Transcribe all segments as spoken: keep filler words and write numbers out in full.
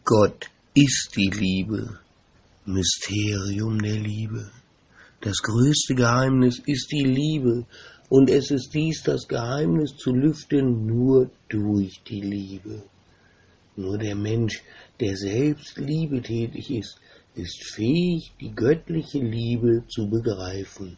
Gott ist die Liebe, Mysterium der Liebe. Das größte Geheimnis ist die Liebe, und es ist dies das Geheimnis zu lüften nur durch die Liebe. Nur der Mensch, der selbst liebetätig ist, ist fähig, die göttliche Liebe zu begreifen.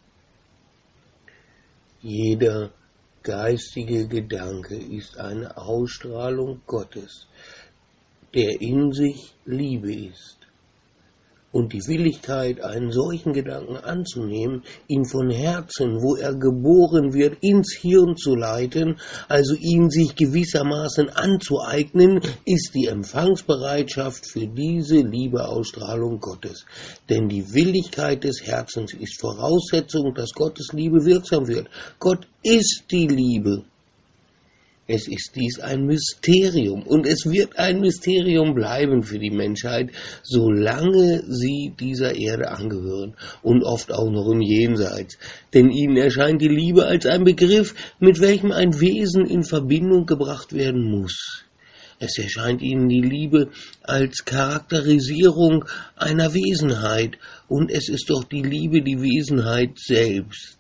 Jeder geistige Gedanke ist eine Ausstrahlung Gottes, der in sich Liebe ist. Und die Willigkeit, einen solchen Gedanken anzunehmen, ihn von Herzen, wo er geboren wird, ins Hirn zu leiten, also ihn sich gewissermaßen anzueignen, ist die Empfangsbereitschaft für diese Liebeausstrahlung Gottes. Denn die Willigkeit des Herzens ist Voraussetzung, dass Gottes Liebe wirksam wird. Gott ist die Liebe. Es ist dies ein Mysterium, und es wird ein Mysterium bleiben für die Menschheit, solange sie dieser Erde angehören und oft auch noch im Jenseits. Denn ihnen erscheint die Liebe als ein Begriff, mit welchem ein Wesen in Verbindung gebracht werden muss. Es erscheint ihnen die Liebe als Charakterisierung einer Wesenheit, und es ist doch die Liebe die Wesenheit selbst.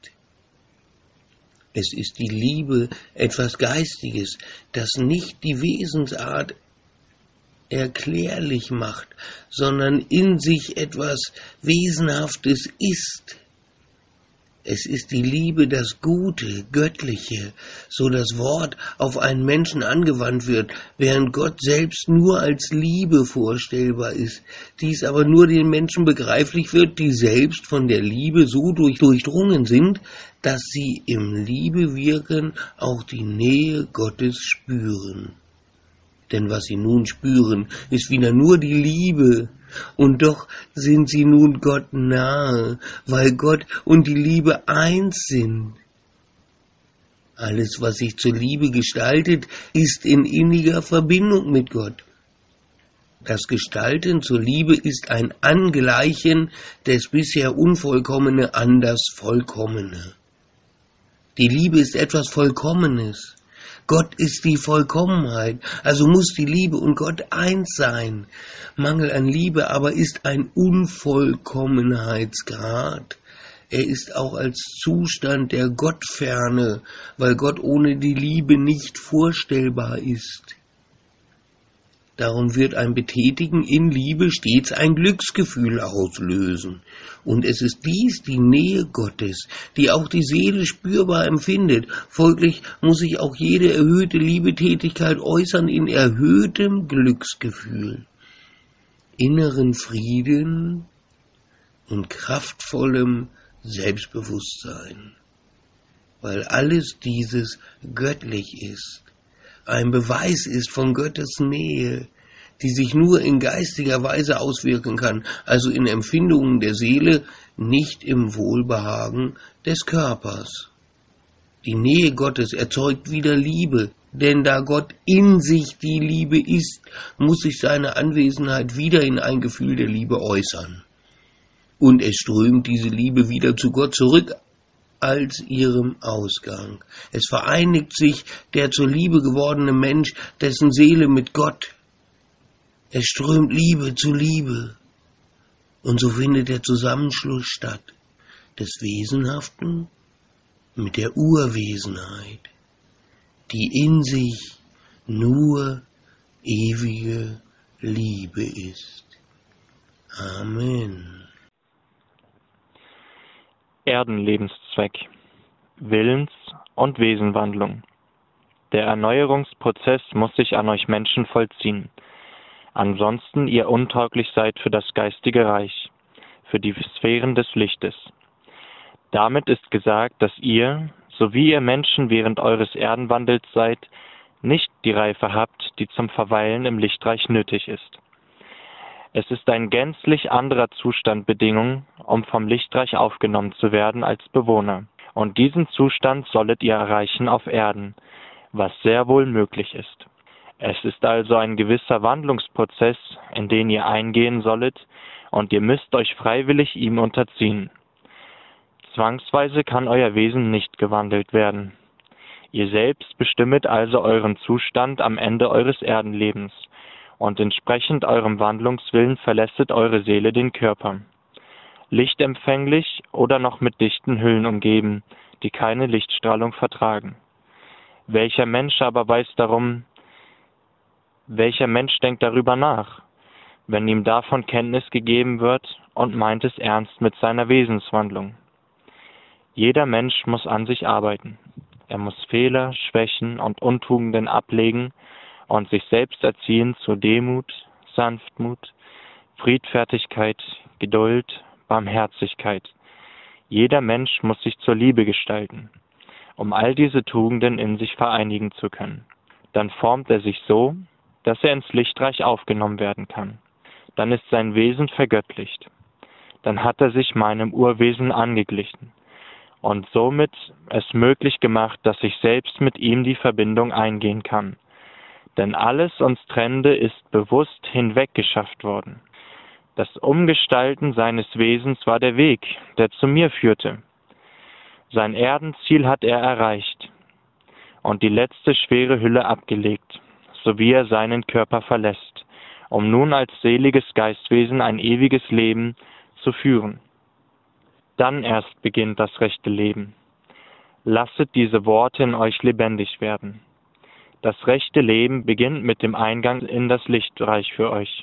Es ist die Liebe etwas Geistiges, das nicht die Wesensart erklärlich macht, sondern in sich etwas Wesenhaftes ist. Es ist die Liebe das Gute, Göttliche, so das Wort auf einen Menschen angewandt wird, während Gott selbst nur als Liebe vorstellbar ist, dies aber nur den Menschen begreiflich wird, die selbst von der Liebe so durch, durchdrungen sind, dass sie im Liebewirken auch die Nähe Gottes spüren. Denn was sie nun spüren, ist wieder nur die Liebe, und doch sind sie nun Gott nahe, weil Gott und die Liebe eins sind. Alles, was sich zur Liebe gestaltet, ist in inniger Verbindung mit Gott. Das Gestalten zur Liebe ist ein Angleichen des bisher Unvollkommene an das Vollkommene. Die Liebe ist etwas Vollkommenes. Gott ist die Vollkommenheit, also muss die Liebe und Gott eins sein. Mangel an Liebe aber ist ein Unvollkommenheitsgrad. Er ist auch als Zustand der Gottferne, weil Gott ohne die Liebe nicht vorstellbar ist. Darum wird ein Betätigen in Liebe stets ein Glücksgefühl auslösen. Und es ist dies die Nähe Gottes, die auch die Seele spürbar empfindet. Folglich muss sich auch jede erhöhte Liebetätigkeit äußern in erhöhtem Glücksgefühl, inneren Frieden und kraftvollem Selbstbewusstsein, weil alles dieses göttlich ist. Ein Beweis ist von Gottes Nähe, die sich nur in geistiger Weise auswirken kann, also in Empfindungen der Seele, nicht im Wohlbehagen des Körpers. Die Nähe Gottes erzeugt wieder Liebe, denn da Gott in sich die Liebe ist, muss sich seine Anwesenheit wieder in ein Gefühl der Liebe äußern. Und es strömt diese Liebe wieder zu Gott zurück, als ihrem Ausgang. Es vereinigt sich der zur Liebe gewordene Mensch, dessen Seele mit Gott. Es strömt Liebe zu Liebe. Und so findet der Zusammenschluss statt des Wesenhaften mit der Urwesenheit, die in sich nur ewige Liebe ist. Amen. Erdenlebenszweck, Willens- und Wesenwandlung. Der Erneuerungsprozess muss sich an euch Menschen vollziehen. Ansonsten ihr untauglich seid für das geistige Reich, für die Sphären des Lichtes. Damit ist gesagt, dass ihr, so wie ihr Menschen während eures Erdenwandels seid, nicht die Reife habt, die zum Verweilen im Lichtreich nötig ist. Es ist ein gänzlich anderer Zustand Bedingung, um vom Lichtreich aufgenommen zu werden als Bewohner. Und diesen Zustand sollet ihr erreichen auf Erden, was sehr wohl möglich ist. Es ist also ein gewisser Wandlungsprozess, in den ihr eingehen sollet, und ihr müsst euch freiwillig ihm unterziehen. Zwangsweise kann euer Wesen nicht gewandelt werden. Ihr selbst bestimmet also euren Zustand am Ende eures Erdenlebens, und entsprechend eurem Wandlungswillen verlässet eure Seele den Körper. Lichtempfänglich oder noch mit dichten Hüllen umgeben, die keine Lichtstrahlung vertragen. Welcher Mensch aber weiß darum, welcher Mensch denkt darüber nach, wenn ihm davon Kenntnis gegeben wird und meint es ernst mit seiner Wesenswandlung? Jeder Mensch muss an sich arbeiten. Er muss Fehler, Schwächen und Untugenden ablegen und sich selbst erziehen zu Demut, Sanftmut, Friedfertigkeit, Geduld, Barmherzigkeit. Jeder Mensch muss sich zur Liebe gestalten, um all diese Tugenden in sich vereinigen zu können. Dann formt er sich so, dass er ins Lichtreich aufgenommen werden kann. Dann ist sein Wesen vergöttlicht. Dann hat er sich meinem Urwesen angeglichen und somit es möglich gemacht, dass ich selbst mit ihm die Verbindung eingehen kann. Denn alles uns Trennende ist bewusst hinweggeschafft worden. Das Umgestalten seines Wesens war der Weg, der zu mir führte. Sein Erdenziel hat er erreicht und die letzte schwere Hülle abgelegt, so wie er seinen Körper verlässt, um nun als seliges Geistwesen ein ewiges Leben zu führen. Dann erst beginnt das rechte Leben. Lasset diese Worte in euch lebendig werden. Das rechte Leben beginnt mit dem Eingang in das Lichtreich für euch.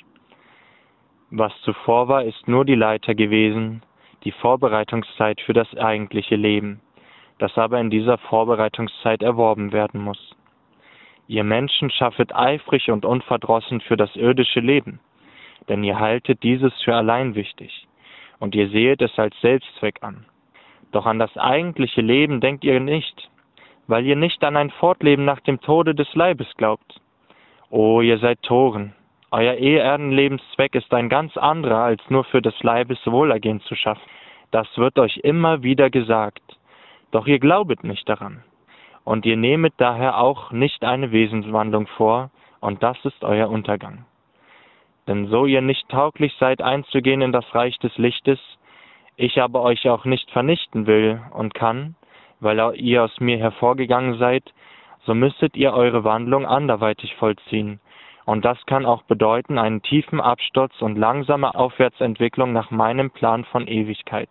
Was zuvor war, ist nur die Leiter gewesen, die Vorbereitungszeit für das eigentliche Leben, das aber in dieser Vorbereitungszeit erworben werden muss. Ihr Menschen schaffet eifrig und unverdrossen für das irdische Leben, denn ihr haltet dieses für allein wichtig, und ihr sehet es als Selbstzweck an. Doch an das eigentliche Leben denkt ihr nicht, weil ihr nicht an ein Fortleben nach dem Tode des Leibes glaubt. O, ihr seid Toren! Euer Erdenlebenszweck ist ein ganz anderer, als nur für des Leibes Wohlergehen zu schaffen. Das wird euch immer wieder gesagt. Doch ihr glaubet nicht daran. Und ihr nehmet daher auch nicht eine Wesenswandlung vor, und das ist euer Untergang. Denn so ihr nicht tauglich seid, einzugehen in das Reich des Lichtes, ich aber euch auch nicht vernichten will und kann, weil ihr aus mir hervorgegangen seid, so müsstet ihr eure Wandlung anderweitig vollziehen. Und das kann auch bedeuten einen tiefen Absturz und langsame Aufwärtsentwicklung nach meinem Plan von Ewigkeit.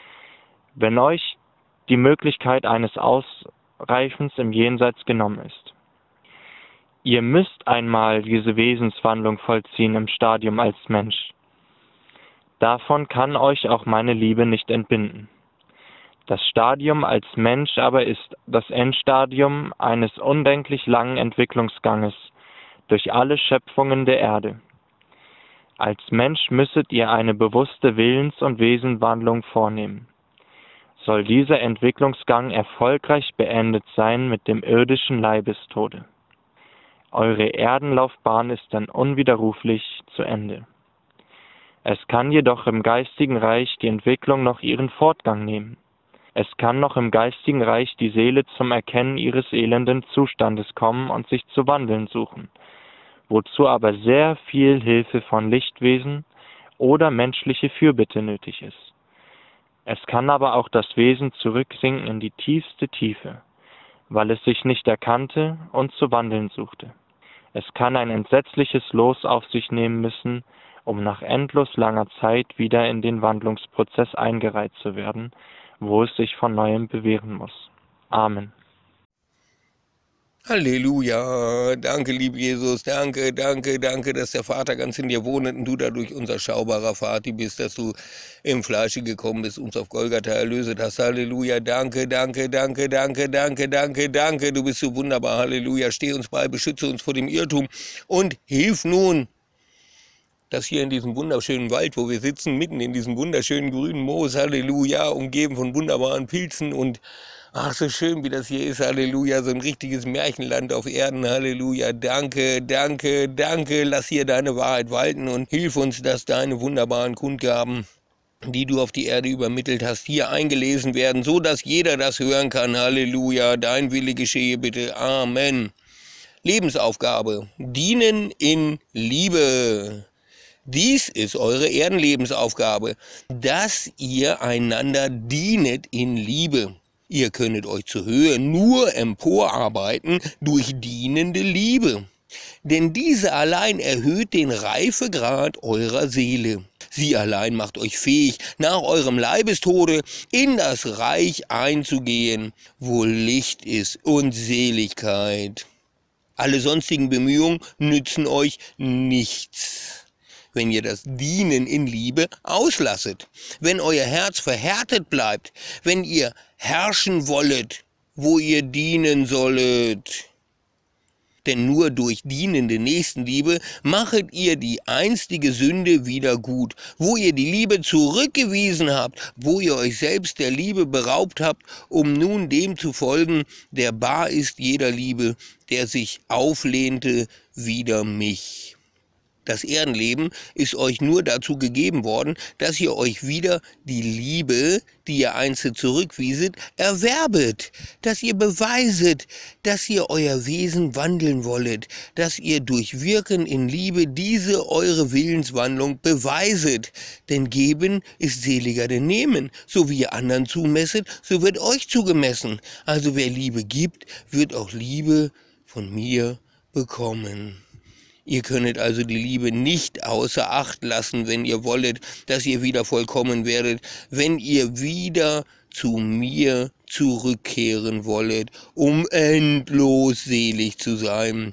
Wenn euch die Möglichkeit eines Ausreifens im Jenseits genommen ist. Ihr müsst einmal diese Wesenswandlung vollziehen im Stadium als Mensch. Davon kann euch auch meine Liebe nicht entbinden. Das Stadium als Mensch aber ist das Endstadium eines undenklich langen Entwicklungsganges durch alle Schöpfungen der Erde. Als Mensch müsstet ihr eine bewusste Willens- und Wesenwandlung vornehmen. Soll dieser Entwicklungsgang erfolgreich beendet sein mit dem irdischen Leibestode. Eure Erdenlaufbahn ist dann unwiderruflich zu Ende. Es kann jedoch im geistigen Reich die Entwicklung noch ihren Fortgang nehmen. Es kann noch im geistigen Reich die Seele zum Erkennen ihres elenden Zustandes kommen und sich zu wandeln suchen, wozu aber sehr viel Hilfe von Lichtwesen oder menschliche Fürbitte nötig ist. Es kann aber auch das Wesen zurücksinken in die tiefste Tiefe, weil es sich nicht erkannte und zu wandeln suchte. Es kann ein entsetzliches Los auf sich nehmen müssen, um nach endlos langer Zeit wieder in den Wandlungsprozess eingereiht zu werden, wo es sich von Neuem bewähren muss. Amen. Halleluja, danke, lieber Jesus, danke, danke, danke, dass der Vater ganz in dir wohnt und du dadurch unser schaubarer Vati bist, dass du im Fleische gekommen bist, uns auf Golgatha erlöset hast. Halleluja, danke, danke, danke, danke, danke, danke, danke, du bist so wunderbar, Halleluja, steh uns bei, beschütze uns vor dem Irrtum und hilf nun, dass hier in diesem wunderschönen Wald, wo wir sitzen, mitten in diesem wunderschönen grünen Moos, Halleluja, umgeben von wunderbaren Pilzen und ach, so schön, wie das hier ist, Halleluja, so ein richtiges Märchenland auf Erden, Halleluja, danke, danke, danke, lass hier deine Wahrheit walten und hilf uns, dass deine wunderbaren Kundgaben, die du auf die Erde übermittelt hast, hier eingelesen werden, so dass jeder das hören kann, Halleluja, dein Wille geschehe bitte, Amen. Lebensaufgabe, dienen in Liebe. Dies ist eure Erdenlebensaufgabe, dass ihr einander dienet in Liebe. Ihr könnet euch zur Höhe nur emporarbeiten durch dienende Liebe. Denn diese allein erhöht den Reifegrad eurer Seele. Sie allein macht euch fähig, nach eurem Leibestode in das Reich einzugehen, wo Licht ist und Seligkeit. Alle sonstigen Bemühungen nützen euch nichts, wenn ihr das Dienen in Liebe auslasset, wenn euer Herz verhärtet bleibt, wenn ihr herrschen wollet, wo ihr dienen sollet. Denn nur durch dienende Nächstenliebe machet ihr die einstige Sünde wieder gut, wo ihr die Liebe zurückgewiesen habt, wo ihr euch selbst der Liebe beraubt habt, um nun dem zu folgen, der bar ist jeder Liebe, der sich auflehnte wider mich. Das Erdenleben ist euch nur dazu gegeben worden, dass ihr euch wieder die Liebe, die ihr einst zurückwieset, erwerbet, dass ihr beweiset, dass ihr euer Wesen wandeln wollet, dass ihr durch Wirken in Liebe diese eure Willenswandlung beweiset. Denn geben ist seliger denn nehmen, so wie ihr anderen zumesset, so wird euch zugemessen. Also wer Liebe gibt, wird auch Liebe von mir bekommen. Ihr könnet also die Liebe nicht außer Acht lassen, wenn ihr wollet, dass ihr wieder vollkommen werdet, wenn ihr wieder zu mir zurückkehren wollet, um endlos selig zu sein.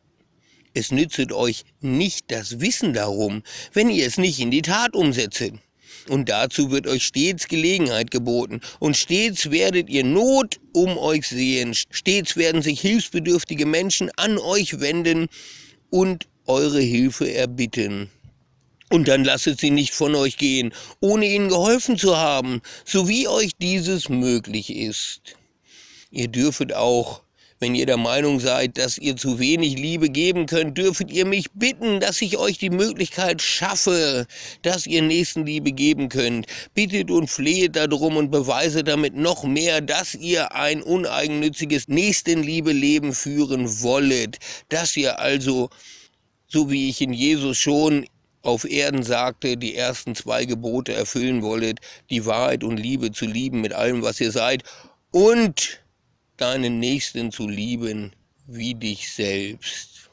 Es nützet euch nicht das Wissen darum, wenn ihr es nicht in die Tat umsetzet. Und dazu wird euch stets Gelegenheit geboten, und stets werdet ihr Not um euch sehen, stets werden sich hilfsbedürftige Menschen an euch wenden und eure Hilfe erbitten. Und dann lasset sie nicht von euch gehen, ohne ihnen geholfen zu haben, so wie euch dieses möglich ist. Ihr dürfet auch, wenn ihr der Meinung seid, dass ihr zu wenig Liebe geben könnt, dürfet ihr mich bitten, dass ich euch die Möglichkeit schaffe, dass ihr Nächstenliebe geben könnt. Bittet und flehet darum und beweiset damit noch mehr, dass ihr ein uneigennütziges Nächstenliebe-Leben führen wollet, dass ihr also, so wie ich in Jesus schon auf Erden sagte, die ersten zwei Gebote erfüllen wollet, die Wahrheit und Liebe zu lieben mit allem, was ihr seid, und deinen Nächsten zu lieben wie dich selbst.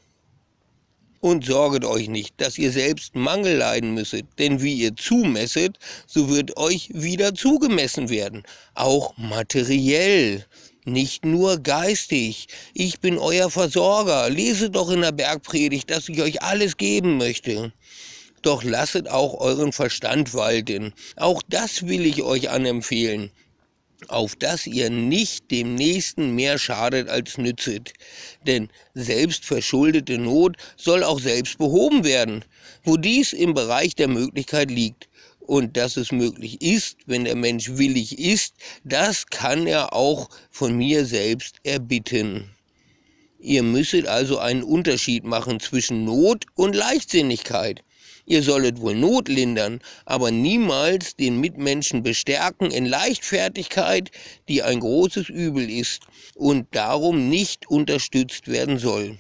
Und sorget euch nicht, dass ihr selbst Mangel leiden müsset, denn wie ihr zumesset, so wird euch wieder zugemessen werden, auch materiell. Nicht nur geistig. Ich bin euer Versorger. Leset doch in der Bergpredigt, dass ich euch alles geben möchte. Doch lasset auch euren Verstand walten. Auch das will ich euch anempfehlen, auf dass ihr nicht dem Nächsten mehr schadet als nützet. Denn selbstverschuldete Not soll auch selbst behoben werden, wo dies im Bereich der Möglichkeit liegt. Und dass es möglich ist, wenn der Mensch willig ist, das kann er auch von mir selbst erbitten. Ihr müsstet also einen Unterschied machen zwischen Not und Leichtsinnigkeit. Ihr sollet wohl Not lindern, aber niemals den Mitmenschen bestärken in Leichtfertigkeit, die ein großes Übel ist und darum nicht unterstützt werden soll.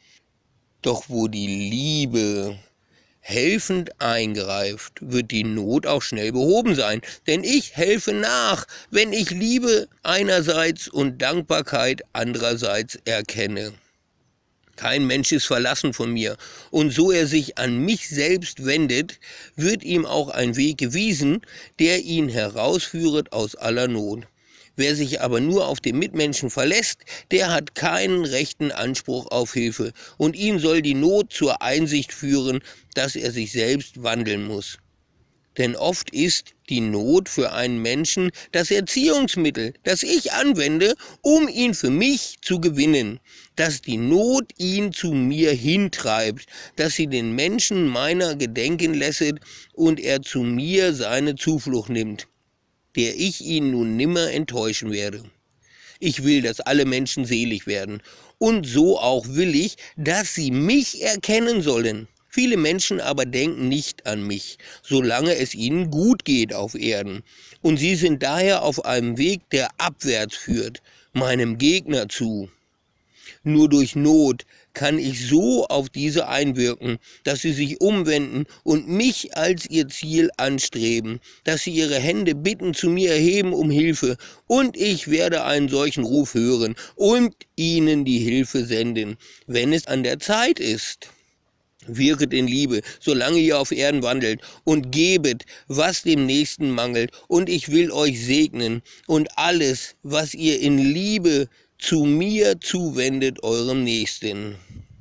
Doch wo die Liebe helfend eingreift, wird die Not auch schnell behoben sein. Denn ich helfe nach, wenn ich Liebe einerseits und Dankbarkeit andererseits erkenne. Kein Mensch ist verlassen von mir, und so er sich an mich selbst wendet, wird ihm auch ein Weg gewiesen, der ihn herausführet aus aller Not. Wer sich aber nur auf den Mitmenschen verlässt, der hat keinen rechten Anspruch auf Hilfe, und ihn soll die Not zur Einsicht führen, dass er sich selbst wandeln muss. Denn oft ist die Not für einen Menschen das Erziehungsmittel, das ich anwende, um ihn für mich zu gewinnen, dass die Not ihn zu mir hintreibt, dass sie den Menschen meiner gedenken lässet und er zu mir seine Zuflucht nimmt, der ich ihn nun nimmer enttäuschen werde. Ich will, dass alle Menschen selig werden, und so auch will ich, dass sie mich erkennen sollen. Viele Menschen aber denken nicht an mich, solange es ihnen gut geht auf Erden, und sie sind daher auf einem Weg, der abwärts führt, meinem Gegner zu. Nur durch Not kann ich so auf diese einwirken, dass sie sich umwenden und mich als ihr Ziel anstreben, dass sie ihre Hände bitten zu mir erheben um Hilfe, und ich werde einen solchen Ruf hören und ihnen die Hilfe senden, wenn es an der Zeit ist. Wirket in Liebe, solange ihr auf Erden wandelt, und gebet, was dem Nächsten mangelt, und ich will euch segnen, und alles, was ihr in Liebe zu mir zuwendet, eurem Nächsten.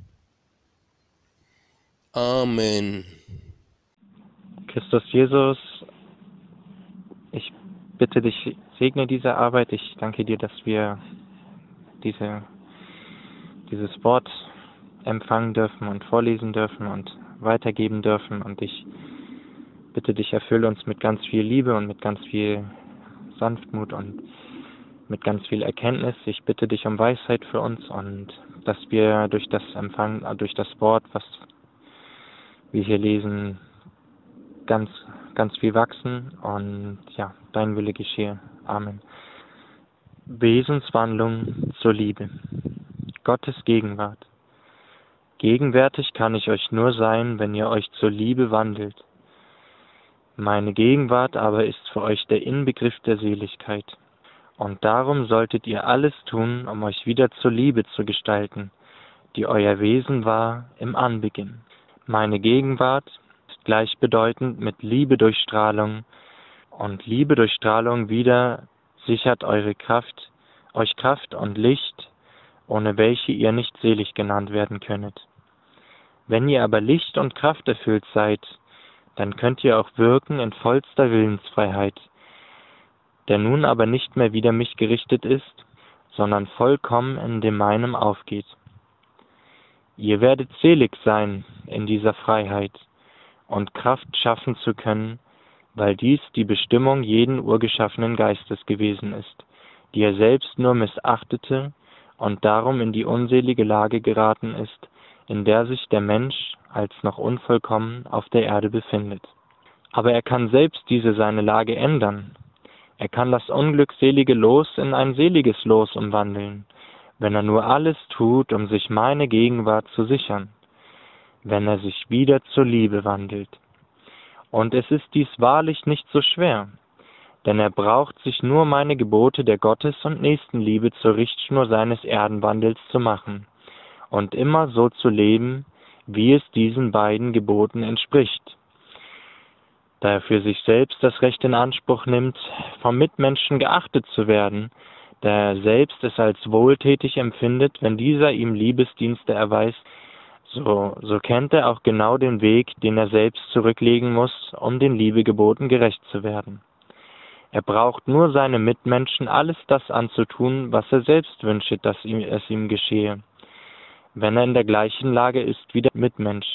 Amen. Christus Jesus, ich bitte dich, segne diese Arbeit. Ich danke dir, dass wir diese, dieses Wort empfangen dürfen und vorlesen dürfen und weitergeben dürfen. Und ich bitte dich, erfülle uns mit ganz viel Liebe und mit ganz viel Sanftmut und mit ganz viel Erkenntnis. Ich bitte dich um Weisheit für uns und dass wir durch das Empfangen, durch das Wort, was wir hier lesen, ganz, ganz viel wachsen und ja, dein Wille geschehe. Amen. Wesenswandlung zur Liebe. Gottes Gegenwart. Gegenwärtig kann ich euch nur sein, wenn ihr euch zur Liebe wandelt. Meine Gegenwart aber ist für euch der Inbegriff der Seligkeit. Und darum solltet ihr alles tun, um euch wieder zur Liebe zu gestalten, die euer Wesen war im Anbeginn. Meine Gegenwart ist gleichbedeutend mit Liebedurchstrahlung, und Liebedurchstrahlung wieder sichert eure Kraft, euch Kraft und Licht, ohne welche ihr nicht selig genannt werden könnet. Wenn ihr aber Licht und Kraft erfüllt seid, dann könnt ihr auch wirken in vollster Willensfreiheit, der nun aber nicht mehr wider mich gerichtet ist, sondern vollkommen in dem meinem aufgeht. Ihr werdet selig sein in dieser Freiheit und Kraft schaffen zu können, weil dies die Bestimmung jeden urgeschaffenen Geistes gewesen ist, die er selbst nur missachtete und darum in die unselige Lage geraten ist, in der sich der Mensch als noch unvollkommen auf der Erde befindet. Aber er kann selbst diese seine Lage ändern. Er kann das unglückselige Los in ein seliges Los umwandeln, wenn er nur alles tut, um sich meine Gegenwart zu sichern, wenn er sich wieder zur Liebe wandelt. Und es ist dies wahrlich nicht so schwer, denn er braucht sich nur meine Gebote der Gottes- und Nächstenliebe zur Richtschnur seines Erdenwandels zu machen und immer so zu leben, wie es diesen beiden Geboten entspricht. Da er für sich selbst das Recht in Anspruch nimmt, vom Mitmenschen geachtet zu werden, da er selbst es als wohltätig empfindet, wenn dieser ihm Liebesdienste erweist, so, so kennt er auch genau den Weg, den er selbst zurücklegen muss, um den Liebegeboten gerecht zu werden. Er braucht nur seine Mitmenschen alles das anzutun, was er selbst wünsche, dass ihm, es ihm geschehe, wenn er in der gleichen Lage ist wie der Mitmensch.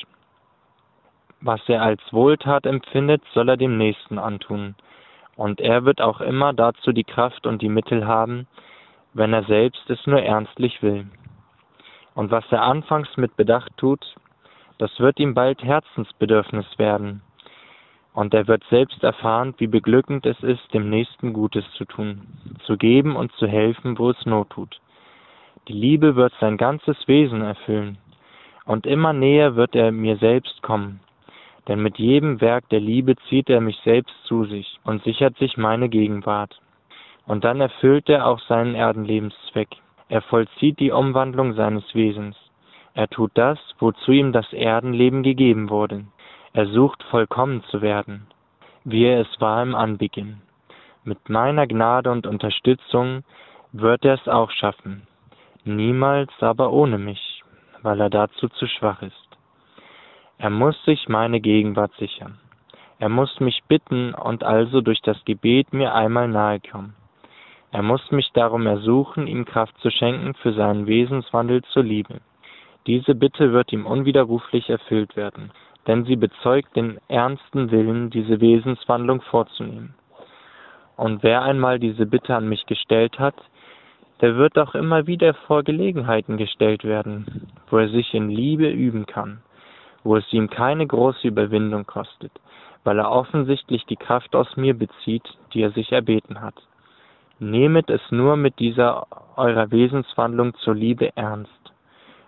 Was er als Wohltat empfindet, soll er dem Nächsten antun, und er wird auch immer dazu die Kraft und die Mittel haben, wenn er selbst es nur ernstlich will. Und was er anfangs mit Bedacht tut, das wird ihm bald Herzensbedürfnis werden, und er wird selbst erfahren, wie beglückend es ist, dem Nächsten Gutes zu tun, zu geben und zu helfen, wo es Not tut. Die Liebe wird sein ganzes Wesen erfüllen, und immer näher wird er mir selbst kommen, denn mit jedem Werk der Liebe zieht er mich selbst zu sich und sichert sich meine Gegenwart. Und dann erfüllt er auch seinen Erdenlebenszweck. Er vollzieht die Umwandlung seines Wesens. Er tut das, wozu ihm das Erdenleben gegeben wurde. Er sucht, vollkommen zu werden, wie er es war im Anbeginn. Mit meiner Gnade und Unterstützung wird er es auch schaffen, niemals aber ohne mich, weil er dazu zu schwach ist. Er muss sich meine Gegenwart sichern. Er muss mich bitten und also durch das Gebet mir einmal nahe kommen. Er muss mich darum ersuchen, ihm Kraft zu schenken für seinen Wesenswandel zur Liebe. Diese Bitte wird ihm unwiderruflich erfüllt werden, denn sie bezeugt den ernsten Willen, diese Wesenswandlung vorzunehmen. Und wer einmal diese Bitte an mich gestellt hat, der wird auch immer wieder vor Gelegenheiten gestellt werden, wo er sich in Liebe üben kann, wo es ihm keine große Überwindung kostet, weil er offensichtlich die Kraft aus mir bezieht, die er sich erbeten hat. Nehmet es nur mit dieser eurer Wesenswandlung zur Liebe ernst,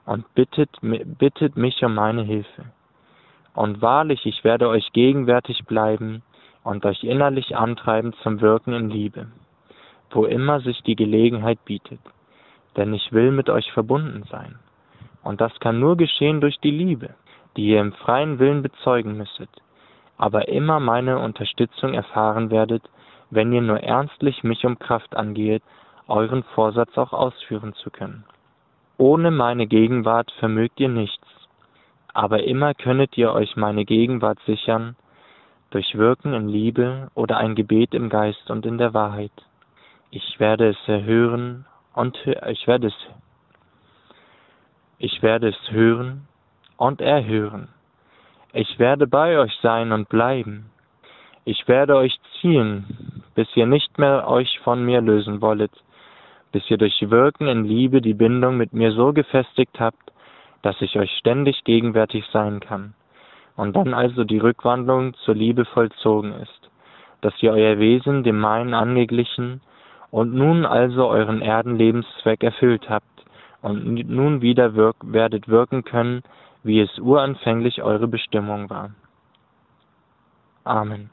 und bittet, bittet mich um meine Hilfe. Und wahrlich, ich werde euch gegenwärtig bleiben und euch innerlich antreiben zum Wirken in Liebe, wo immer sich die Gelegenheit bietet. Denn ich will mit euch verbunden sein. Und das kann nur geschehen durch die Liebe, die ihr im freien Willen bezeugen müsstet, aber immer meine Unterstützung erfahren werdet, wenn ihr nur ernstlich mich um Kraft angehet, euren Vorsatz auch ausführen zu können. Ohne meine Gegenwart vermögt ihr nichts, aber immer könnet ihr euch meine Gegenwart sichern, durch Wirken in Liebe oder ein Gebet im Geist und in der Wahrheit. Ich werde es erhören und ich werde es, ich werde es hören und erhören. Ich werde bei euch sein und bleiben. Ich werde euch ziehen, bis ihr nicht mehr euch von mir lösen wollet, bis ihr durch Wirken in Liebe die Bindung mit mir so gefestigt habt, dass ich euch ständig gegenwärtig sein kann, und dann also die Rückwandlung zur Liebe vollzogen ist, dass ihr euer Wesen dem meinen angeglichen und nun also euren Erdenlebenszweck erfüllt habt und nun wieder wirk werdet wirken können, wie es uranfänglich eure Bestimmung war. Amen.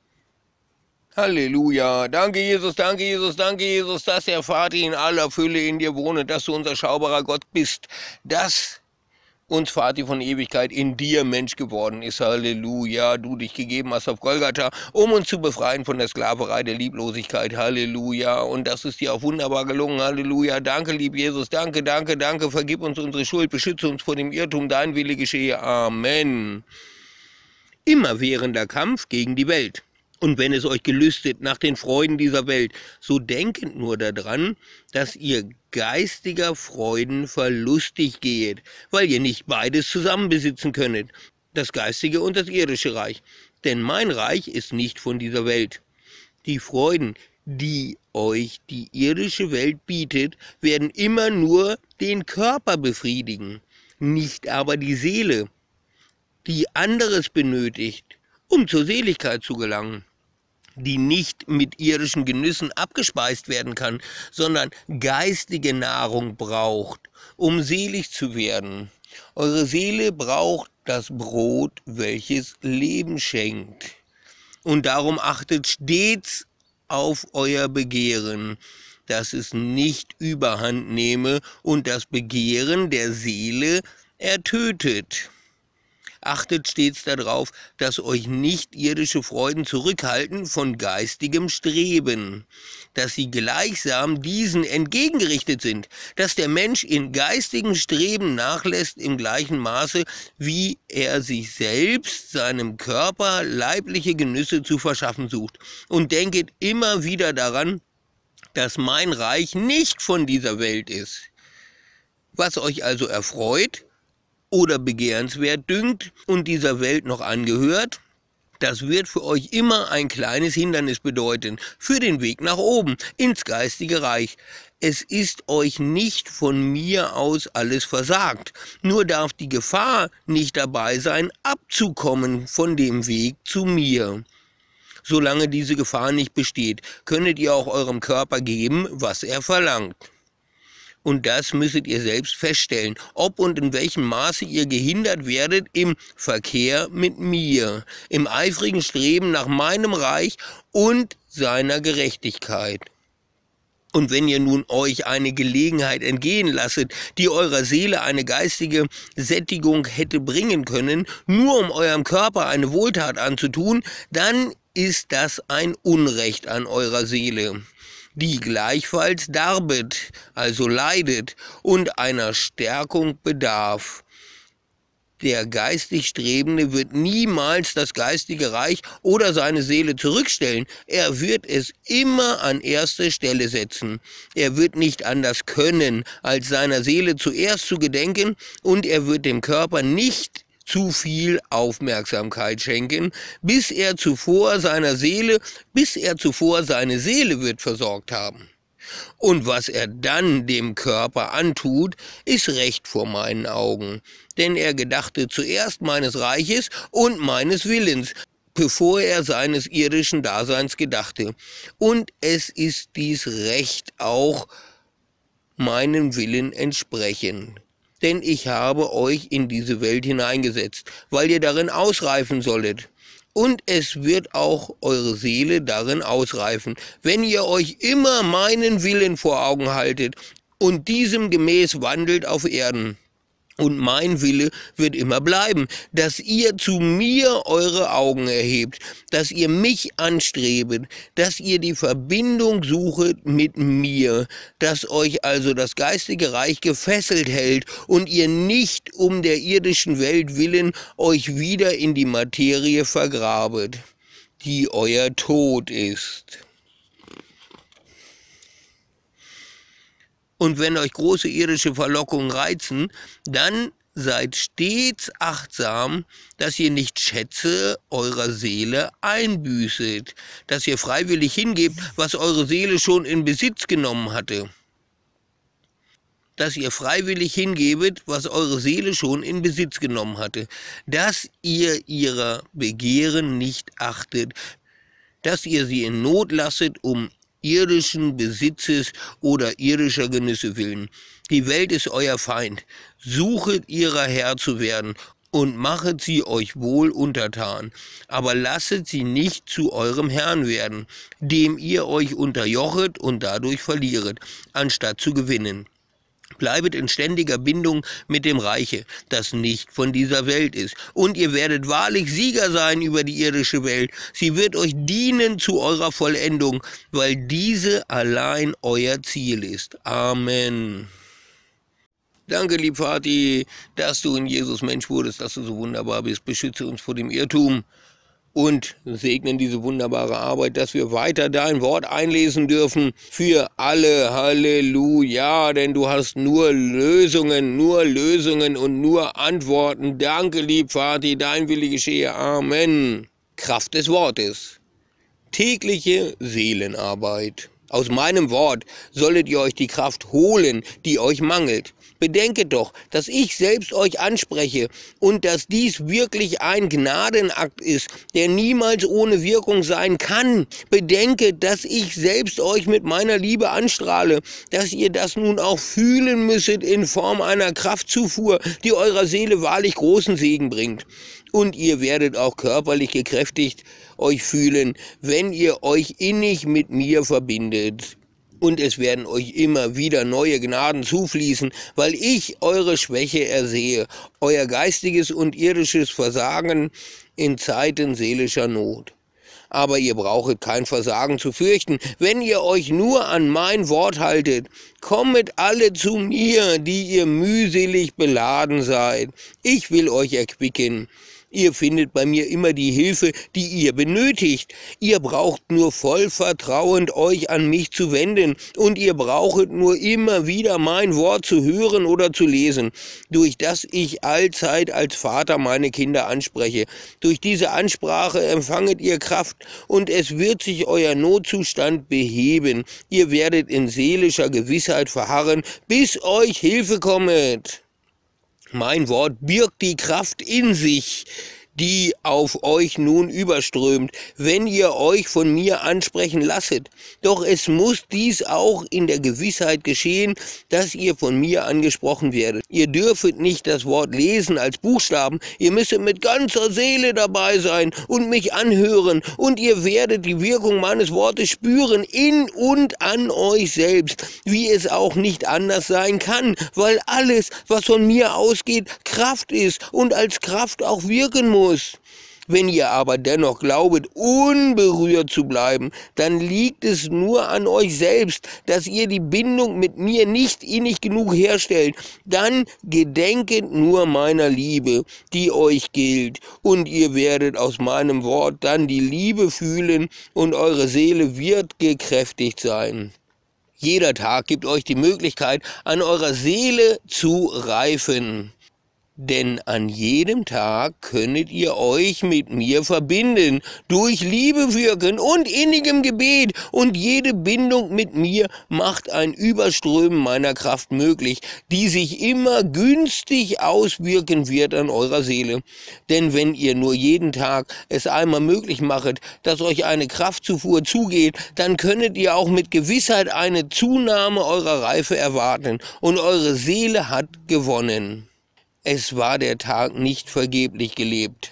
Halleluja. Danke, Jesus, danke, Jesus, danke, Jesus, dass der Vater in aller Fülle in dir wohnt, dass du unser schaubarer Gott bist, dass uns Vater von Ewigkeit in dir Mensch geworden ist. Halleluja. Du dich gegeben hast auf Golgatha, um uns zu befreien von der Sklaverei der Lieblosigkeit. Halleluja. Und das ist dir auch wunderbar gelungen. Halleluja. Danke, lieb Jesus. Danke, danke, danke. Vergib uns unsere Schuld. Beschütze uns vor dem Irrtum. Dein Wille geschehe. Amen. Immerwährender Kampf gegen die Welt. Und wenn es euch gelüstet nach den Freuden dieser Welt, so denket nur daran, dass ihr geistiger Freuden verlustig gehet, weil ihr nicht beides zusammen besitzen könnet, das geistige und das irdische Reich. Denn mein Reich ist nicht von dieser Welt. Die Freuden, die euch die irdische Welt bietet, werden immer nur den Körper befriedigen, nicht aber die Seele, die anderes benötigt, um zur Seligkeit zu gelangen, die nicht mit irdischen Genüssen abgespeist werden kann, sondern geistige Nahrung braucht, um selig zu werden. Eure Seele braucht das Brot, welches Leben schenkt. Und darum achtet stets auf euer Begehren, dass es nicht überhand nehme und das Begehren der Seele ertötet. Achtet stets darauf, dass euch nicht irdische Freuden zurückhalten von geistigem Streben, dass sie gleichsam diesen entgegengerichtet sind, dass der Mensch in geistigem Streben nachlässt im gleichen Maße, wie er sich selbst, seinem Körper, leibliche Genüsse zu verschaffen sucht. Und denket immer wieder daran, dass mein Reich nicht von dieser Welt ist. Was euch also erfreut oder begehrenswert dünkt und dieser Welt noch angehört, das wird für euch immer ein kleines Hindernis bedeuten, für den Weg nach oben, ins geistige Reich. Es ist euch nicht von mir aus alles versagt, nur darf die Gefahr nicht dabei sein, abzukommen von dem Weg zu mir. Solange diese Gefahr nicht besteht, könnet ihr auch eurem Körper geben, was er verlangt. Und das müsstet ihr selbst feststellen, ob und in welchem Maße ihr gehindert werdet im Verkehr mit mir, im eifrigen Streben nach meinem Reich und seiner Gerechtigkeit. Und wenn ihr nun euch eine Gelegenheit entgehen lasset, die eurer Seele eine geistige Sättigung hätte bringen können, nur um eurem Körper eine Wohltat anzutun, dann ist das ein Unrecht an eurer Seele, die gleichfalls darbet, also leidet, und einer Stärkung bedarf. Der geistig Strebende wird niemals das geistige Reich oder seine Seele zurückstellen. Er wird es immer an erste Stelle setzen. Er wird nicht anders können, als seiner Seele zuerst zu gedenken, und er wird dem Körper nicht zu viel Aufmerksamkeit schenken, bis er zuvor seiner Seele, bis er zuvor seine Seele wird versorgt haben. Und was er dann dem Körper antut, ist recht vor meinen Augen, denn er gedachte zuerst meines Reiches und meines Willens, bevor er seines irdischen Daseins gedachte. Und es ist dies Recht auch meinem Willen entsprechend. denn ich habe euch in diese Welt hineingesetzt, weil ihr darin ausreifen solltet. Und es wird auch eure Seele darin ausreifen, wenn ihr euch immer meinen Willen vor Augen haltet und diesem gemäß wandelt auf Erden. Und mein Wille wird immer bleiben, dass ihr zu mir eure Augen erhebt, dass ihr mich anstrebet, dass ihr die Verbindung suchet mit mir, dass euch also das geistige Reich gefesselt hält und ihr nicht um der irdischen Welt willen euch wieder in die Materie vergrabet, die euer Tod ist. Und wenn euch große irdische Verlockungen reizen, dann seid stets achtsam, dass ihr nicht Schätze eurer Seele einbüßet, dass ihr freiwillig hingebt, was eure Seele schon in Besitz genommen hatte. Dass ihr freiwillig hingebet, was eure Seele schon in Besitz genommen hatte. Dass ihr ihrer Begehren nicht achtet, dass ihr sie in Not lasset, um irdischen Besitzes oder irdischer Genüsse willen. Die Welt ist euer Feind. Suchet ihrer Herr zu werden und machet sie euch wohl untertan. Aber lasset sie nicht zu eurem Herrn werden, dem ihr euch unterjochet und dadurch verlieret, anstatt zu gewinnen. Bleibet in ständiger Bindung mit dem Reiche, das nicht von dieser Welt ist. Und ihr werdet wahrlich Sieger sein über die irdische Welt. Sie wird euch dienen zu eurer Vollendung, weil diese allein euer Ziel ist. Amen. Danke, lieb Vati, dass du in Jesus Mensch wurdest, dass du so wunderbar bist. Beschütze uns vor dem Irrtum. Und segnen diese wunderbare Arbeit, dass wir weiter dein Wort einlesen dürfen für alle. Halleluja, denn du hast nur Lösungen, nur Lösungen und nur Antworten. Danke, lieb Vati, dein Wille geschehe. Amen. Kraft des Wortes. Tägliche Seelenarbeit. Aus meinem Wort solltet ihr euch die Kraft holen, die euch mangelt. Bedenket doch, dass ich selbst euch anspreche und dass dies wirklich ein Gnadenakt ist, der niemals ohne Wirkung sein kann. Bedenket, dass ich selbst euch mit meiner Liebe anstrahle, dass ihr das nun auch fühlen müsstet in Form einer Kraftzufuhr, die eurer Seele wahrlich großen Segen bringt. Und ihr werdet auch körperlich gekräftigt euch fühlen, wenn ihr euch innig mit mir verbindet. Und es werden euch immer wieder neue Gnaden zufließen, weil ich eure Schwäche ersehe, euer geistiges und irdisches Versagen in Zeiten seelischer Not. Aber ihr brauchet kein Versagen zu fürchten, wenn ihr euch nur an mein Wort haltet. Kommet alle zu mir, die ihr mühselig beladen seid. Ich will euch erquicken. Ihr findet bei mir immer die Hilfe, die ihr benötigt. Ihr braucht nur voll vertrauend euch an mich zu wenden und ihr brauchet nur immer wieder mein Wort zu hören oder zu lesen, durch das ich allzeit als Vater meine Kinder anspreche. Durch diese Ansprache empfanget ihr Kraft und es wird sich euer Notzustand beheben. Ihr werdet in seelischer Gewissheit verharren, bis euch Hilfe kommet. Mein Wort birgt die Kraft in sich, die auf euch nun überströmt, wenn ihr euch von mir ansprechen lasset. Doch es muss dies auch in der Gewissheit geschehen, dass ihr von mir angesprochen werdet. Ihr dürfet nicht das Wort lesen als Buchstaben, ihr müsstet mit ganzer Seele dabei sein und mich anhören, und ihr werdet die Wirkung meines Wortes spüren in und an euch selbst, wie es auch nicht anders sein kann, weil alles, was von mir ausgeht, Kraft ist und als Kraft auch wirken muss. Wenn ihr aber dennoch glaubet, unberührt zu bleiben, dann liegt es nur an euch selbst, dass ihr die Bindung mit mir nicht innig genug herstellt. Dann gedenket nur meiner Liebe, die euch gilt, und ihr werdet aus meinem Wort dann die Liebe fühlen, und eure Seele wird gekräftigt sein. Jeder Tag gibt euch die Möglichkeit, an eurer Seele zu reifen. Denn an jedem Tag könnet ihr euch mit mir verbinden, durch Liebe wirken und innigem Gebet, und jede Bindung mit mir macht ein Überströmen meiner Kraft möglich, die sich immer günstig auswirken wird an eurer Seele. Denn wenn ihr nur jeden Tag es einmal möglich machet, dass euch eine Kraftzufuhr zugeht, dann könnet ihr auch mit Gewissheit eine Zunahme eurer Reife erwarten, und eure Seele hat gewonnen. Es war der Tag nicht vergeblich gelebt.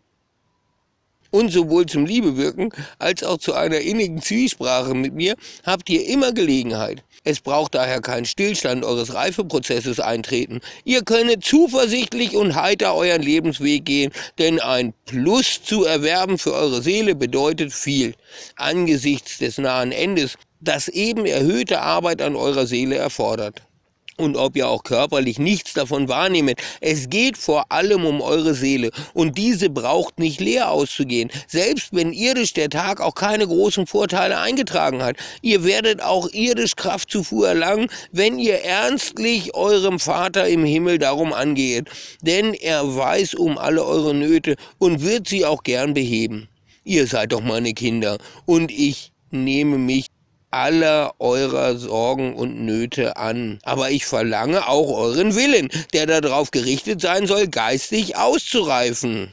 Und sowohl zum Liebewirken als auch zu einer innigen Zwiesprache mit mir habt ihr immer Gelegenheit. Es braucht daher kein Stillstand eures Reifeprozesses eintreten. Ihr könnet zuversichtlich und heiter euren Lebensweg gehen, denn ein Plus zu erwerben für eure Seele bedeutet viel, angesichts des nahen Endes, das eben erhöhte Arbeit an eurer Seele erfordert. Und ob ihr auch körperlich nichts davon wahrnehmet, es geht vor allem um eure Seele, und diese braucht nicht leer auszugehen, selbst wenn irdisch der Tag auch keine großen Vorteile eingetragen hat. Ihr werdet auch irdisch Kraftzufuhr erlangen, wenn ihr ernstlich eurem Vater im Himmel darum angeht, denn er weiß um alle eure Nöte und wird sie auch gern beheben. Ihr seid doch meine Kinder, und ich nehme mich aller eurer Sorgen und Nöte an. Aber ich verlange auch euren Willen, der darauf gerichtet sein soll, geistig auszureifen.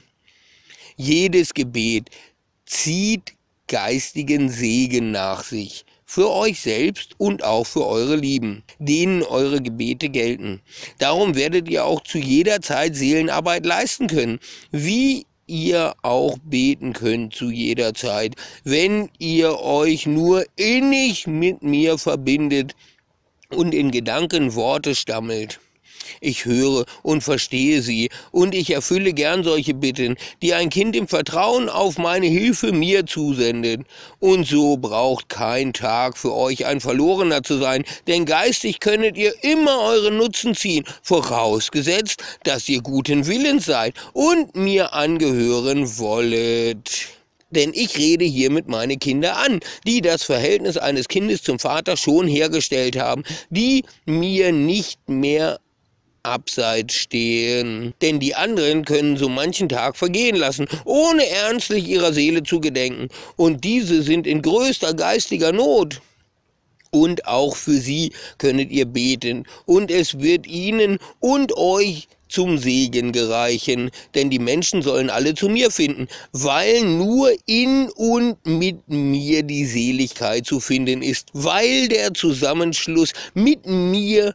Jedes Gebet zieht geistigen Segen nach sich, für euch selbst und auch für eure Lieben, denen eure Gebete gelten. Darum werdet ihr auch zu jeder Zeit Seelenarbeit leisten können, wie ihr auch beten könnt zu jeder Zeit, wenn ihr euch nur innig mit mir verbindet und in Gedanken Worte stammelt. Ich höre und verstehe sie, und ich erfülle gern solche Bitten, die ein Kind im Vertrauen auf meine Hilfe mir zusendet. Und so braucht kein Tag für euch ein verlorener zu sein, denn geistig könnet ihr immer euren Nutzen ziehen, vorausgesetzt, dass ihr guten Willens seid und mir angehören wollet. Denn ich rede hiermit meine Kinder an, die das Verhältnis eines Kindes zum Vater schon hergestellt haben, die mir nicht mehr abseits stehen, denn die anderen können so manchen Tag vergehen lassen, ohne ernstlich ihrer Seele zu gedenken, und diese sind in größter geistiger Not. Und auch für sie könnet ihr beten, und es wird ihnen und euch zum Segen gereichen, denn die Menschen sollen alle zu mir finden, weil nur in und mit mir die Seligkeit zu finden ist, weil der Zusammenschluss mit mir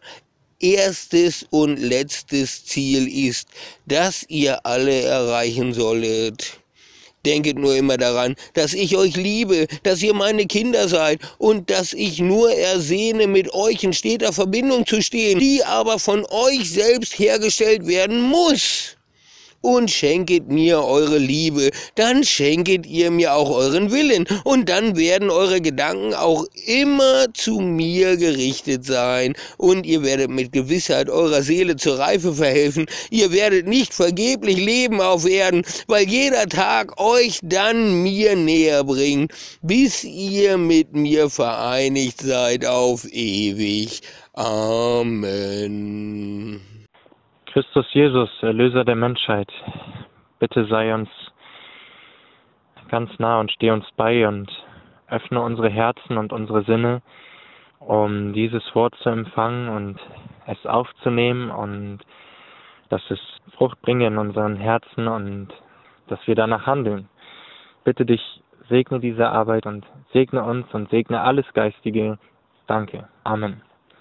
erstes und letztes Ziel ist, das ihr alle erreichen solltet. Denket nur immer daran, dass ich euch liebe, dass ihr meine Kinder seid und dass ich nur ersehne, mit euch in steter Verbindung zu stehen, die aber von euch selbst hergestellt werden muss. Und schenket mir eure Liebe, dann schenket ihr mir auch euren Willen, und dann werden eure Gedanken auch immer zu mir gerichtet sein, und ihr werdet mit Gewissheit eurer Seele zur Reife verhelfen. Ihr werdet nicht vergeblich leben auf Erden, weil jeder Tag euch dann mir näher bringt, bis ihr mit mir vereinigt seid auf ewig. Amen. Christus Jesus, Erlöser der Menschheit, bitte sei uns ganz nah und steh uns bei und öffne unsere Herzen und unsere Sinne, um dieses Wort zu empfangen und es aufzunehmen, und dass es Frucht bringe in unseren Herzen und dass wir danach handeln. Bitte dich, segne diese Arbeit und segne uns und segne alles Geistige. Danke. Amen.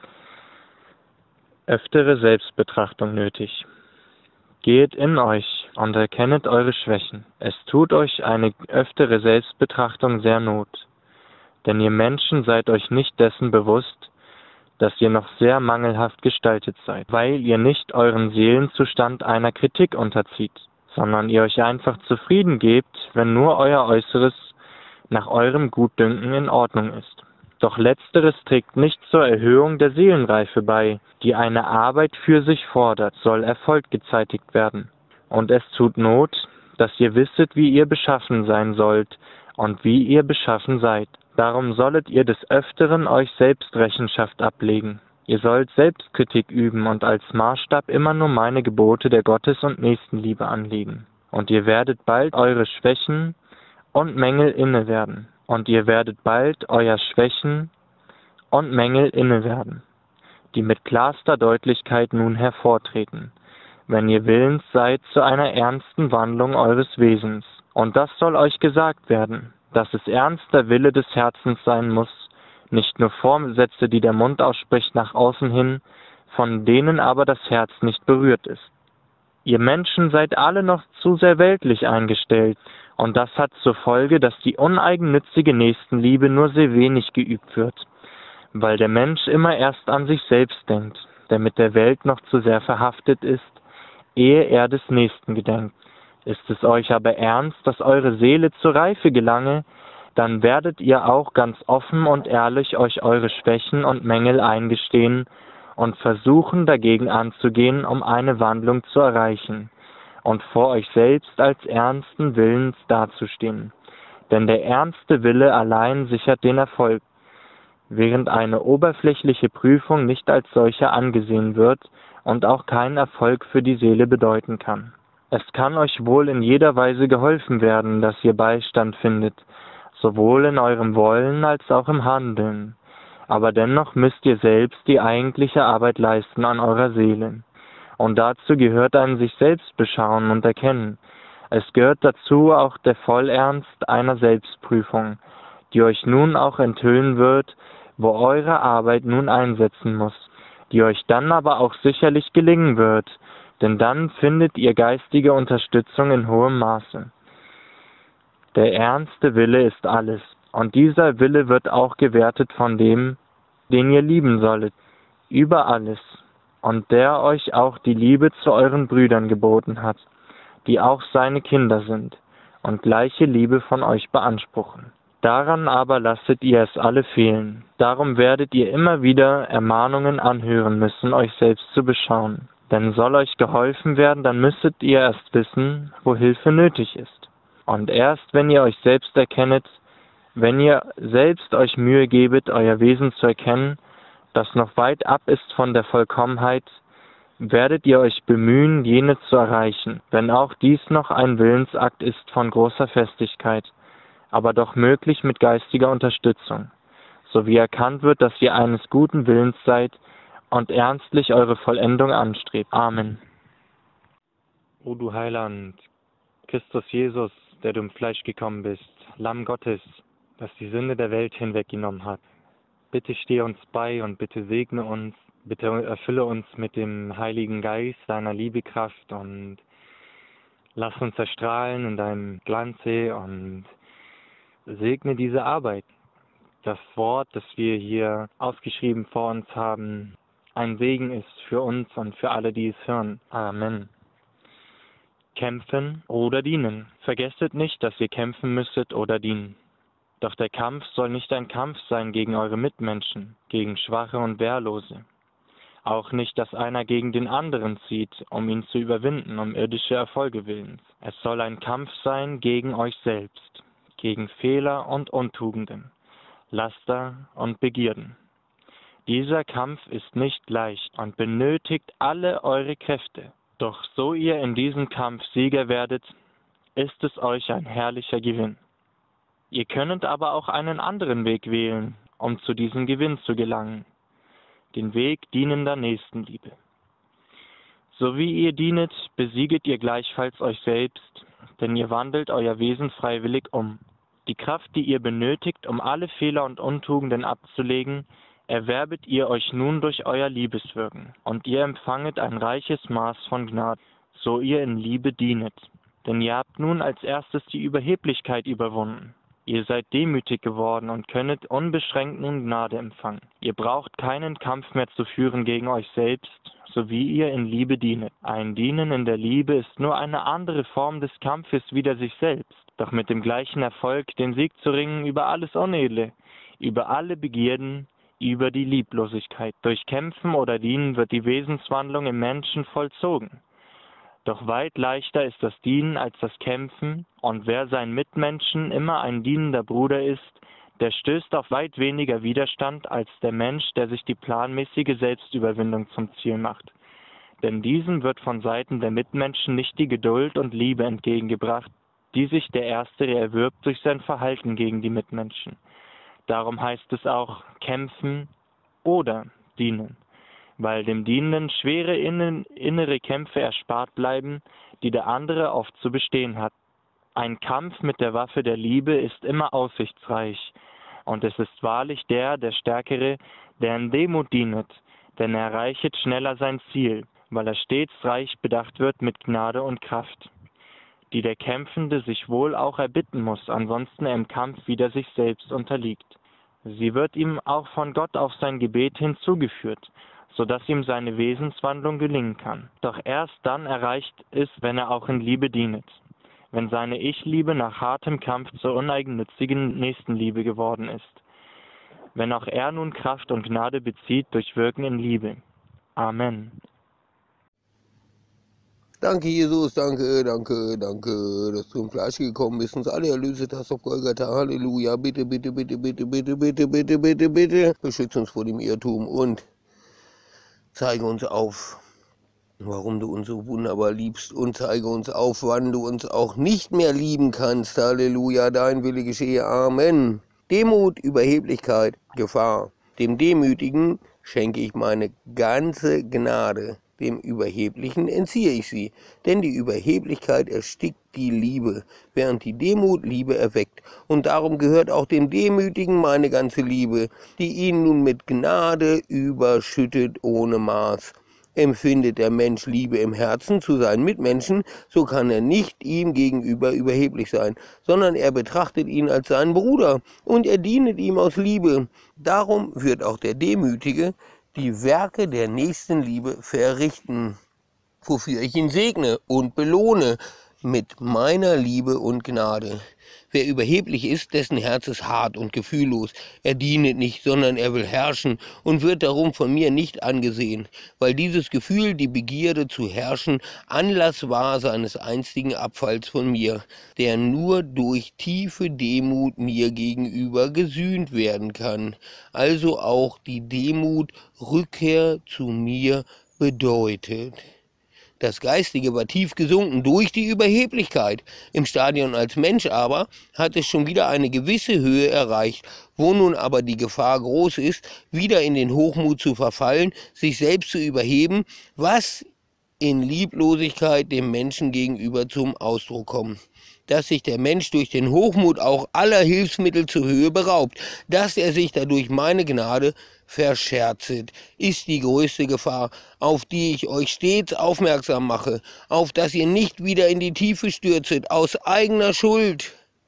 Öftere Selbstbetrachtung nötig. Geht in euch und erkennet eure Schwächen. Es tut euch eine öftere Selbstbetrachtung sehr not, denn ihr Menschen seid euch nicht dessen bewusst, dass ihr noch sehr mangelhaft gestaltet seid, weil ihr nicht euren Seelenzustand einer Kritik unterzieht, sondern ihr euch einfach zufrieden gebt, wenn nur euer Äußeres nach eurem Gutdünken in Ordnung ist. Doch letzteres trägt nicht zur Erhöhung der Seelenreife bei, die eine Arbeit für sich fordert, soll Erfolg gezeitigt werden. Und es tut Not, dass ihr wisset, wie ihr beschaffen sein sollt und wie ihr beschaffen seid. Darum sollet ihr des Öfteren euch selbst Rechenschaft ablegen. Ihr sollt Selbstkritik üben und als Maßstab immer nur meine Gebote der Gottes- und Nächstenliebe anlegen. Und ihr werdet bald eure Schwächen und Mängel inne werden. Und ihr werdet bald euer Schwächen und Mängel inne werden, die mit klarster Deutlichkeit nun hervortreten, wenn ihr willens seid zu einer ernsten Wandlung eures Wesens. Und das soll euch gesagt werden, dass es ernster Wille des Herzens sein muss, nicht nur Vorsätze, die der Mund ausspricht, nach außen hin, von denen aber das Herz nicht berührt ist. Ihr Menschen seid alle noch zu sehr weltlich eingestellt, und das hat zur Folge, dass die uneigennützige Nächstenliebe nur sehr wenig geübt wird, weil der Mensch immer erst an sich selbst denkt, der mit der Welt noch zu sehr verhaftet ist, ehe er des Nächsten gedenkt. Ist es euch aber ernst, dass eure Seele zur Reife gelange, dann werdet ihr auch ganz offen und ehrlich euch eure Schwächen und Mängel eingestehen und versuchen dagegen anzugehen, um eine Wandlung zu erreichen und vor euch selbst als ernsten Willens dazustehen. Denn der ernste Wille allein sichert den Erfolg, während eine oberflächliche Prüfung nicht als solche angesehen wird und auch keinen Erfolg für die Seele bedeuten kann. Es kann euch wohl in jeder Weise geholfen werden, dass ihr Beistand findet, sowohl in eurem Wollen als auch im Handeln. Aber dennoch müsst ihr selbst die eigentliche Arbeit leisten an eurer Seele. Und dazu gehört ein sich selbst beschauen und erkennen. Es gehört dazu auch der Vollernst einer Selbstprüfung, die euch nun auch enthüllen wird, wo eure Arbeit nun einsetzen muss, die euch dann aber auch sicherlich gelingen wird, denn dann findet ihr geistige Unterstützung in hohem Maße. Der ernste Wille ist alles, und dieser Wille wird auch gewertet von dem, den ihr lieben sollet, über alles, und der euch auch die Liebe zu euren Brüdern geboten hat, die auch seine Kinder sind, und gleiche Liebe von euch beanspruchen. Daran aber lasset ihr es alle fehlen. Darum werdet ihr immer wieder Ermahnungen anhören müssen, euch selbst zu beschauen. Denn soll euch geholfen werden, dann müsstet ihr erst wissen, wo Hilfe nötig ist. Und erst wenn ihr euch selbst erkennet, wenn ihr selbst euch Mühe gebet, euer Wesen zu erkennen, das noch weit ab ist von der Vollkommenheit, werdet ihr euch bemühen, jene zu erreichen, wenn auch dies noch ein Willensakt ist von großer Festigkeit, aber doch möglich mit geistiger Unterstützung, so wie erkannt wird, dass ihr eines guten Willens seid und ernstlich eure Vollendung anstrebt. Amen. O du Heiland, Christus Jesus, der du im Fleisch gekommen bist, Lamm Gottes, das die Sünde der Welt hinweggenommen hat, bitte stehe uns bei und bitte segne uns, bitte erfülle uns mit dem Heiligen Geist, deiner Liebekraft und lass uns erstrahlen in deinem Glanze und segne diese Arbeit. Das Wort, das wir hier aufgeschrieben vor uns haben, ein Segen ist für uns und für alle, die es hören. Amen. Kämpfen oder dienen. Vergesset nicht, dass ihr kämpfen müsstet oder dienen. Doch der Kampf soll nicht ein Kampf sein gegen eure Mitmenschen, gegen Schwache und Wehrlose. Auch nicht, dass einer gegen den anderen zieht, um ihn zu überwinden, um irdische Erfolge willens. Es soll ein Kampf sein gegen euch selbst, gegen Fehler und Untugenden, Laster und Begierden. Dieser Kampf ist nicht leicht und benötigt alle eure Kräfte. Doch so ihr in diesem Kampf Sieger werdet, ist es euch ein herrlicher Gewinn. Ihr könnet aber auch einen anderen Weg wählen, um zu diesem Gewinn zu gelangen, den Weg dienender Nächstenliebe. So wie ihr dienet, besieget ihr gleichfalls euch selbst, denn ihr wandelt euer Wesen freiwillig um. Die Kraft, die ihr benötigt, um alle Fehler und Untugenden abzulegen, erwerbet ihr euch nun durch euer Liebeswirken, und ihr empfanget ein reiches Maß von Gnade, so ihr in Liebe dienet. Denn ihr habt nun als erstes die Überheblichkeit überwunden. Ihr seid demütig geworden und könnet unbeschränkt nun Gnade empfangen. Ihr braucht keinen Kampf mehr zu führen gegen euch selbst, so wie ihr in Liebe dienet. Ein Dienen in der Liebe ist nur eine andere Form des Kampfes wider sich selbst, doch mit dem gleichen Erfolg, den Sieg zu ringen über alles Unedle, über alle Begierden, über die Lieblosigkeit. Durch Kämpfen oder Dienen wird die Wesenswandlung im Menschen vollzogen. Doch weit leichter ist das Dienen als das Kämpfen, und wer seinen Mitmenschen immer ein dienender Bruder ist, Der stößt auf weit weniger Widerstand als der Mensch, der sich die planmäßige Selbstüberwindung zum Ziel macht. Denn diesem wird von Seiten der Mitmenschen nicht die Geduld und Liebe entgegengebracht, die sich der Erstere erwirbt durch sein Verhalten gegen die Mitmenschen. Darum heißt es auch kämpfen oder dienen, weil dem Dienenden schwere innen, innere Kämpfe erspart bleiben, die der andere oft zu bestehen hat. Ein Kampf mit der Waffe der Liebe ist immer aussichtsreich, und es ist wahrlich der, der Stärkere, der in Demut dienet, denn er erreichet schneller sein Ziel, weil er stets reich bedacht wird mit Gnade und Kraft, die der Kämpfende sich wohl auch erbitten muss, ansonsten er im Kampf wieder sich selbst unterliegt. Sie wird ihm auch von Gott auf sein Gebet hinzugeführt, so dass ihm seine Wesenswandlung gelingen kann. Doch erst dann erreicht ist, wenn er auch in Liebe dienet, wenn seine Ich-Liebe nach hartem Kampf zur uneigennützigen Nächstenliebe geworden ist, wenn auch er nun Kraft und Gnade bezieht durch Wirken in Liebe. Amen. Danke, Jesus, danke, danke, danke, dass du im Fleisch gekommen bist, uns alle erlöset hast auf Golgatha. Halleluja, bitte, bitte, bitte, bitte, bitte, bitte, bitte, bitte, bitte, beschütze uns vor dem Irrtum und zeige uns auf, warum du uns so wunderbar liebst, und zeige uns auf, wann du uns auch nicht mehr lieben kannst. Halleluja, dein Wille geschehe. Amen. Demut, Überheblichkeit, Gefahr. Dem Demütigen schenke ich meine ganze Gnade. Dem Überheblichen entziehe ich sie, denn die Überheblichkeit erstickt die Liebe, während die Demut Liebe erweckt. Und darum gehört auch dem Demütigen meine ganze Liebe, die ihn nun mit Gnade überschüttet ohne Maß. Empfindet der Mensch Liebe im Herzen zu seinen Mitmenschen, so kann er nicht ihm gegenüber überheblich sein, sondern er betrachtet ihn als seinen Bruder und er dienet ihm aus Liebe. Darum wird auch der Demütige die Werke der Nächstenliebe verrichten, wofür ich ihn segne und belohne mit meiner Liebe und Gnade. Wer überheblich ist, dessen Herz ist hart und gefühllos. Er dienet nicht, sondern er will herrschen und wird darum von mir nicht angesehen, weil dieses Gefühl, die Begierde zu herrschen, Anlass war seines einstigen Abfalls von mir, der nur durch tiefe Demut mir gegenüber gesühnt werden kann. Also auch die Demut Rückkehr zu mir bedeutet. Das Geistige war tief gesunken durch die Überheblichkeit. Im Stadion als Mensch aber hat es schon wieder eine gewisse Höhe erreicht, wo nun aber die Gefahr groß ist, wieder in den Hochmut zu verfallen, sich selbst zu überheben, was in Lieblosigkeit dem Menschen gegenüber zum Ausdruck kommt. Dass sich der Mensch durch den Hochmut auch aller Hilfsmittel zur Höhe beraubt, dass er sich dadurch meine Gnade verscherzet, ist die größte Gefahr, auf die ich euch stets aufmerksam mache, auf dass ihr nicht wieder in die Tiefe stürzet, aus eigener Schuld.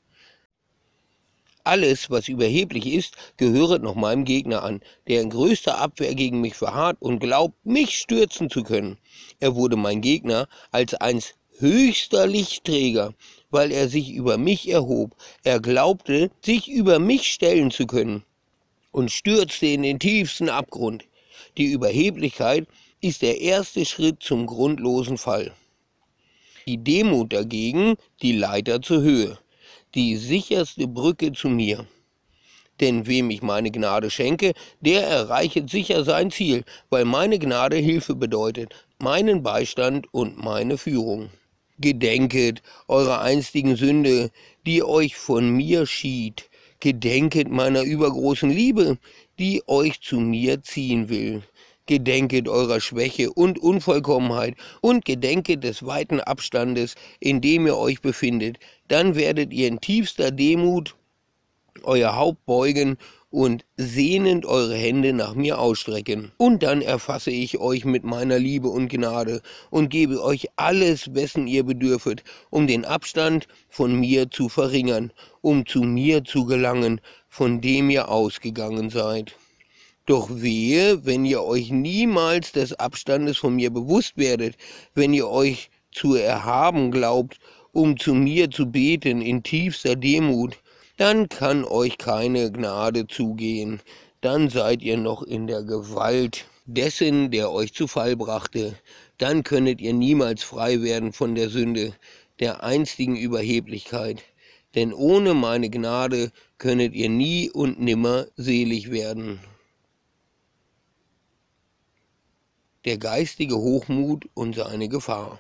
Alles, was überheblich ist, gehöret noch meinem Gegner an, der in größter Abwehr gegen mich verharrt und glaubt, mich stürzen zu können. Er wurde mein Gegner als eins höchster Lichtträger, weil er sich über mich erhob. Er glaubte, sich über mich stellen zu können und stürzte in den tiefsten Abgrund. Die Überheblichkeit ist der erste Schritt zum grundlosen Fall. Die Demut dagegen die Leiter zur Höhe, die sicherste Brücke zu mir. Denn wem ich meine Gnade schenke, der erreichet sicher sein Ziel, weil meine Gnade Hilfe bedeutet, meinen Beistand und meine Führung. Gedenket eurer einstigen Sünde, die euch von mir schied. Gedenket meiner übergroßen Liebe, die euch zu mir ziehen will. Gedenket eurer Schwäche und Unvollkommenheit und gedenket des weiten Abstandes, in dem ihr euch befindet. Dann werdet ihr in tiefster Demut euer Haupt beugen und sehnend eure Hände nach mir ausstrecken. Und dann erfasse ich euch mit meiner Liebe und Gnade und gebe euch alles, wessen ihr bedürfet, um den Abstand von mir zu verringern, um zu mir zu gelangen, von dem ihr ausgegangen seid. Doch wehe, wenn ihr euch niemals des Abstandes von mir bewusst werdet, wenn ihr euch zu erhaben glaubt, um zu mir zu beten in tiefster Demut, dann kann euch keine Gnade zugehen, dann seid ihr noch in der Gewalt dessen, der euch zu Fall brachte, dann könnet ihr niemals frei werden von der Sünde, der einstigen Überheblichkeit, denn ohne meine Gnade könnet ihr nie und nimmer selig werden. Der geistige Hochmut und seine Gefahr.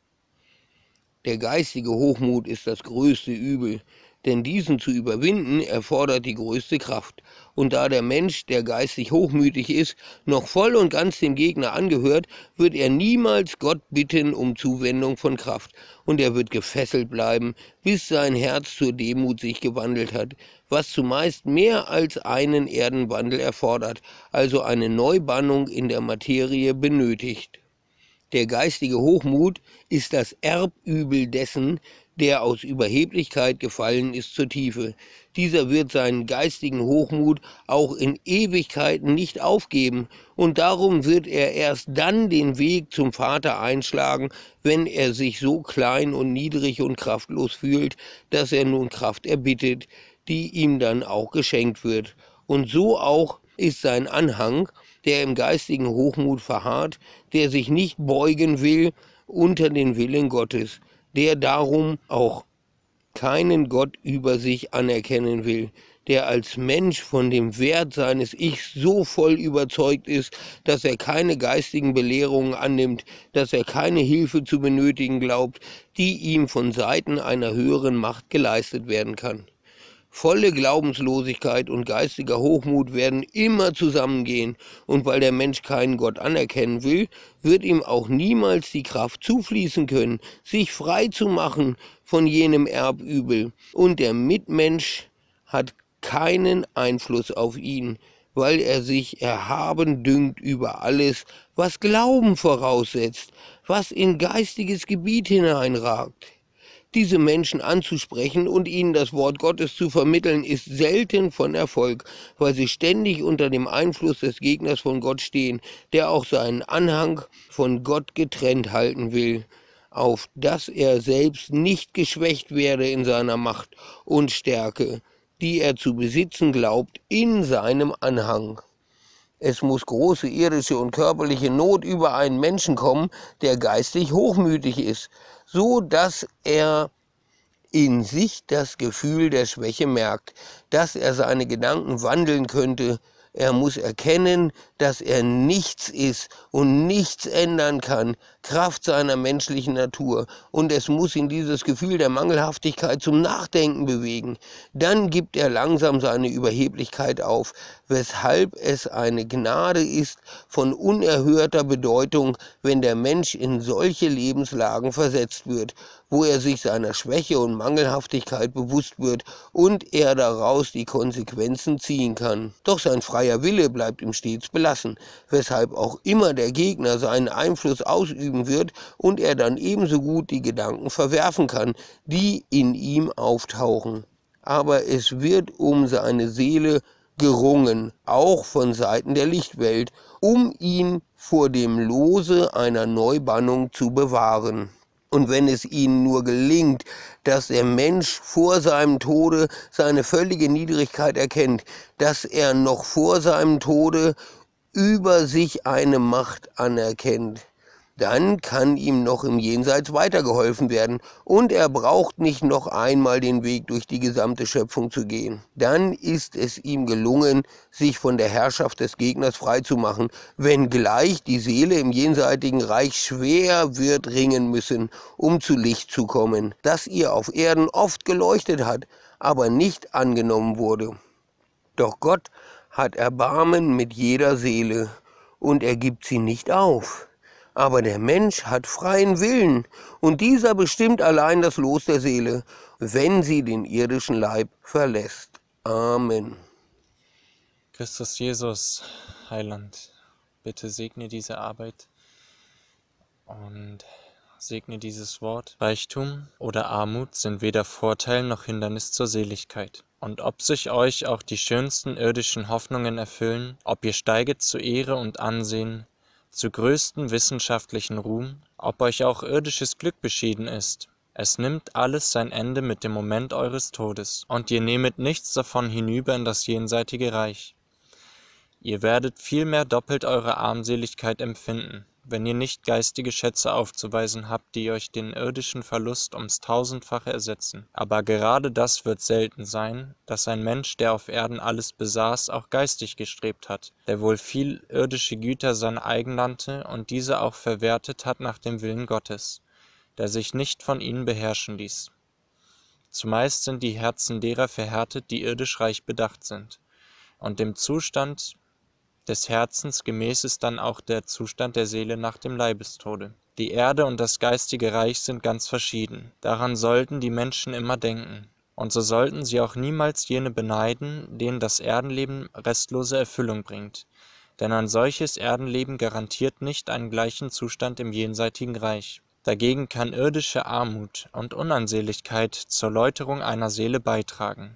Der geistige Hochmut ist das größte Übel, denn diesen zu überwinden erfordert die größte Kraft. Und da der Mensch, der geistig hochmütig ist, noch voll und ganz dem Gegner angehört, wird er niemals Gott bitten um Zuwendung von Kraft. Und er wird gefesselt bleiben, bis sein Herz zur Demut sich gewandelt hat, was zumeist mehr als einen Erdenwandel erfordert, also eine Neubannung in der Materie benötigt. Der geistige Hochmut ist das Erbübel dessen, der aus Überheblichkeit gefallen ist zur Tiefe. Dieser wird seinen geistigen Hochmut auch in Ewigkeiten nicht aufgeben, und darum wird er erst dann den Weg zum Vater einschlagen, wenn er sich so klein und niedrig und kraftlos fühlt, dass er nun Kraft erbittet, die ihm dann auch geschenkt wird. Und so auch ist sein Anhang, der im geistigen Hochmut verharrt, der sich nicht beugen will unter den Willen Gottes, der darum auch keinen Gott über sich anerkennen will, der als Mensch von dem Wert seines Ichs so voll überzeugt ist, dass er keine geistigen Belehrungen annimmt, dass er keine Hilfe zu benötigen glaubt, die ihm von Seiten einer höheren Macht geleistet werden kann. Volle Glaubenslosigkeit und geistiger Hochmut werden immer zusammengehen, und weil der Mensch keinen Gott anerkennen will, wird ihm auch niemals die Kraft zufließen können, sich frei zu machen von jenem Erbübel, und der Mitmensch hat keinen Einfluss auf ihn, weil er sich erhaben dünkt über alles, was Glauben voraussetzt, was in geistiges Gebiet hineinragt. Diese Menschen anzusprechen und ihnen das Wort Gottes zu vermitteln, ist selten von Erfolg, weil sie ständig unter dem Einfluss des Gegners von Gott stehen, der auch seinen Anhang von Gott getrennt halten will, auf dass er selbst nicht geschwächt werde in seiner Macht und Stärke, die er zu besitzen glaubt, in seinem Anhang. Es muss große irdische und körperliche Not über einen Menschen kommen, der geistig hochmütig ist, so dass er in sich das Gefühl der Schwäche merkt, dass er seine Gedanken wandeln könnte. Er muss erkennen, dass er nichts ist und nichts ändern kann, Kraft seiner menschlichen Natur, und es muss ihn dieses Gefühl der Mangelhaftigkeit zum Nachdenken bewegen. Dann gibt er langsam seine Überheblichkeit auf, weshalb es eine Gnade ist von unerhörter Bedeutung, wenn der Mensch in solche Lebenslagen versetzt wird, wo er sich seiner Schwäche und Mangelhaftigkeit bewusst wird und er daraus die Konsequenzen ziehen kann. Doch sein freier Wille bleibt ihm stets belassen, weshalb auch immer der Gegner seinen Einfluss ausüben wird und er dann ebenso gut die Gedanken verwerfen kann, die in ihm auftauchen. Aber es wird um seine Seele gerungen, auch von Seiten der Lichtwelt, um ihn vor dem Lose einer Neubannung zu bewahren. Und wenn es ihnen nur gelingt, dass der Mensch vor seinem Tode seine völlige Niedrigkeit erkennt, dass er noch vor seinem Tode über sich eine Macht anerkennt, dann kann ihm noch im Jenseits weitergeholfen werden und er braucht nicht noch einmal den Weg durch die gesamte Schöpfung zu gehen. Dann ist es ihm gelungen, sich von der Herrschaft des Gegners freizumachen, wenngleich die Seele im jenseitigen Reich schwer wird ringen müssen, um zu Licht zu kommen, das ihr auf Erden oft geleuchtet hat, aber nicht angenommen wurde. Doch Gott hat Erbarmen mit jeder Seele und er gibt sie nicht auf. Aber der Mensch hat freien Willen, und dieser bestimmt allein das Los der Seele, wenn sie den irdischen Leib verlässt. Amen. Christus Jesus, Heiland, bitte segne diese Arbeit und segne dieses Wort. Reichtum oder Armut sind weder Vorteil noch Hindernis zur Seligkeit. Und ob sich euch auch die schönsten irdischen Hoffnungen erfüllen, ob ihr steiget zu Ehre und Ansehen, zu größten wissenschaftlichen Ruhm, ob euch auch irdisches Glück beschieden ist. Es nimmt alles sein Ende mit dem Moment eures Todes, und ihr nehmet nichts davon hinüber in das jenseitige Reich. Ihr werdet vielmehr doppelt eure Armseligkeit empfinden, wenn ihr nicht geistige Schätze aufzuweisen habt, die euch den irdischen Verlust ums Tausendfache ersetzen. Aber gerade das wird selten sein, dass ein Mensch, der auf Erden alles besaß, auch geistig gestrebt hat, der wohl viel irdische Güter sein eigen nannte und diese auch verwertet hat nach dem Willen Gottes, der sich nicht von ihnen beherrschen ließ. Zumeist sind die Herzen derer verhärtet, die irdisch reich bedacht sind, und dem Zustand des Herzens gemäß ist dann auch der Zustand der Seele nach dem Leibestode. Die Erde und das geistige Reich sind ganz verschieden. Daran sollten die Menschen immer denken. Und so sollten sie auch niemals jene beneiden, denen das Erdenleben restlose Erfüllung bringt. Denn ein solches Erdenleben garantiert nicht einen gleichen Zustand im jenseitigen Reich. Dagegen kann irdische Armut und Unansehnlichkeit zur Läuterung einer Seele beitragen.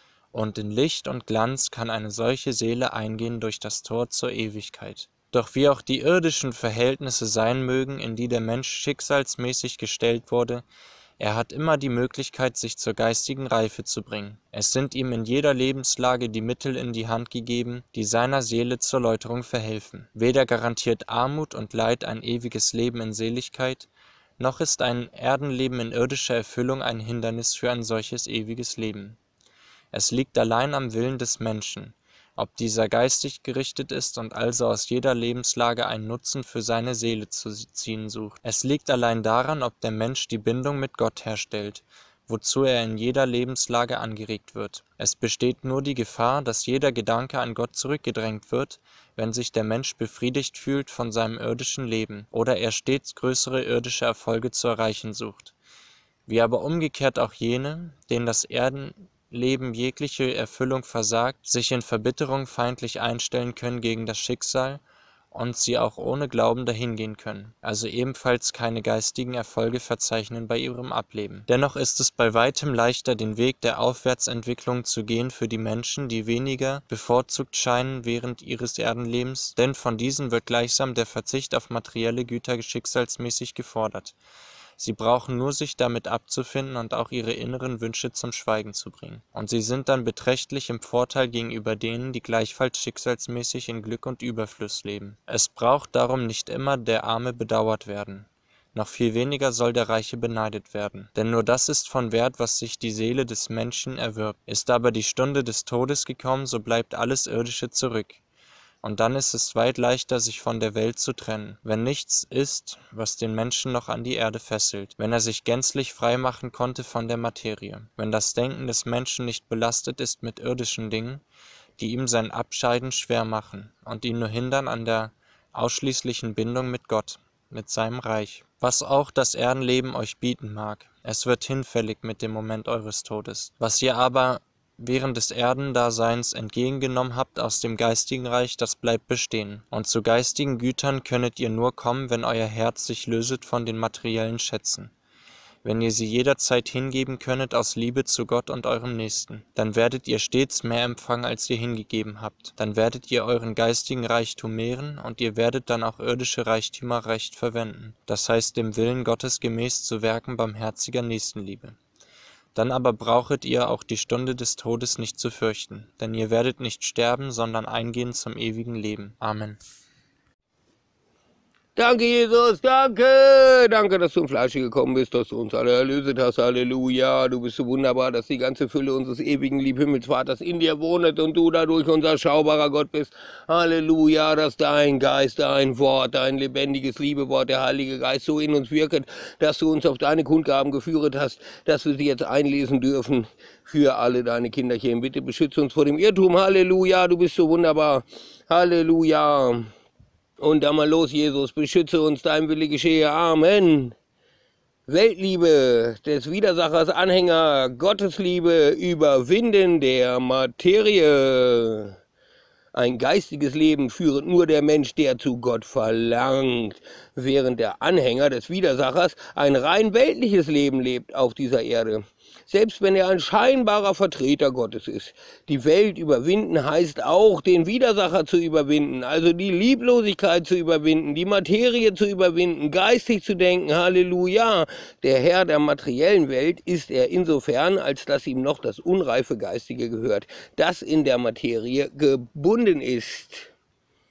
Und in Licht und Glanz kann eine solche Seele eingehen durch das Tor zur Ewigkeit. Doch wie auch die irdischen Verhältnisse sein mögen, in die der Mensch schicksalsmäßig gestellt wurde, er hat immer die Möglichkeit, sich zur geistigen Reife zu bringen. Es sind ihm in jeder Lebenslage die Mittel in die Hand gegeben, die seiner Seele zur Läuterung verhelfen. Weder garantiert Armut und Leid ein ewiges Leben in Seligkeit, noch ist ein Erdenleben in irdischer Erfüllung ein Hindernis für ein solches ewiges Leben. Es liegt allein am Willen des Menschen, ob dieser geistig gerichtet ist und also aus jeder Lebenslage einen Nutzen für seine Seele zu ziehen sucht. Es liegt allein daran, ob der Mensch die Bindung mit Gott herstellt, wozu er in jeder Lebenslage angeregt wird. Es besteht nur die Gefahr, dass jeder Gedanke an Gott zurückgedrängt wird, wenn sich der Mensch befriedigt fühlt von seinem irdischen Leben oder er stets größere irdische Erfolge zu erreichen sucht. Wie aber umgekehrt auch jene, denen das Erdenleben jegliche Erfüllung versagt, sich in Verbitterung feindlich einstellen können gegen das Schicksal und sie auch ohne Glauben dahingehen können, also ebenfalls keine geistigen Erfolge verzeichnen bei ihrem Ableben. Dennoch ist es bei weitem leichter, den Weg der Aufwärtsentwicklung zu gehen für die Menschen, die weniger bevorzugt scheinen während ihres Erdenlebens, denn von diesen wird gleichsam der Verzicht auf materielle Güter schicksalsmäßig gefordert. Sie brauchen nur sich damit abzufinden und auch ihre inneren Wünsche zum Schweigen zu bringen. Und sie sind dann beträchtlich im Vorteil gegenüber denen, die gleichfalls schicksalsmäßig in Glück und Überfluss leben. Es braucht darum nicht immer der Arme bedauert werden. Noch viel weniger soll der Reiche beneidet werden. Denn nur das ist von Wert, was sich die Seele des Menschen erwirbt. Ist aber die Stunde des Todes gekommen, so bleibt alles Irdische zurück. Und dann ist es weit leichter, sich von der Welt zu trennen, wenn nichts ist, was den Menschen noch an die Erde fesselt, wenn er sich gänzlich frei machen konnte von der Materie, wenn das Denken des Menschen nicht belastet ist mit irdischen Dingen, die ihm sein Abscheiden schwer machen und ihn nur hindern an der ausschließlichen Bindung mit Gott, mit seinem Reich. Was auch das Erdenleben euch bieten mag, es wird hinfällig mit dem Moment eures Todes. Was ihr aber während des Erdendaseins entgegengenommen habt aus dem geistigen Reich, das bleibt bestehen. Und zu geistigen Gütern könnet ihr nur kommen, wenn euer Herz sich löset von den materiellen Schätzen. Wenn ihr sie jederzeit hingeben könnet aus Liebe zu Gott und eurem Nächsten, dann werdet ihr stets mehr empfangen, als ihr hingegeben habt. Dann werdet ihr euren geistigen Reichtum mehren und ihr werdet dann auch irdische Reichtümer recht verwenden. Das heißt, dem Willen Gottes gemäß zu werken barmherziger Nächstenliebe. Dann aber brauchet ihr auch die Stunde des Todes nicht zu fürchten, denn ihr werdet nicht sterben, sondern eingehen zum ewigen Leben. Amen. Danke, Jesus, danke. Danke, dass du im Fleische gekommen bist, dass du uns alle erlöset hast. Halleluja. Du bist so wunderbar, dass die ganze Fülle unseres ewigen lieben Himmelsvaters in dir wohnet und du dadurch unser schaubarer Gott bist. Halleluja, dass dein Geist, dein Wort, dein lebendiges Liebewort, der Heilige Geist so in uns wirket, dass du uns auf deine Kundgaben geführt hast, dass wir sie jetzt einlesen dürfen für alle deine Kinderchen. Bitte beschütze uns vor dem Irrtum. Halleluja, du bist so wunderbar. Halleluja. Und dann mal los, Jesus, beschütze uns, dein Wille geschehe. Amen. Weltliebe des Widersachers Anhänger, Gottesliebe, Überwinden der Materie. Ein geistiges Leben führet nur der Mensch, der zu Gott verlangt, während der Anhänger des Widersachers ein rein weltliches Leben lebt auf dieser Erde. Selbst wenn er ein scheinbarer Vertreter Gottes ist. Die Welt überwinden heißt auch, den Widersacher zu überwinden, also die Lieblosigkeit zu überwinden, die Materie zu überwinden, geistig zu denken. Halleluja! Der Herr der materiellen Welt ist er insofern, als dass ihm noch das unreife Geistige gehört, das in der Materie gebunden ist.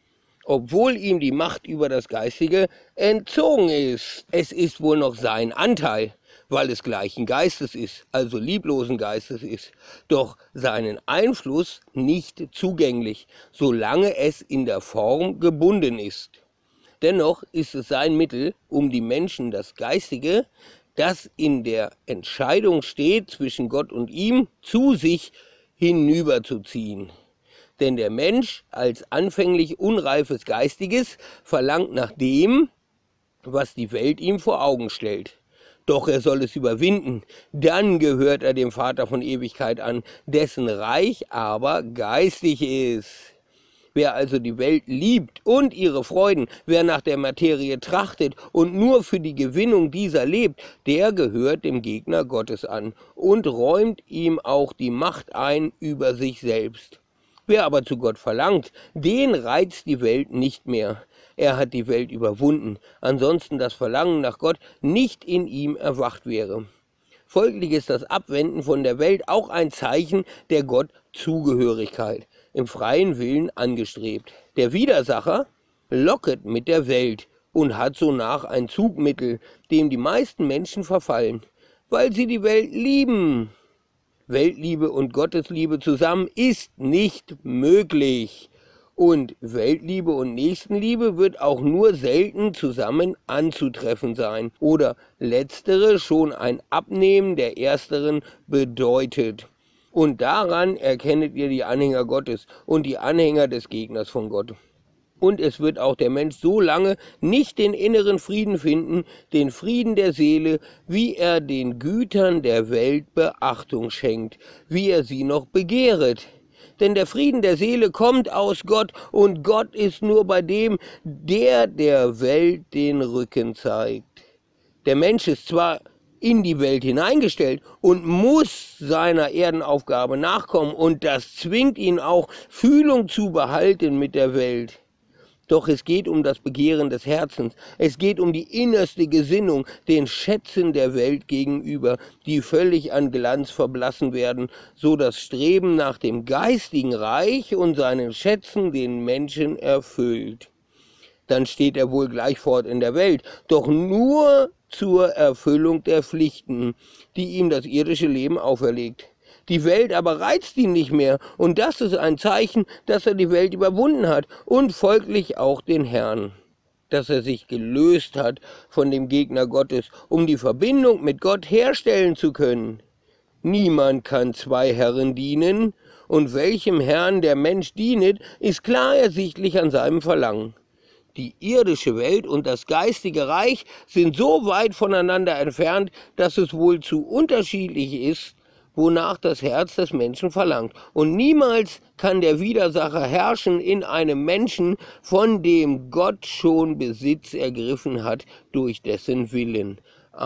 obwohl ihm die Macht über das Geistige entzogen ist. Es ist wohl noch sein Anteil, weil es gleichen Geistes ist, also lieblosen Geistes ist, doch seinen Einfluss nicht zugänglich, solange es in der Form gebunden ist. Dennoch ist es sein Mittel, um die Menschen das Geistige, das in der Entscheidung steht zwischen Gott und ihm, zu sich hinüberzuziehen. Denn der Mensch als anfänglich unreifes Geistiges verlangt nach dem, was die Welt ihm vor Augen stellt. Doch er soll es überwinden, dann gehört er dem Vater von Ewigkeit an, dessen Reich aber geistig ist. Wer also die Welt liebt und ihre Freuden, wer nach der Materie trachtet und nur für die Gewinnung dieser lebt, der gehört dem Gegner Gottes an und räumt ihm auch die Macht ein über sich selbst. Wer aber zu Gott verlangt, den reizt die Welt nicht mehr. Er hat die Welt überwunden, ansonsten das Verlangen nach Gott nicht in ihm erwacht wäre. Folglich ist das Abwenden von der Welt auch ein Zeichen der Gottzugehörigkeit, im freien Willen angestrebt. Der Widersacher locket mit der Welt und hat sonach ein Zugmittel, dem die meisten Menschen verfallen, weil sie die Welt lieben. Weltliebe und Gottesliebe zusammen ist nicht möglich. Und Weltliebe und Nächstenliebe wird auch nur selten zusammen anzutreffen sein. Oder letztere schon ein Abnehmen der ersteren bedeutet. Und daran erkennet ihr die Anhänger Gottes und die Anhänger des Gegners von Gott. Und es wird auch der Mensch so lange nicht den inneren Frieden finden, den Frieden der Seele, wie er den Gütern der Welt Beachtung schenkt, wie er sie noch begehret. Denn der Frieden der Seele kommt aus Gott, und Gott ist nur bei dem, der der Welt den Rücken zeigt. Der Mensch ist zwar in die Welt hineingestellt und muss seiner Erdenaufgabe nachkommen, und das zwingt ihn auch, Fühlung zu behalten mit der Welt. Doch es geht um das Begehren des Herzens, es geht um die innerste Gesinnung, den Schätzen der Welt gegenüber, die völlig an Glanz verblassen werden, so das Streben nach dem geistigen Reich und seinen Schätzen den Menschen erfüllt. Dann steht er wohl gleich fort in der Welt, doch nur zur Erfüllung der Pflichten, die ihm das irdische Leben auferlegt. Die Welt aber reizt ihn nicht mehr, und das ist ein Zeichen, dass er die Welt überwunden hat und folglich auch den Herrn, dass er sich gelöst hat von dem Gegner Gottes, um die Verbindung mit Gott herstellen zu können. Niemand kann zwei Herren dienen, und welchem Herrn der Mensch dienet, ist klar ersichtlich an seinem Verlangen. Die irdische Welt und das geistige Reich sind so weit voneinander entfernt, dass es wohl zu unterschiedlich ist, wonach das Herz des Menschen verlangt. Und niemals kann der Widersacher herrschen in einem Menschen, von dem Gott schon Besitz ergriffen hat, durch dessen Willen.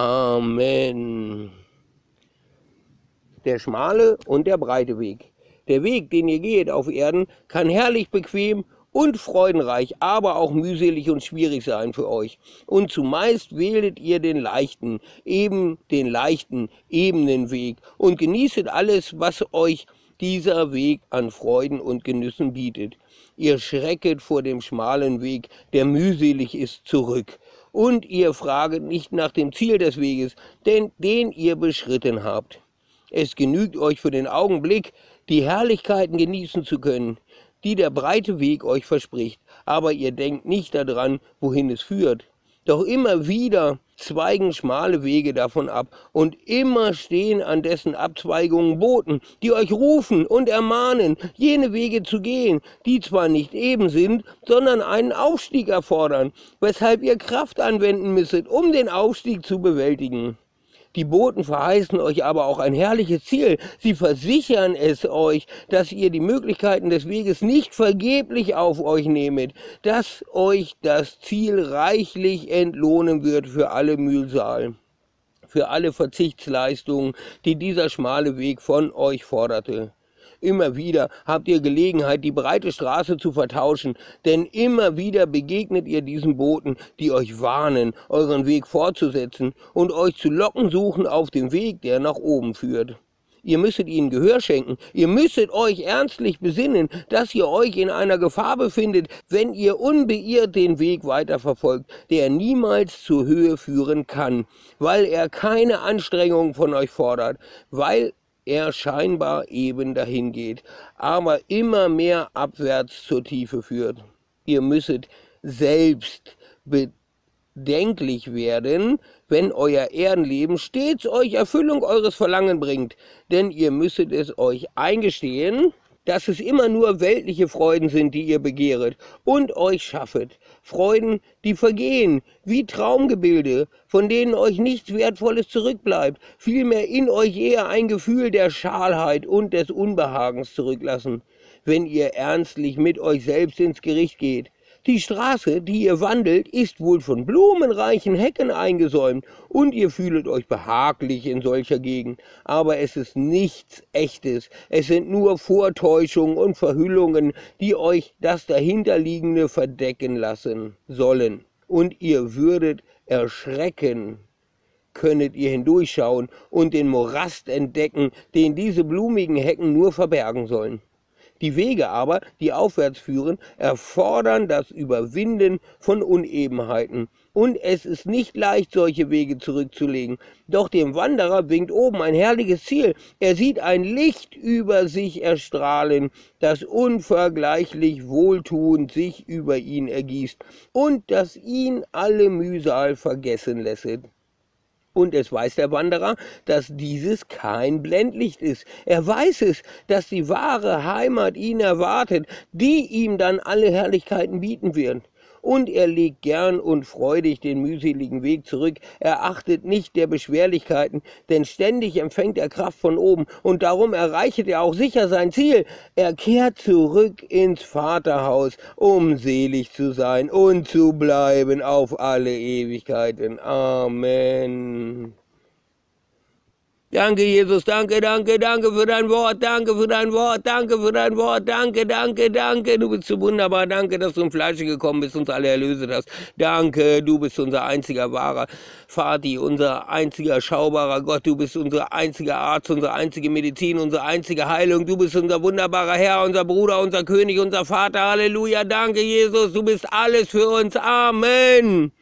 Amen. Der schmale und der breite Weg. Der Weg, den ihr geht auf Erden, kann herrlich bequem und freudenreich, aber auch mühselig und schwierig sein für euch. Und zumeist wählet ihr den leichten, eben den leichten, ebenen Weg und genießet alles, was euch dieser Weg an Freuden und Genüssen bietet. Ihr schrecket vor dem schmalen Weg, der mühselig ist, zurück. Und ihr fraget nicht nach dem Ziel des Weges, denn den ihr beschritten habt. Es genügt euch für den Augenblick, die Herrlichkeiten genießen zu können, die der breite Weg euch verspricht, aber ihr denkt nicht daran, wohin es führt. Doch immer wieder zweigen schmale Wege davon ab, und immer stehen an dessen Abzweigungen Boten, die euch rufen und ermahnen, jene Wege zu gehen, die zwar nicht eben sind, sondern einen Aufstieg erfordern, weshalb ihr Kraft anwenden müsstet, um den Aufstieg zu bewältigen. Die Boten verheißen euch aber auch ein herrliches Ziel. Sie versichern es euch, dass ihr die Möglichkeiten des Weges nicht vergeblich auf euch nehmet, dass euch das Ziel reichlich entlohnen wird für alle Mühsal, für alle Verzichtsleistungen, die dieser schmale Weg von euch forderte. Immer wieder habt ihr Gelegenheit, die breite Straße zu vertauschen, denn immer wieder begegnet ihr diesen Boten, die euch warnen, euren Weg fortzusetzen und euch zu locken suchen auf dem Weg, der nach oben führt. Ihr müsstet ihnen Gehör schenken. Ihr müsstet euch ernstlich besinnen, dass ihr euch in einer Gefahr befindet, wenn ihr unbeirrt den Weg weiterverfolgt, der niemals zur Höhe führen kann, weil er keine Anstrengung von euch fordert, weil er scheinbar eben dahin geht, aber immer mehr abwärts zur Tiefe führt. Ihr müsstet selbst bedenklich werden, wenn euer Erdenleben stets euch Erfüllung eures Verlangen bringt, denn ihr müsstet es euch eingestehen, dass es immer nur weltliche Freuden sind, die ihr begehret und euch schaffet, Freuden, die vergehen, wie Traumgebilde, von denen euch nichts Wertvolles zurückbleibt, vielmehr in euch eher ein Gefühl der Schalheit und des Unbehagens zurücklassen, wenn ihr ernstlich mit euch selbst ins Gericht geht. Die Straße, die ihr wandelt, ist wohl von blumenreichen Hecken eingesäumt, und ihr fühlet euch behaglich in solcher Gegend, aber es ist nichts Echtes, es sind nur Vortäuschungen und Verhüllungen, die euch das Dahinterliegende verdecken lassen sollen, und ihr würdet erschrecken, könnet ihr hindurchschauen und den Morast entdecken, den diese blumigen Hecken nur verbergen sollen. Die Wege aber, die aufwärts führen, erfordern das Überwinden von Unebenheiten. Und es ist nicht leicht, solche Wege zurückzulegen. Doch dem Wanderer winkt oben ein herrliches Ziel. Er sieht ein Licht über sich erstrahlen, das unvergleichlich wohltuend sich über ihn ergießt und das ihn alle Mühsal vergessen lässet. Und es weiß der Wanderer, dass dieses kein Blendlicht ist. Er weiß es, dass die wahre Heimat ihn erwartet, die ihm dann alle Herrlichkeiten bieten wird. Und er legt gern und freudig den mühseligen Weg zurück. Er achtet nicht der Beschwerlichkeiten, denn ständig empfängt er Kraft von oben, und darum erreichet er auch sicher sein Ziel. Er kehrt zurück ins Vaterhaus, um selig zu sein und zu bleiben auf alle Ewigkeiten. Amen. Danke, Jesus, danke, danke, danke für dein Wort, danke für dein Wort, danke für dein Wort, danke, danke, danke, du bist so wunderbar, danke, dass du im Fleische gekommen bist, uns alle erlöset hast, danke, du bist unser einziger wahrer Vati, unser einziger schaubarer Gott, du bist unser einziger Arzt, unsere einzige Medizin, unsere einzige Heilung, du bist unser wunderbarer Herr, unser Bruder, unser König, unser Vater, Halleluja, danke, Jesus, du bist alles für uns, Amen.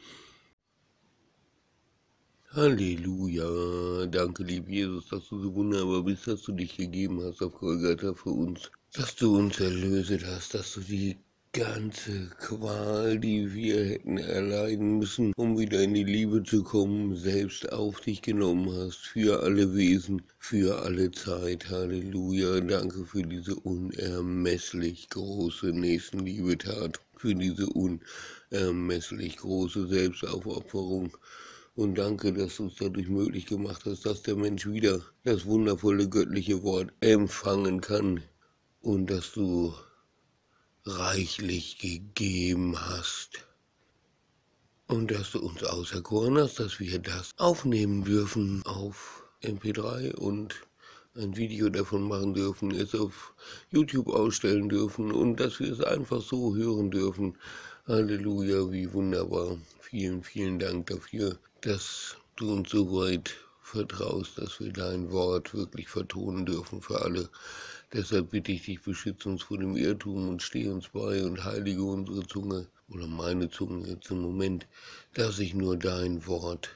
Halleluja, danke, lieber Jesus, dass du so wunderbar bist, dass du dich gegeben hast auf Golgatha für uns, dass du uns erlöset hast, dass du die ganze Qual, die wir hätten erleiden müssen, um wieder in die Liebe zu kommen, selbst auf dich genommen hast, für alle Wesen, für alle Zeit. Halleluja, danke für diese unermesslich große Nächstenliebe-Tat, für diese unermesslich große Selbstaufopferung. Und danke, dass du es dadurch möglich gemacht hast, dass der Mensch wieder das wundervolle göttliche Wort empfangen kann und dass du reichlich gegeben hast und dass du uns auserkoren hast, dass wir das aufnehmen dürfen auf M P drei und ein Video davon machen dürfen, es auf YouTube ausstellen dürfen und dass wir es einfach so hören dürfen. Halleluja, wie wunderbar. Vielen, vielen Dank dafür, dass du uns so weit vertraust, dass wir dein Wort wirklich vertonen dürfen für alle. Deshalb bitte ich dich, beschütze uns vor dem Irrtum und steh uns bei und heilige unsere Zunge, oder meine Zunge jetzt im Moment, dass ich nur dein Wort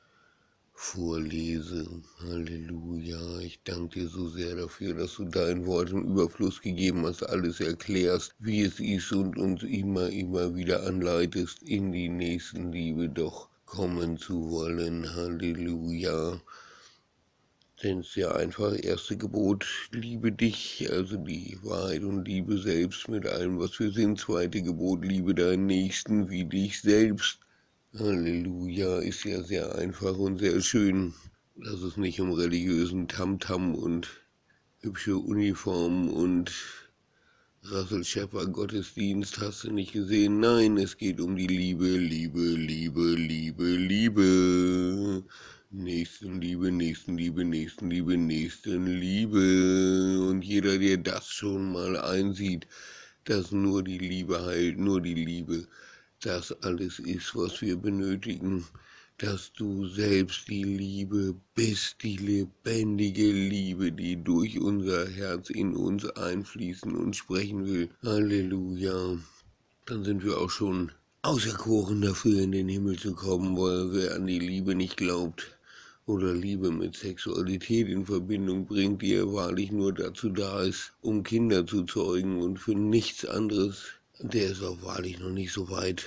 vorlese. Halleluja, ich danke dir so sehr dafür, dass du dein Wort im Überfluss gegeben hast, alles erklärst, wie es ist und uns immer, immer wieder anleitest, in die Nächstenliebe doch kommen zu wollen. Halleluja. Denn es ist ja einfach erste Gebot, liebe dich, also die Wahrheit und Liebe selbst mit allem, was wir sind. Zweite Gebot, liebe deinen Nächsten wie dich selbst. Halleluja, ist ja sehr einfach und sehr schön, dass es nicht um religiösen Tamtam und hübsche Uniformen und Russell Shepard Gottesdienst hast du nicht gesehen. Nein, es geht um die Liebe, Liebe, Liebe, Liebe, Liebe. Nächstenliebe, Nächstenliebe, Nächstenliebe, Nächstenliebe. Und jeder, der das schon mal einsieht, dass nur die Liebe heilt, nur die Liebe, das alles ist, was wir benötigen, dass du selbst die Liebe bist, die lebendige Liebe, die durch unser Herz in uns einfließen und sprechen will. Halleluja. Dann sind wir auch schon auserkoren dafür, in den Himmel zu kommen, weil wer an die Liebe nicht glaubt oder Liebe mit Sexualität in Verbindung bringt, die ja wahrlich nur dazu da ist, um Kinder zu zeugen und für nichts anderes, der ist auch wahrlich noch nicht so weit,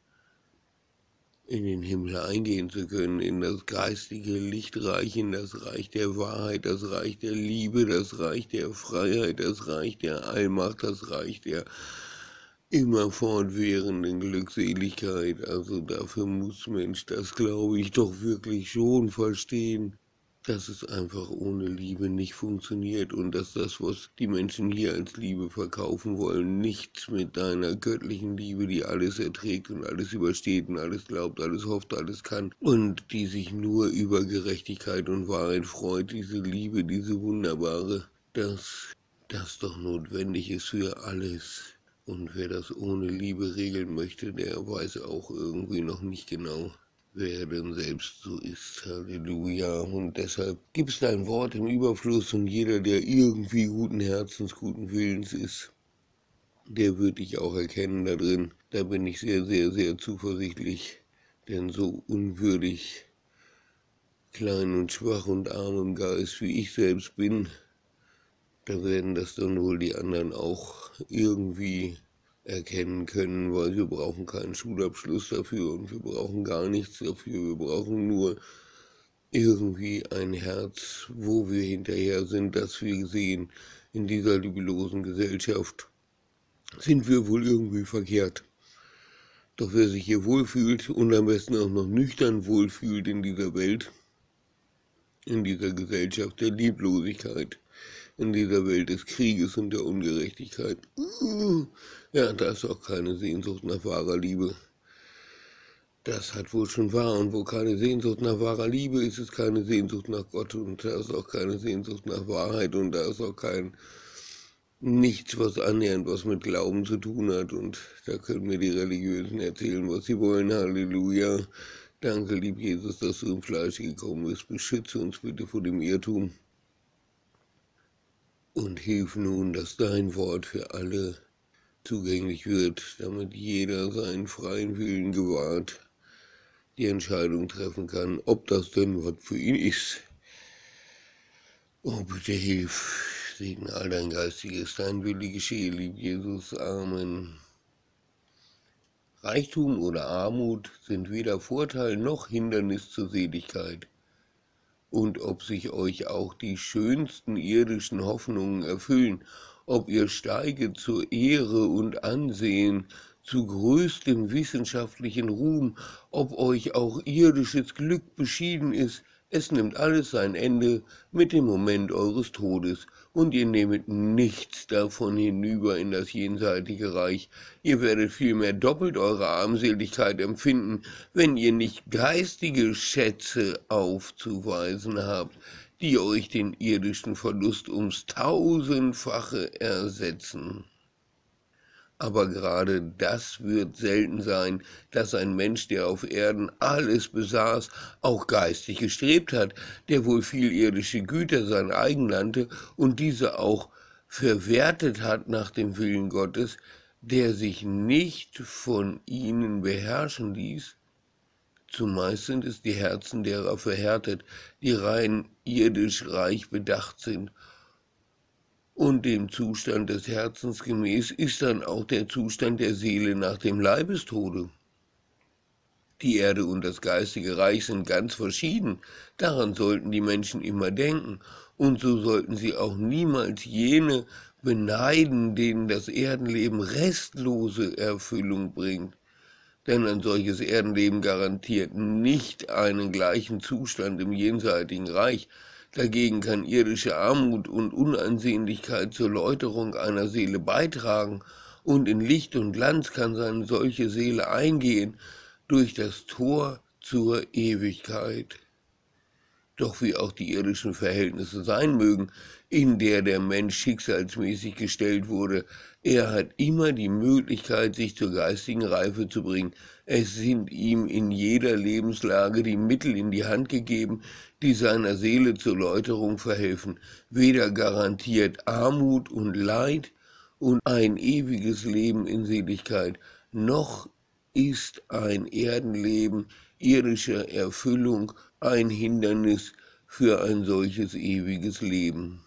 in den Himmel eingehen zu können, in das geistige Lichtreich, in das Reich der Wahrheit, das Reich der Liebe, das Reich der Freiheit, das Reich der Allmacht, das Reich der immer fortwährenden Glückseligkeit. Also dafür muss Mensch, das glaube ich doch wirklich schon verstehen, dass es einfach ohne Liebe nicht funktioniert und dass das, was die Menschen hier als Liebe verkaufen wollen, nichts mit deiner göttlichen Liebe, die alles erträgt und alles übersteht und alles glaubt, alles hofft, alles kann und die sich nur über Gerechtigkeit und Wahrheit freut, diese Liebe, diese wunderbare, dass das doch notwendig ist für alles. Und wer das ohne Liebe regeln möchte, der weiß auch irgendwie noch nicht genau, wer denn selbst so ist. Halleluja. Und deshalb gibst dein Wort im Überfluss und jeder, der irgendwie guten Herzens, guten Willens ist, der wird dich auch erkennen da drin. Da bin ich sehr, sehr, sehr zuversichtlich, denn so unwürdig, klein und schwach und arm im Geist, wie ich selbst bin, da werden das dann wohl die anderen auch irgendwie erkennen können, weil wir brauchen keinen Schulabschluss dafür und wir brauchen gar nichts dafür. Wir brauchen nur irgendwie ein Herz, wo wir hinterher sind, dass wir sehen, in dieser liebelosen Gesellschaft sind wir wohl irgendwie verkehrt. Doch wer sich hier wohlfühlt und am besten auch noch nüchtern wohlfühlt in dieser Welt, in dieser Gesellschaft der Lieblosigkeit, in dieser Welt des Krieges und der Ungerechtigkeit. Ja, da ist auch keine Sehnsucht nach wahrer Liebe. Das hat wohl schon wahr. Und wo keine Sehnsucht nach wahrer Liebe ist, ist keine Sehnsucht nach Gott. Und da ist auch keine Sehnsucht nach Wahrheit. Und da ist auch kein nichts, was annähernd was mit Glauben zu tun hat. Und da können mir die Religiösen erzählen, was sie wollen. Halleluja. Danke, lieb Jesus, dass du im Fleisch gekommen bist. Beschütze uns bitte vor dem Irrtum. Und hilf nun, dass dein Wort für alle zugänglich wird, damit jeder seinen freien Willen gewahrt, die Entscheidung treffen kann, ob das denn was für ihn ist. Oh, bitte hilf, segne all dein Geistiges, dein Wille geschehe, lieb Jesus, Amen. Reichtum oder Armut sind weder Vorteil noch Hindernis zur Seligkeit. Und ob sich euch auch die schönsten irdischen Hoffnungen erfüllen, ob ihr steiget zur Ehre und Ansehen, zu größtem wissenschaftlichen Ruhm, ob euch auch irdisches Glück beschieden ist, es nimmt alles sein Ende mit dem Moment eures Todes, und ihr nehmet nichts davon hinüber in das jenseitige Reich. Ihr werdet vielmehr doppelt eure Armseligkeit empfinden, wenn ihr nicht geistige Schätze aufzuweisen habt, die euch den irdischen Verlust ums Tausendfache ersetzen. Aber gerade das wird selten sein, dass ein Mensch, der auf Erden alles besaß, auch geistig gestrebt hat, der wohl viel irdische Güter sein eigen nannte und diese auch verwertet hat nach dem Willen Gottes, der sich nicht von ihnen beherrschen ließ. Zumeist sind es die Herzen derer verhärtet, die rein irdisch reich bedacht sind. Und dem Zustand des Herzens gemäß ist dann auch der Zustand der Seele nach dem Leibestode. Die Erde und das geistige Reich sind ganz verschieden, daran sollten die Menschen immer denken, und so sollten sie auch niemals jene beneiden, denen das Erdenleben restlose Erfüllung bringt. Denn ein solches Erdenleben garantiert nicht einen gleichen Zustand im jenseitigen Reich. Dagegen kann irdische Armut und Unansehnlichkeit zur Läuterung einer Seele beitragen, und in Licht und Glanz kann seine solche Seele eingehen durch das Tor zur Ewigkeit. Doch wie auch die irdischen Verhältnisse sein mögen, in der der Mensch schicksalsmäßig gestellt wurde. Er hat immer die Möglichkeit, sich zur geistigen Reife zu bringen. Es sind ihm in jeder Lebenslage die Mittel in die Hand gegeben, die seiner Seele zur Läuterung verhelfen. Weder garantiert Armut und Leid und ein ewiges Leben in Seligkeit, noch ist ein Erdenleben irdischer Erfüllung ein Hindernis für ein solches ewiges Leben.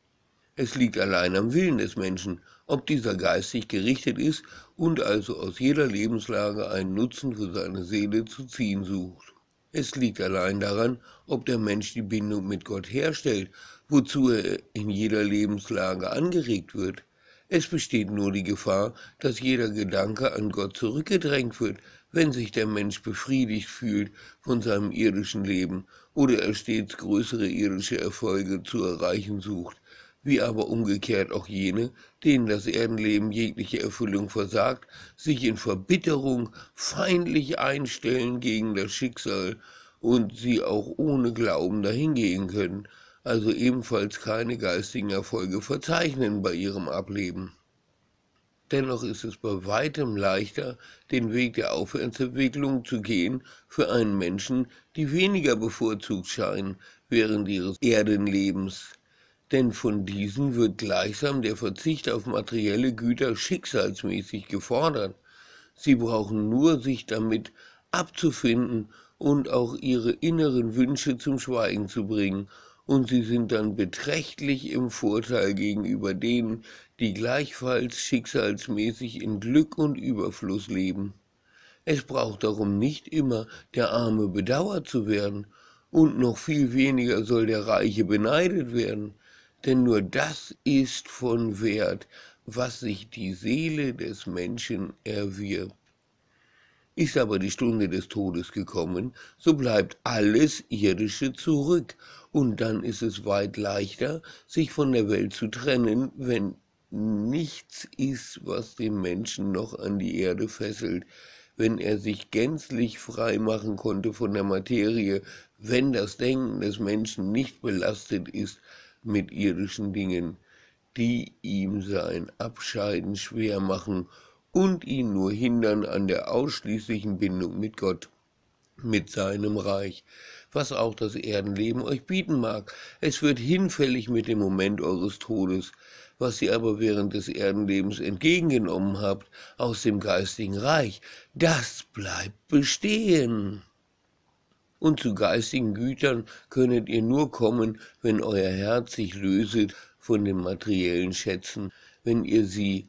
Es liegt allein am Willen des Menschen, ob dieser geistig gerichtet ist und also aus jeder Lebenslage einen Nutzen für seine Seele zu ziehen sucht. Es liegt allein daran, ob der Mensch die Bindung mit Gott herstellt, wozu er in jeder Lebenslage angeregt wird. Es besteht nur die Gefahr, dass jeder Gedanke an Gott zurückgedrängt wird, wenn sich der Mensch befriedigt fühlt von seinem irdischen Leben oder er stets größere irdische Erfolge zu erreichen sucht, wie aber umgekehrt auch jene, denen das Erdenleben jegliche Erfüllung versagt, sich in Verbitterung feindlich einstellen gegen das Schicksal und sie auch ohne Glauben dahingehen können, also ebenfalls keine geistigen Erfolge verzeichnen bei ihrem Ableben. Dennoch ist es bei weitem leichter, den Weg der Aufwärtsentwicklung zu gehen für einen Menschen, die weniger bevorzugt scheinen während ihres Erdenlebens. Denn von diesen wird gleichsam der Verzicht auf materielle Güter schicksalsmäßig gefordert. Sie brauchen nur, sich damit abzufinden und auch ihre inneren Wünsche zum Schweigen zu bringen, und sie sind dann beträchtlich im Vorteil gegenüber denen, die gleichfalls schicksalsmäßig in Glück und Überfluss leben. Es braucht darum nicht immer der Arme bedauert zu werden, und noch viel weniger soll der Reiche beneidet werden, denn nur das ist von Wert, was sich die Seele des Menschen erwirbt. Ist aber die Stunde des Todes gekommen, so bleibt alles Irdische zurück, und dann ist es weit leichter, sich von der Welt zu trennen, wenn nichts ist, was den Menschen noch an die Erde fesselt, wenn er sich gänzlich frei machen konnte von der Materie, wenn das Denken des Menschen nicht belastet ist mit irdischen Dingen, die ihm sein Abscheiden schwer machen und ihn nur hindern an der ausschließlichen Bindung mit Gott, mit seinem Reich, was auch das Erdenleben euch bieten mag. Es wird hinfällig mit dem Moment eures Todes, was ihr aber während des Erdenlebens entgegengenommen habt aus dem geistigen Reich, das bleibt bestehen. Und zu geistigen Gütern könnet ihr nur kommen, wenn euer Herz sich löset von den materiellen Schätzen, wenn ihr sie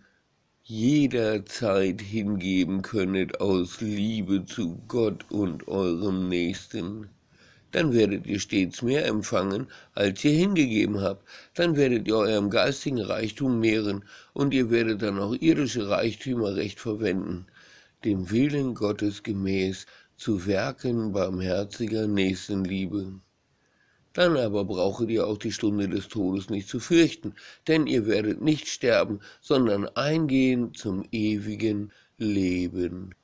jederzeit hingeben könnet aus Liebe zu Gott und eurem Nächsten. Dann werdet ihr stets mehr empfangen, als ihr hingegeben habt. Dann werdet ihr eurem geistigen Reichtum mehren, und ihr werdet dann auch irdische Reichtümer recht verwenden, dem Willen Gottes gemäß, zu Werken barmherziger Nächstenliebe. Dann aber brauchet ihr auch die Stunde des Todes nicht zu fürchten, denn ihr werdet nicht sterben, sondern eingehen zum ewigen Leben.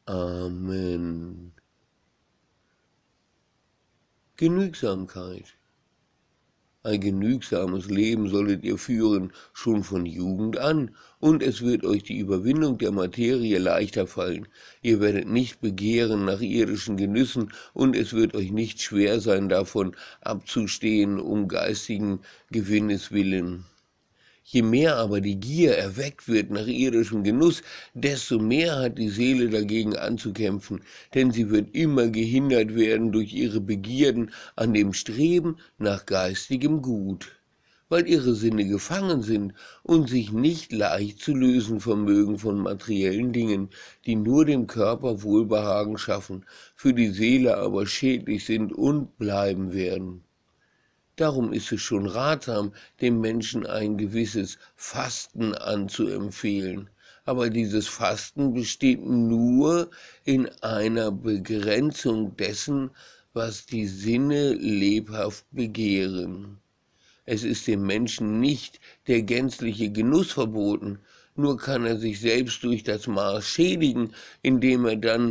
Amen. Genügsamkeit. Ein genügsames Leben solltet ihr führen, schon von Jugend an, und es wird euch die Überwindung der Materie leichter fallen. Ihr werdet nicht begehren nach irdischen Genüssen, und es wird euch nicht schwer sein, davon abzustehen, um geistigen Gewinnes willen. Je mehr aber die Gier erweckt wird nach irdischem Genuss, desto mehr hat die Seele dagegen anzukämpfen, denn sie wird immer gehindert werden durch ihre Begierden an dem Streben nach geistigem Gut, weil ihre Sinne gefangen sind und sich nicht leicht zu lösen vermögen von materiellen Dingen, die nur dem Körper Wohlbehagen schaffen, für die Seele aber schädlich sind und bleiben werden. Darum ist es schon ratsam, dem Menschen ein gewisses Fasten anzuempfehlen. Aber dieses Fasten besteht nur in einer Begrenzung dessen, was die Sinne lebhaft begehren. Es ist dem Menschen nicht der gänzliche Genuss verboten, nur kann er sich selbst durch das Maß schädigen, indem er dann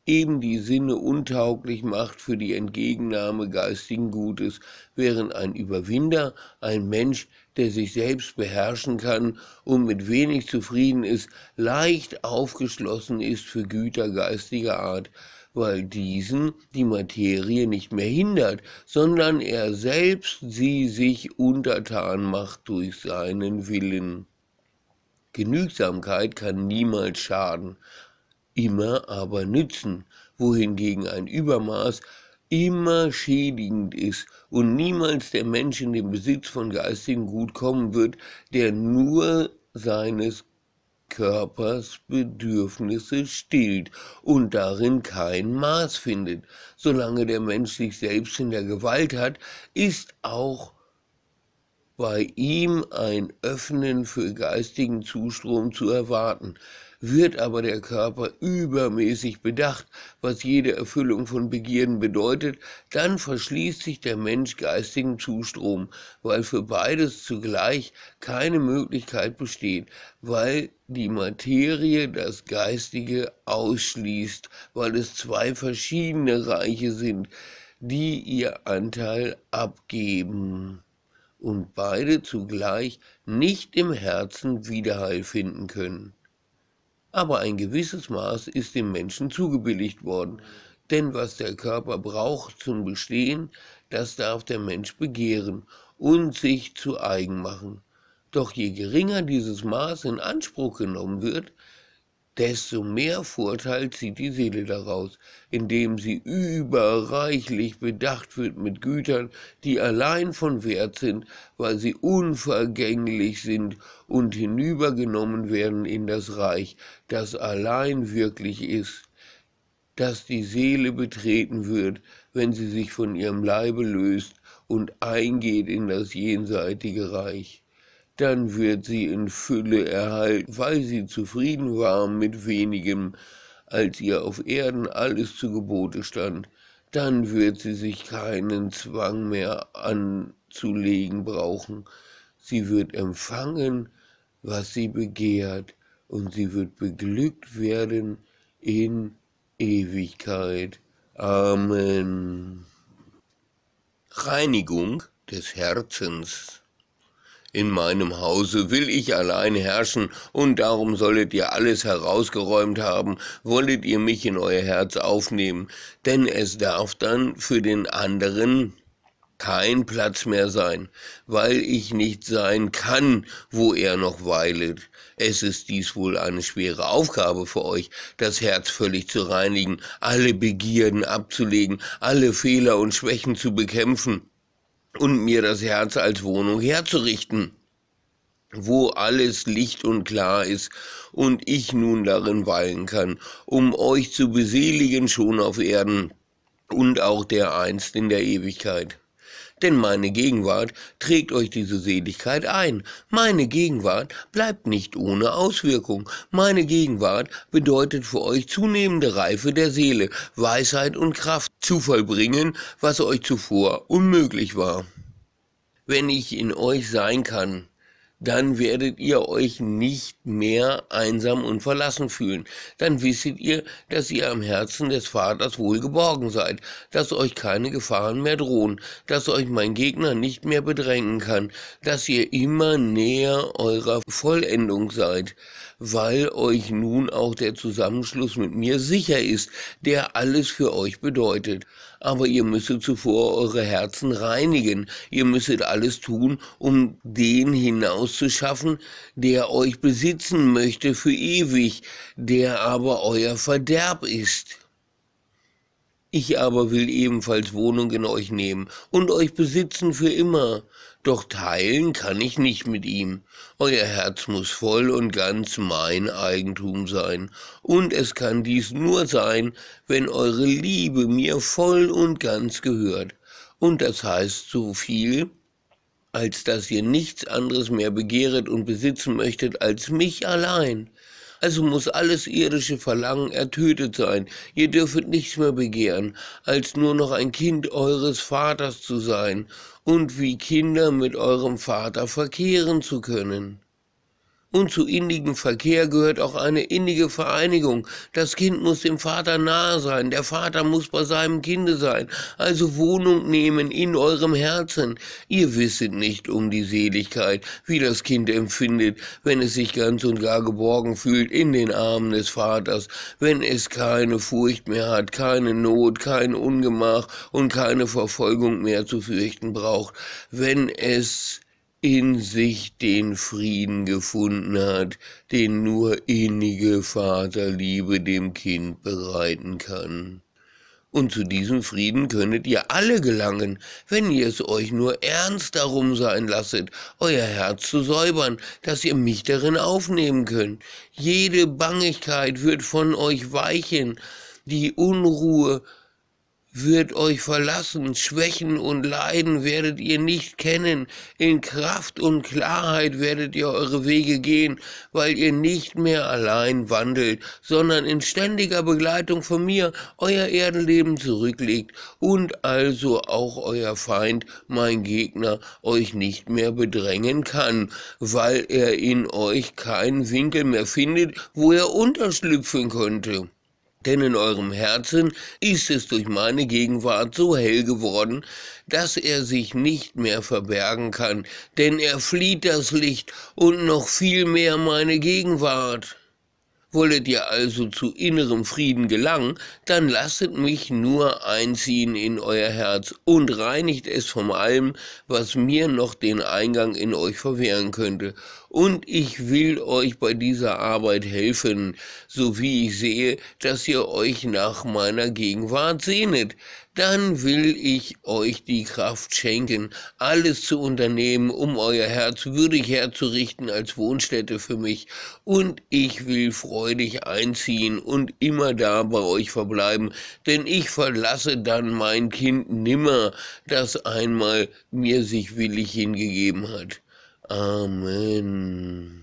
eben die Sinne untauglich macht für die Entgegennahme geistigen Gutes, während ein Überwinder, ein Mensch, der sich selbst beherrschen kann und mit wenig zufrieden ist, leicht aufgeschlossen ist für Güter geistiger Art, weil diesen die Materie nicht mehr hindert, sondern er selbst sie sich untertan macht durch seinen Willen. Genügsamkeit kann niemals schaden, immer aber nützen, wohingegen ein Übermaß immer schädigend ist und niemals der Mensch in den Besitz von geistigem Gut kommen wird, der nur seines Körpers Bedürfnisse stillt und darin kein Maß findet. Solange der Mensch sich selbst in der Gewalt hat, ist auch bei ihm ein Öffnen für geistigen Zustrom zu erwarten. Wird aber der Körper übermäßig bedacht, was jede Erfüllung von Begierden bedeutet, dann verschließt sich der Mensch geistigen Zustrom, weil für beides zugleich keine Möglichkeit besteht, weil die Materie das Geistige ausschließt, weil es zwei verschiedene Reiche sind, die ihr Anteil abgeben und beide zugleich nicht im Herzen Widerhall finden können. Aber ein gewisses Maß ist dem Menschen zugebilligt worden, denn was der Körper braucht zum Bestehen, das darf der Mensch begehren und sich zu eigen machen. Doch je geringer dieses Maß in Anspruch genommen wird, desto mehr Vorteil zieht die Seele daraus, indem sie überreichlich bedacht wird mit Gütern, die allein von Wert sind, weil sie unvergänglich sind und hinübergenommen werden in das Reich, das allein wirklich ist, das die Seele betreten wird, wenn sie sich von ihrem Leibe löst und eingeht in das jenseitige Reich. Dann wird sie in Fülle erhalten, weil sie zufrieden war mit wenigem, als ihr auf Erden alles zu Gebote stand. Dann wird sie sich keinen Zwang mehr anzulegen brauchen. Sie wird empfangen, was sie begehrt, und sie wird beglückt werden in Ewigkeit. Amen. Reinigung des Herzens. In meinem Hause will ich allein herrschen, und darum solltet ihr alles herausgeräumt haben, wolltet ihr mich in euer Herz aufnehmen, denn es darf dann für den anderen kein Platz mehr sein, weil ich nicht sein kann, wo er noch weilet. Es ist dies wohl eine schwere Aufgabe für euch, das Herz völlig zu reinigen, alle Begierden abzulegen, alle Fehler und Schwächen zu bekämpfen und mir das Herz als Wohnung herzurichten, wo alles licht und klar ist und ich nun darin weilen kann, um euch zu beseligen schon auf Erden und auch dereinst in der Ewigkeit. Denn meine Gegenwart trägt euch diese Seligkeit ein. Meine Gegenwart bleibt nicht ohne Auswirkung. Meine Gegenwart bedeutet für euch zunehmende Reife der Seele, Weisheit und Kraft zu vollbringen, was euch zuvor unmöglich war. Wenn ich in euch sein kann, dann werdet ihr euch nicht mehr einsam und verlassen fühlen. Dann wisset ihr, dass ihr am Herzen des Vaters wohl geborgen seid, dass euch keine Gefahren mehr drohen, dass euch mein Gegner nicht mehr bedrängen kann, dass ihr immer näher eurer Vollendung seid, weil euch nun auch der Zusammenschluss mit mir sicher ist, der alles für euch bedeutet. Aber ihr müsstet zuvor eure Herzen reinigen, ihr müsstet alles tun, um den hinauszuschaffen, der euch besitzen möchte für ewig, der aber euer Verderb ist. Ich aber will ebenfalls Wohnung in euch nehmen und euch besitzen für immer, doch teilen kann ich nicht mit ihm. Euer Herz muss voll und ganz mein Eigentum sein, und es kann dies nur sein, wenn eure Liebe mir voll und ganz gehört. Und das heißt so viel, als dass ihr nichts anderes mehr begehret und besitzen möchtet als mich allein. Also muss alles irdische Verlangen ertötet sein. Ihr dürfet nichts mehr begehren, als nur noch ein Kind eures Vaters zu sein und wie Kinder mit eurem Vater verkehren zu können. Und zu innigem Verkehr gehört auch eine innige Vereinigung. Das Kind muss dem Vater nahe sein, der Vater muss bei seinem Kinde sein, also Wohnung nehmen in eurem Herzen. Ihr wisset nicht um die Seligkeit, wie das Kind empfindet, wenn es sich ganz und gar geborgen fühlt in den Armen des Vaters, wenn es keine Furcht mehr hat, keine Not, kein Ungemach und keine Verfolgung mehr zu fürchten braucht, wenn es in sich den Frieden gefunden hat, den nur innige Vaterliebe dem Kind bereiten kann. Und zu diesem Frieden könnet ihr alle gelangen, wenn ihr es euch nur ernst darum sein lasset, euer Herz zu säubern, dass ihr mich darin aufnehmen könnt. Jede Bangigkeit wird von euch weichen, die Unruhe wird euch verlassen, Schwächen und Leiden werdet ihr nicht kennen, in Kraft und Klarheit werdet ihr eure Wege gehen, weil ihr nicht mehr allein wandelt, sondern in ständiger Begleitung von mir euer Erdenleben zurücklegt und also auch euer Feind, mein Gegner, euch nicht mehr bedrängen kann, weil er in euch keinen Winkel mehr findet, wo er unterschlüpfen könnte. Denn in eurem Herzen ist es durch meine Gegenwart so hell geworden, dass er sich nicht mehr verbergen kann, denn er flieht das Licht und noch viel mehr meine Gegenwart. Wollet ihr also zu innerem Frieden gelangen, dann lasset mich nur einziehen in euer Herz und reinigt es von allem, was mir noch den Eingang in euch verwehren könnte. Und ich will euch bei dieser Arbeit helfen, so wie ich sehe, dass ihr euch nach meiner Gegenwart sehnet. Dann will ich euch die Kraft schenken, alles zu unternehmen, um euer Herz würdig herzurichten als Wohnstätte für mich. Und ich will freudig einziehen und immer da bei euch verbleiben, denn ich verlasse dann mein Kind nimmer, das einmal mir sich willig hingegeben hat. Amen.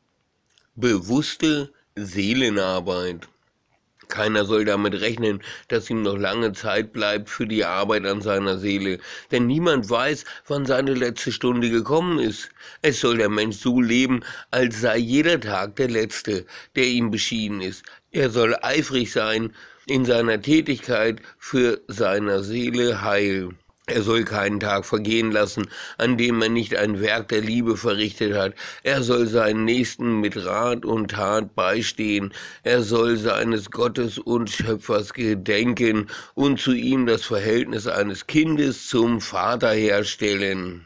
Bewusste Seelenarbeit. Keiner soll damit rechnen, dass ihm noch lange Zeit bleibt für die Arbeit an seiner Seele, denn niemand weiß, wann seine letzte Stunde gekommen ist. Es soll der Mensch so leben, als sei jeder Tag der letzte, der ihm beschieden ist. Er soll eifrig sein in seiner Tätigkeit für seiner Seele Heil. Er soll keinen Tag vergehen lassen, an dem er nicht ein Werk der Liebe verrichtet hat. Er soll seinen Nächsten mit Rat und Tat beistehen. Er soll seines Gottes und Schöpfers gedenken und zu ihm das Verhältnis eines Kindes zum Vater herstellen.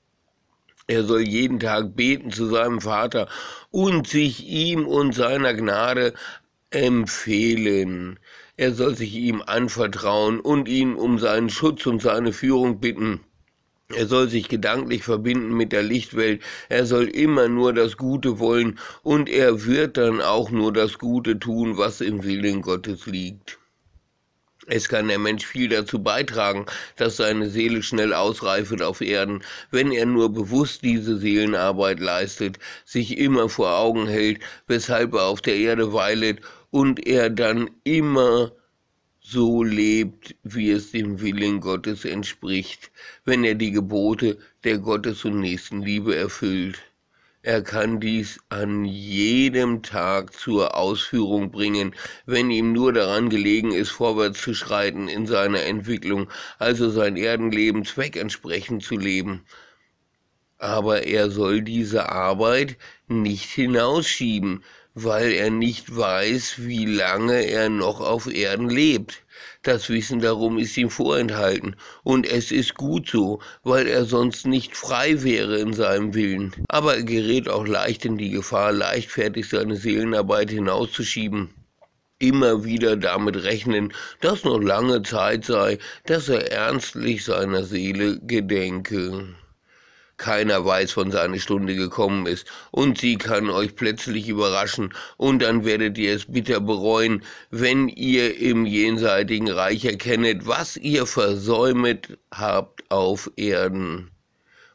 Er soll jeden Tag beten zu seinem Vater und sich ihm und seiner Gnade empfehlen. Er soll sich ihm anvertrauen und ihn um seinen Schutz und seine Führung bitten. Er soll sich gedanklich verbinden mit der Lichtwelt. Er soll immer nur das Gute wollen und er wird dann auch nur das Gute tun, was im Willen Gottes liegt. Es kann der Mensch viel dazu beitragen, dass seine Seele schnell ausreifet auf Erden, wenn er nur bewusst diese Seelenarbeit leistet, sich immer vor Augen hält, weshalb er auf der Erde weilet und er dann immer so lebt, wie es dem Willen Gottes entspricht, wenn er die Gebote der Gottes- und Nächstenliebe erfüllt. Er kann dies an jedem Tag zur Ausführung bringen, wenn ihm nur daran gelegen ist, vorwärts zu schreiten in seiner Entwicklung, also sein Erdenleben zweckentsprechend zu leben. Aber er soll diese Arbeit nicht hinausschieben, weil er nicht weiß, wie lange er noch auf Erden lebt. Das Wissen darum ist ihm vorenthalten, und es ist gut so, weil er sonst nicht frei wäre in seinem Willen. Aber er gerät auch leicht in die Gefahr, leichtfertig seine Seelenarbeit hinauszuschieben. Immer wieder damit rechnen, dass noch lange Zeit sei, dass er ernstlich seiner Seele gedenke. Keiner weiß, wann seine Stunde gekommen ist, und sie kann euch plötzlich überraschen, und dann werdet ihr es bitter bereuen, wenn ihr im jenseitigen Reich erkennet, was ihr versäumet habt auf Erden.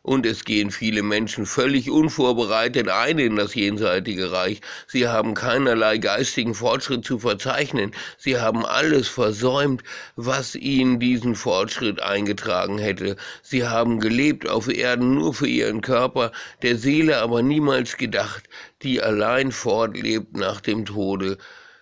Und es gehen viele Menschen völlig unvorbereitet ein in das jenseitige Reich. Sie haben keinerlei geistigen Fortschritt zu verzeichnen. Sie haben alles versäumt, was ihnen diesen Fortschritt eingetragen hätte. Sie haben gelebt auf Erden nur für ihren Körper, der Seele aber niemals gedacht, die allein fortlebt nach dem Tode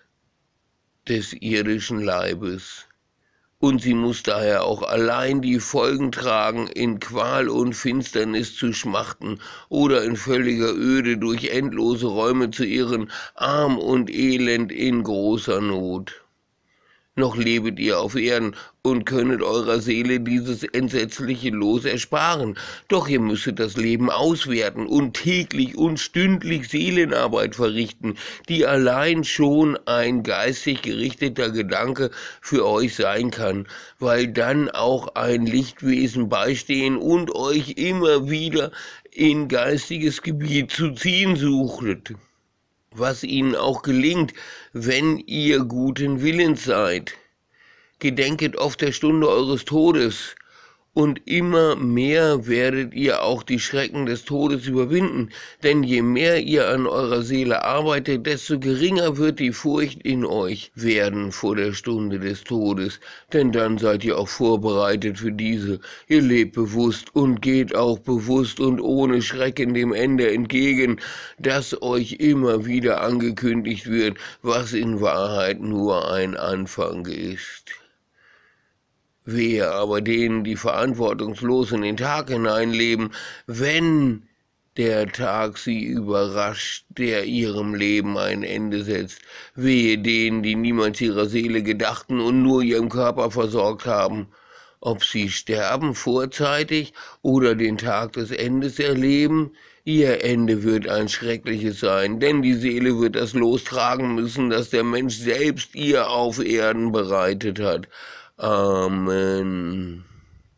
des irdischen Leibes. Und sie muss daher auch allein die Folgen tragen, in Qual und Finsternis zu schmachten oder in völliger Öde durch endlose Räume zu irren, arm und elend in großer Not. Noch lebet ihr auf Erden und könnet eurer Seele dieses entsetzliche Los ersparen. Doch ihr müsstet das Leben auswerten und täglich und stündlich Seelenarbeit verrichten, die allein schon ein geistig gerichteter Gedanke für euch sein kann, weil dann auch ein Lichtwesen beistehen und euch immer wieder in geistiges Gebiet zu ziehen suchtet, was ihnen auch gelingt, wenn ihr guten Willens seid. Gedenket oft der Stunde eures Todes, und immer mehr werdet ihr auch die Schrecken des Todes überwinden, denn je mehr ihr an eurer Seele arbeitet, desto geringer wird die Furcht in euch werden vor der Stunde des Todes, denn dann seid ihr auch vorbereitet für diese. Ihr lebt bewusst und geht auch bewusst und ohne Schrecken dem Ende entgegen, das euch immer wieder angekündigt wird, was in Wahrheit nur ein Anfang ist. Wehe aber denen, die verantwortungslos in den Tag hineinleben, wenn der Tag sie überrascht, der ihrem Leben ein Ende setzt. Wehe denen, die niemals ihrer Seele gedachten und nur ihrem Körper versorgt haben. Ob sie sterben vorzeitig oder den Tag des Endes erleben, ihr Ende wird ein schreckliches sein, denn die Seele wird das Los tragen müssen, das der Mensch selbst ihr auf Erden bereitet hat. Amen.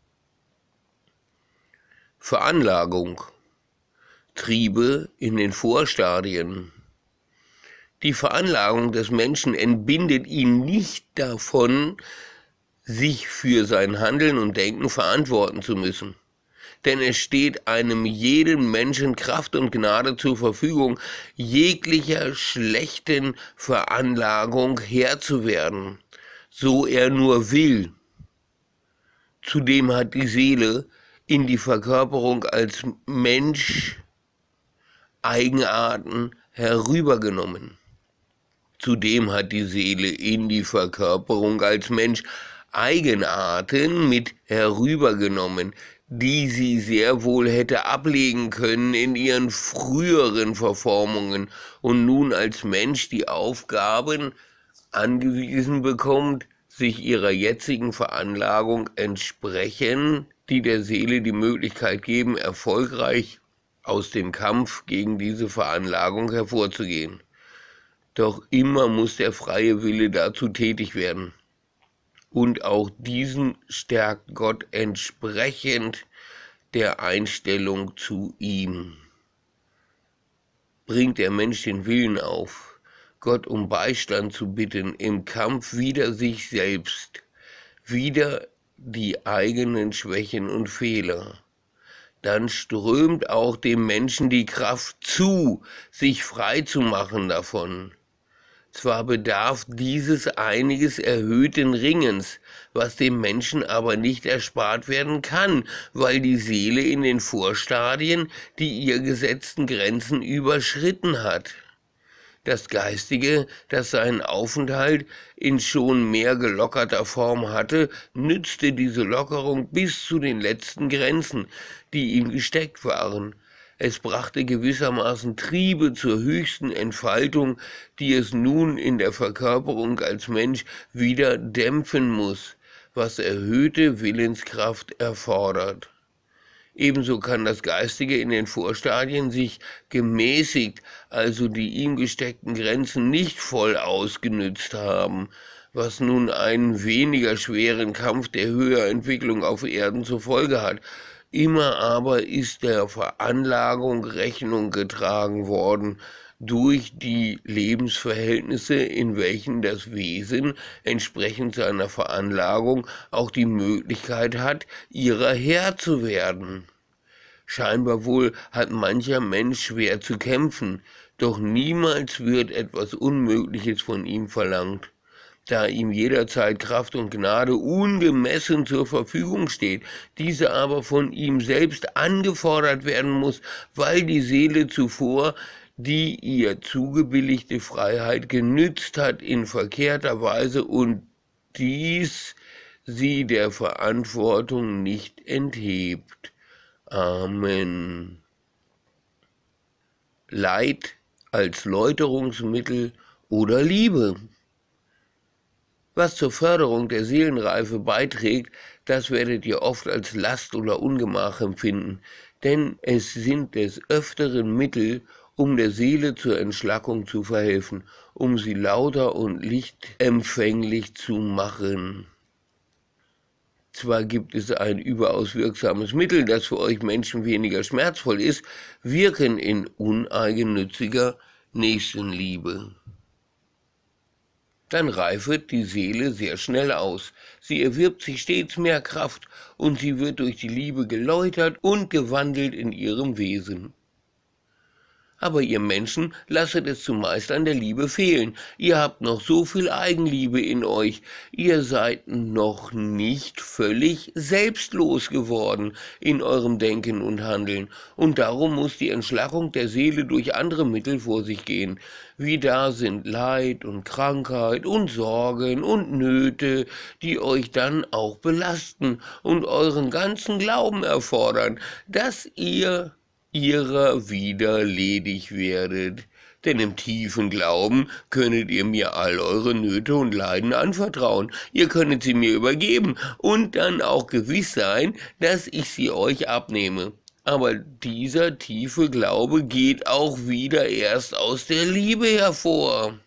Veranlagung. Triebe in den Vorstadien. Die Veranlagung des Menschen entbindet ihn nicht davon, sich für sein Handeln und Denken verantworten zu müssen. Denn es steht einem jeden Menschen Kraft und Gnade zur Verfügung, jeglicher schlechten Veranlagung Herr zu werden, so er nur will. Zudem hat die Seele in die Verkörperung als Mensch Eigenarten herübergenommen. Zudem hat die Seele in die Verkörperung als Mensch Eigenarten mit herübergenommen, die sie sehr wohl hätte ablegen können in ihren früheren Verformungen und nun als Mensch die Aufgaben angewiesen bekommt, sich ihrer jetzigen Veranlagung entsprechen, die der Seele die Möglichkeit geben, erfolgreich aus dem Kampf gegen diese Veranlagung hervorzugehen. Doch immer muss der freie Wille dazu tätig werden. Und auch diesen stärkt Gott entsprechend der Einstellung zu ihm. Bringt der Mensch den Willen auf, Gott um Beistand zu bitten im Kampf wider sich selbst, wider die eigenen Schwächen und Fehler, dann strömt auch dem Menschen die Kraft zu, sich frei zu machen davon. Zwar bedarf dieses einiges erhöhten Ringens, was dem Menschen aber nicht erspart werden kann, weil die Seele in den Vorstadien die ihr gesetzten Grenzen überschritten hat. Das Geistige, das seinen Aufenthalt in schon mehr gelockerter Form hatte, nützte diese Lockerung bis zu den letzten Grenzen, die ihm gesteckt waren. Es brachte gewissermaßen Triebe zur höchsten Entfaltung, die es nun in der Verkörperung als Mensch wieder dämpfen muss, was erhöhte Willenskraft erfordert. Ebenso kann das Geistige in den Vorstadien sich gemäßigt, also die ihm gesteckten Grenzen nicht voll ausgenützt haben, was nun einen weniger schweren Kampf der Höherentwicklung auf Erden zur Folge hat. Immer aber ist der Veranlagung Rechnung getragen worden durch die Lebensverhältnisse, in welchen das Wesen entsprechend seiner Veranlagung auch die Möglichkeit hat, ihrer Herr zu werden. Scheinbar wohl hat mancher Mensch schwer zu kämpfen, doch niemals wird etwas Unmögliches von ihm verlangt, da ihm jederzeit Kraft und Gnade ungemessen zur Verfügung steht, diese aber von ihm selbst angefordert werden muss, weil die Seele zuvor die ihr zugebilligte Freiheit genützt hat in verkehrter Weise und dies sie der Verantwortung nicht enthebt. Amen. Leid als Läuterungsmittel oder Liebe. Was zur Förderung der Seelenreife beiträgt, das werdet ihr oft als Last oder Ungemach empfinden, denn es sind des Öfteren Mittel, um der Seele zur Entschlackung zu verhelfen, um sie lauter und lichtempfänglich zu machen. Zwar gibt es ein überaus wirksames Mittel, das für euch Menschen weniger schmerzvoll ist, wirken in uneigennütziger Nächstenliebe. Dann reifet die Seele sehr schnell aus. Sie erwirbt sich stets mehr Kraft und sie wird durch die Liebe geläutert und gewandelt in ihrem Wesen. Aber ihr Menschen lasset es zumeist an der Liebe fehlen. Ihr habt noch so viel Eigenliebe in euch. Ihr seid noch nicht völlig selbstlos geworden in eurem Denken und Handeln. Und darum muss die Entschlackung der Seele durch andere Mittel vor sich gehen. Wie da sind Leid und Krankheit und Sorgen und Nöte, die euch dann auch belasten und euren ganzen Glauben erfordern, dass ihr ihrer wieder ledig werdet, denn im tiefen Glauben könnet ihr mir all eure Nöte und Leiden anvertrauen, ihr könnet sie mir übergeben und dann auch gewiss sein, dass ich sie euch abnehme. Aber dieser tiefe Glaube geht auch wieder erst aus der Liebe hervor.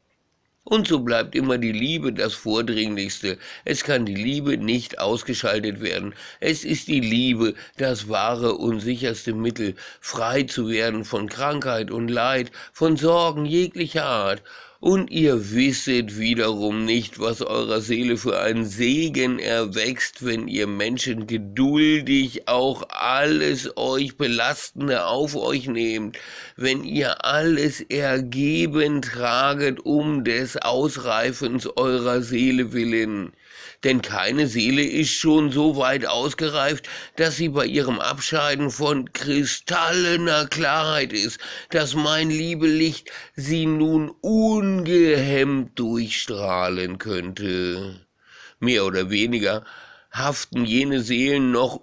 Und so bleibt immer die Liebe das Vordringlichste. Es kann die Liebe nicht ausgeschaltet werden. Es ist die Liebe das wahre und sicherste Mittel, frei zu werden von Krankheit und Leid, von Sorgen jeglicher Art. Und ihr wisset wiederum nicht, was eurer Seele für einen Segen erwächst, wenn ihr Menschen geduldig auch alles euch Belastende auf euch nehmt, wenn ihr alles ergeben traget um des Ausreifens eurer Seele willen. Denn keine Seele ist schon so weit ausgereift, dass sie bei ihrem Abscheiden von kristallener Klarheit ist, dass mein Liebelicht sie nun ungehemmt durchstrahlen könnte. Mehr oder weniger haften jene Seelen noch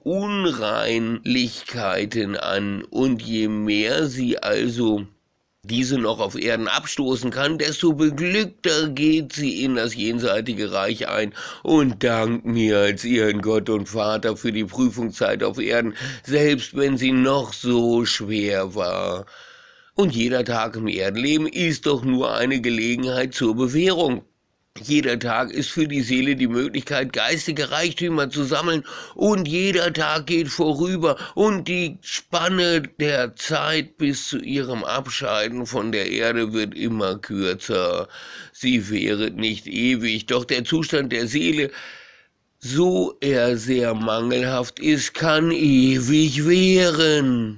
Unreinlichkeiten an, und je mehr sie also diese noch auf Erden abstoßen kann, desto beglückter geht sie in das jenseitige Reich ein und dankt mir als ihren Gott und Vater für die Prüfungszeit auf Erden, selbst wenn sie noch so schwer war. Und jeder Tag im Erdenleben ist doch nur eine Gelegenheit zur Bewährung. Jeder Tag ist für die Seele die Möglichkeit, geistige Reichtümer zu sammeln, und jeder Tag geht vorüber und die Spanne der Zeit bis zu ihrem Abscheiden von der Erde wird immer kürzer. Sie währet nicht ewig, doch der Zustand der Seele, so er sehr mangelhaft ist, kann ewig währen.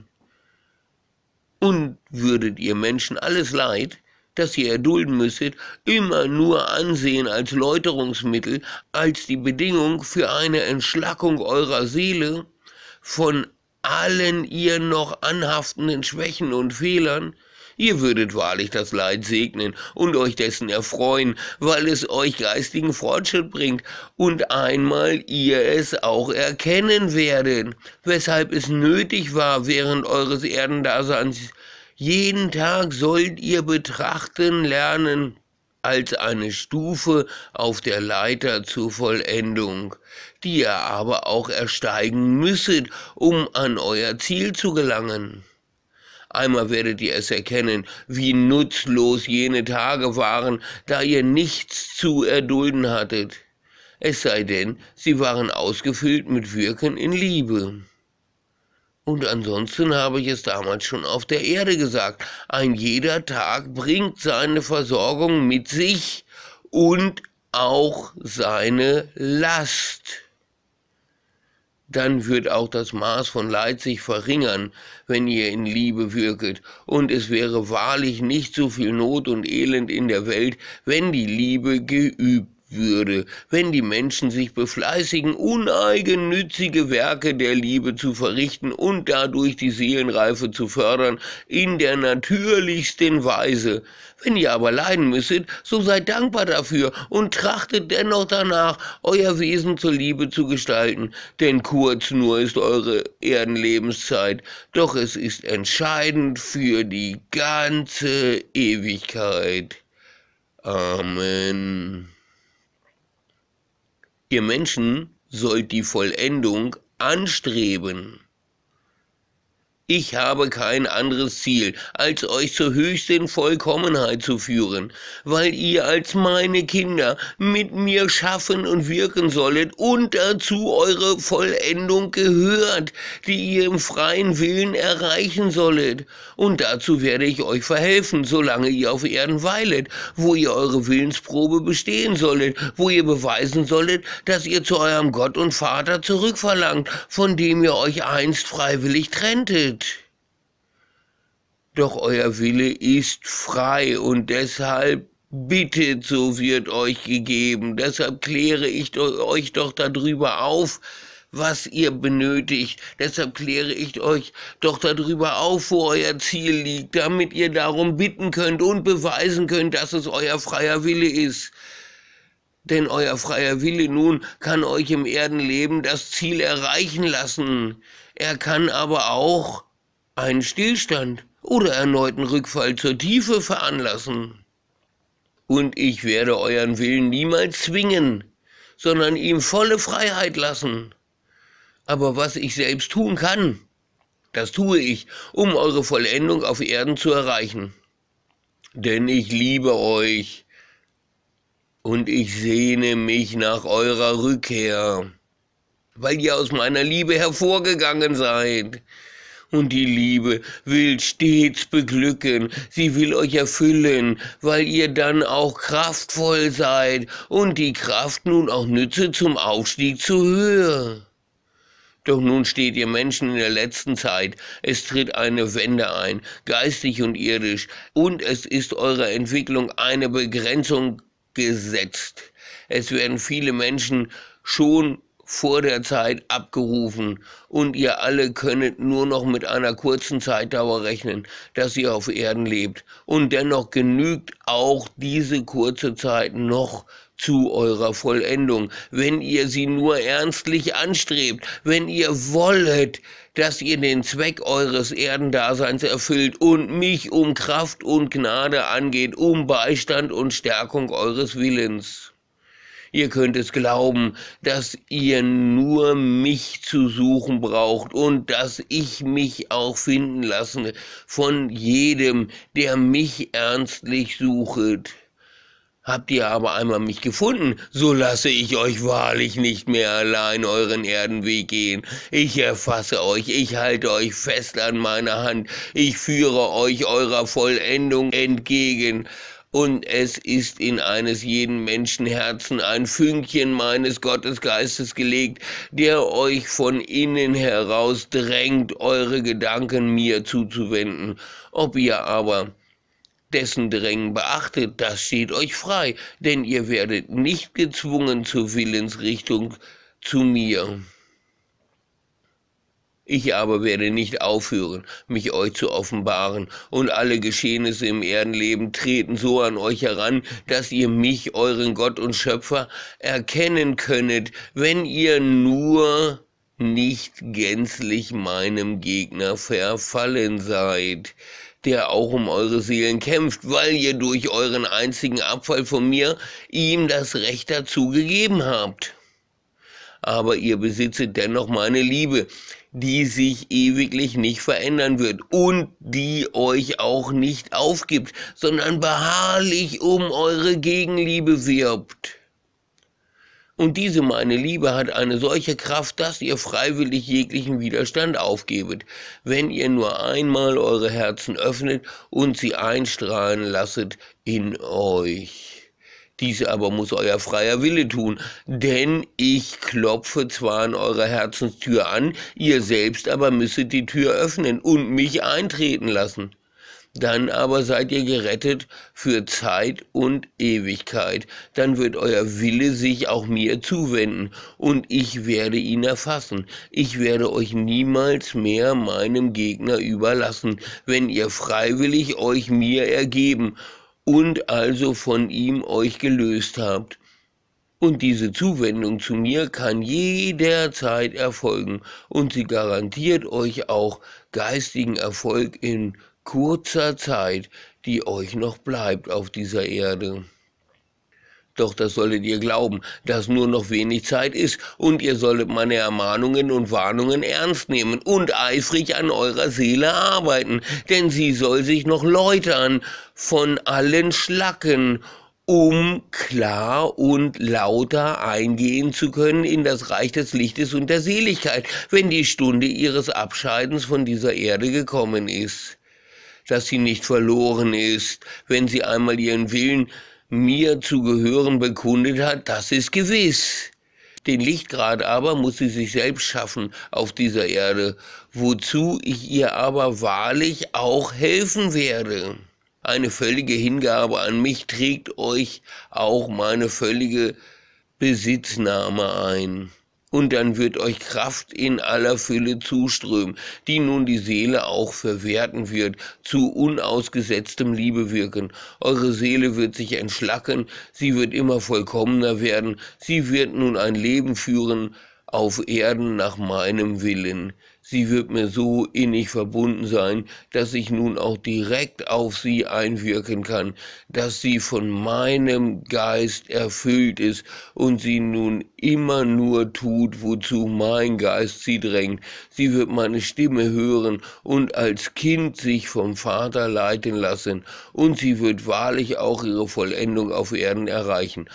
Und würdet ihr Menschen alles Leid, das ihr erdulden müsstet, immer nur ansehen als Läuterungsmittel, als die Bedingung für eine Entschlackung eurer Seele von allen ihr noch anhaftenden Schwächen und Fehlern, ihr würdet wahrlich das Leid segnen und euch dessen erfreuen, weil es euch geistigen Fortschritt bringt und einmal ihr es auch erkennen werdet, weshalb es nötig war, während eures Erdendaseins jeden Tag sollt ihr betrachten lernen als eine Stufe auf der Leiter zur Vollendung, die ihr aber auch ersteigen müsset, um an euer Ziel zu gelangen. Einmal werdet ihr es erkennen, wie nutzlos jene Tage waren, da ihr nichts zu erdulden hattet, es sei denn, sie waren ausgefüllt mit Wirken in Liebe. Und ansonsten habe ich es damals schon auf der Erde gesagt, ein jeder Tag bringt seine Versorgung mit sich und auch seine Last. dann wird auch das Maß von Leid sich verringern, wenn ihr in Liebe wirket, und es wäre wahrlich nicht so viel Not und Elend in der Welt, wenn die Liebe geübt würde, wenn die Menschen sich befleißigen, uneigennützige Werke der Liebe zu verrichten und dadurch die Seelenreife zu fördern, in der natürlichsten Weise. Wenn ihr aber leiden müsstet, so seid dankbar dafür und trachtet dennoch danach, euer Wesen zur Liebe zu gestalten, denn kurz nur ist eure Erdenlebenszeit, doch es ist entscheidend für die ganze Ewigkeit. Amen. Ihr Menschen sollt die Vollendung anstreben. Ich habe kein anderes Ziel, als euch zur höchsten Vollkommenheit zu führen, weil ihr als meine Kinder mit mir schaffen und wirken sollet und dazu eure Vollendung gehört, die ihr im freien Willen erreichen sollet. Und dazu werde ich euch verhelfen, solange ihr auf Erden weilet, wo ihr eure Willensprobe bestehen sollet, wo ihr beweisen sollet, dass ihr zu eurem Gott und Vater zurückverlangt, von dem ihr euch einst freiwillig trenntet. Doch euer Wille ist frei und deshalb bittet, so wird euch gegeben. Deshalb kläre ich euch doch darüber auf, was ihr benötigt. Deshalb kläre ich euch doch darüber auf, wo euer Ziel liegt, damit ihr darum bitten könnt und beweisen könnt, dass es euer freier Wille ist. Denn euer freier Wille nun kann euch im Erdenleben das Ziel erreichen lassen. Er kann aber auch einen Stillstand oder erneuten Rückfall zur Tiefe veranlassen. Und ich werde euren Willen niemals zwingen, sondern ihm volle Freiheit lassen. Aber was ich selbst tun kann, das tue ich, um eure Vollendung auf Erden zu erreichen. Denn ich liebe euch und ich sehne mich nach eurer Rückkehr, weil ihr aus meiner Liebe hervorgegangen seid. Und die Liebe will stets beglücken, sie will euch erfüllen, weil ihr dann auch kraftvoll seid und die Kraft nun auch nütze zum Aufstieg zur Höhe. Doch nun steht ihr Menschen in der letzten Zeit, es tritt eine Wende ein, geistig und irdisch, und es ist eurer Entwicklung eine Begrenzung gesetzt. Es werden viele Menschen schon vor der Zeit abgerufen, und ihr alle könnet nur noch mit einer kurzen Zeitdauer rechnen, dass ihr auf Erden lebt, und dennoch genügt auch diese kurze Zeit noch zu eurer Vollendung, wenn ihr sie nur ernstlich anstrebt, wenn ihr wollet, dass ihr den Zweck eures Erdendaseins erfüllt und mich um Kraft und Gnade angeht, um Beistand und Stärkung eures Willens. Ihr könnt es glauben, dass ihr nur mich zu suchen braucht und dass ich mich auch finden lasse von jedem, der mich ernstlich suchet. Habt ihr aber einmal mich gefunden, so lasse ich euch wahrlich nicht mehr allein euren Erdenweg gehen. Ich erfasse euch, ich halte euch fest an meiner Hand, ich führe euch eurer Vollendung entgegen. Und es ist in eines jeden Menschenherzen ein Fünkchen meines Gottesgeistes gelegt, der euch von innen heraus drängt, eure Gedanken mir zuzuwenden. Ob ihr aber dessen Drängen beachtet, das steht euch frei, denn ihr werdet nicht gezwungen zur Willensrichtung zu mir. Ich aber werde nicht aufhören, mich euch zu offenbaren, und alle Geschehnisse im Erdenleben treten so an euch heran, dass ihr mich, euren Gott und Schöpfer, erkennen könnet, wenn ihr nur nicht gänzlich meinem Gegner verfallen seid, der auch um eure Seelen kämpft, weil ihr durch euren einzigen Abfall von mir ihm das Recht dazu gegeben habt. Aber ihr besitzet dennoch meine Liebe, die sich ewiglich nicht verändern wird und die euch auch nicht aufgibt, sondern beharrlich um eure Gegenliebe wirbt. Und diese meine Liebe hat eine solche Kraft, dass ihr freiwillig jeglichen Widerstand aufgebet, wenn ihr nur einmal eure Herzen öffnet und sie einstrahlen lasset in euch. Dies aber muss euer freier Wille tun, denn ich klopfe zwar an eurer Herzenstür an, ihr selbst aber müsstet die Tür öffnen und mich eintreten lassen. Dann aber seid ihr gerettet für Zeit und Ewigkeit. Dann wird euer Wille sich auch mir zuwenden und ich werde ihn erfassen. Ich werde euch niemals mehr meinem Gegner überlassen, wenn ihr freiwillig euch mir ergeben und also von ihm euch gelöst habt. Und diese Zuwendung zu mir kann jederzeit erfolgen und sie garantiert euch auch geistigen Erfolg in kurzer Zeit, die euch noch bleibt auf dieser Erde. Doch das solltet ihr glauben, dass nur noch wenig Zeit ist, und ihr solltet meine Ermahnungen und Warnungen ernst nehmen und eifrig an eurer Seele arbeiten, denn sie soll sich noch läutern von allen Schlacken, um klar und lauter eingehen zu können in das Reich des Lichtes und der Seligkeit, wenn die Stunde ihres Abscheidens von dieser Erde gekommen ist. Dass sie nicht verloren ist, wenn sie einmal ihren Willen, mir zu gehören, bekundet hat, das ist gewiss. Den Lichtgrad aber muss sie sich selbst schaffen auf dieser Erde, wozu ich ihr aber wahrlich auch helfen werde. Eine völlige Hingabe an mich trägt euch auch meine völlige Besitznahme ein. Und dann wird euch Kraft in aller Fülle zuströmen, die nun die Seele auch verwerten wird, zu unausgesetztem Liebe wirken. Eure Seele wird sich entschlacken, sie wird immer vollkommener werden, sie wird nun ein Leben führen auf Erden nach meinem Willen. Sie wird mir so innig verbunden sein, dass ich nun auch direkt auf sie einwirken kann, dass sie von meinem Geist erfüllt ist und sie nun immer nur tut, wozu mein Geist sie drängt. Sie wird meine Stimme hören und als Kind sich vom Vater leiten lassen, und sie wird wahrlich auch ihre Vollendung auf Erden erreichen.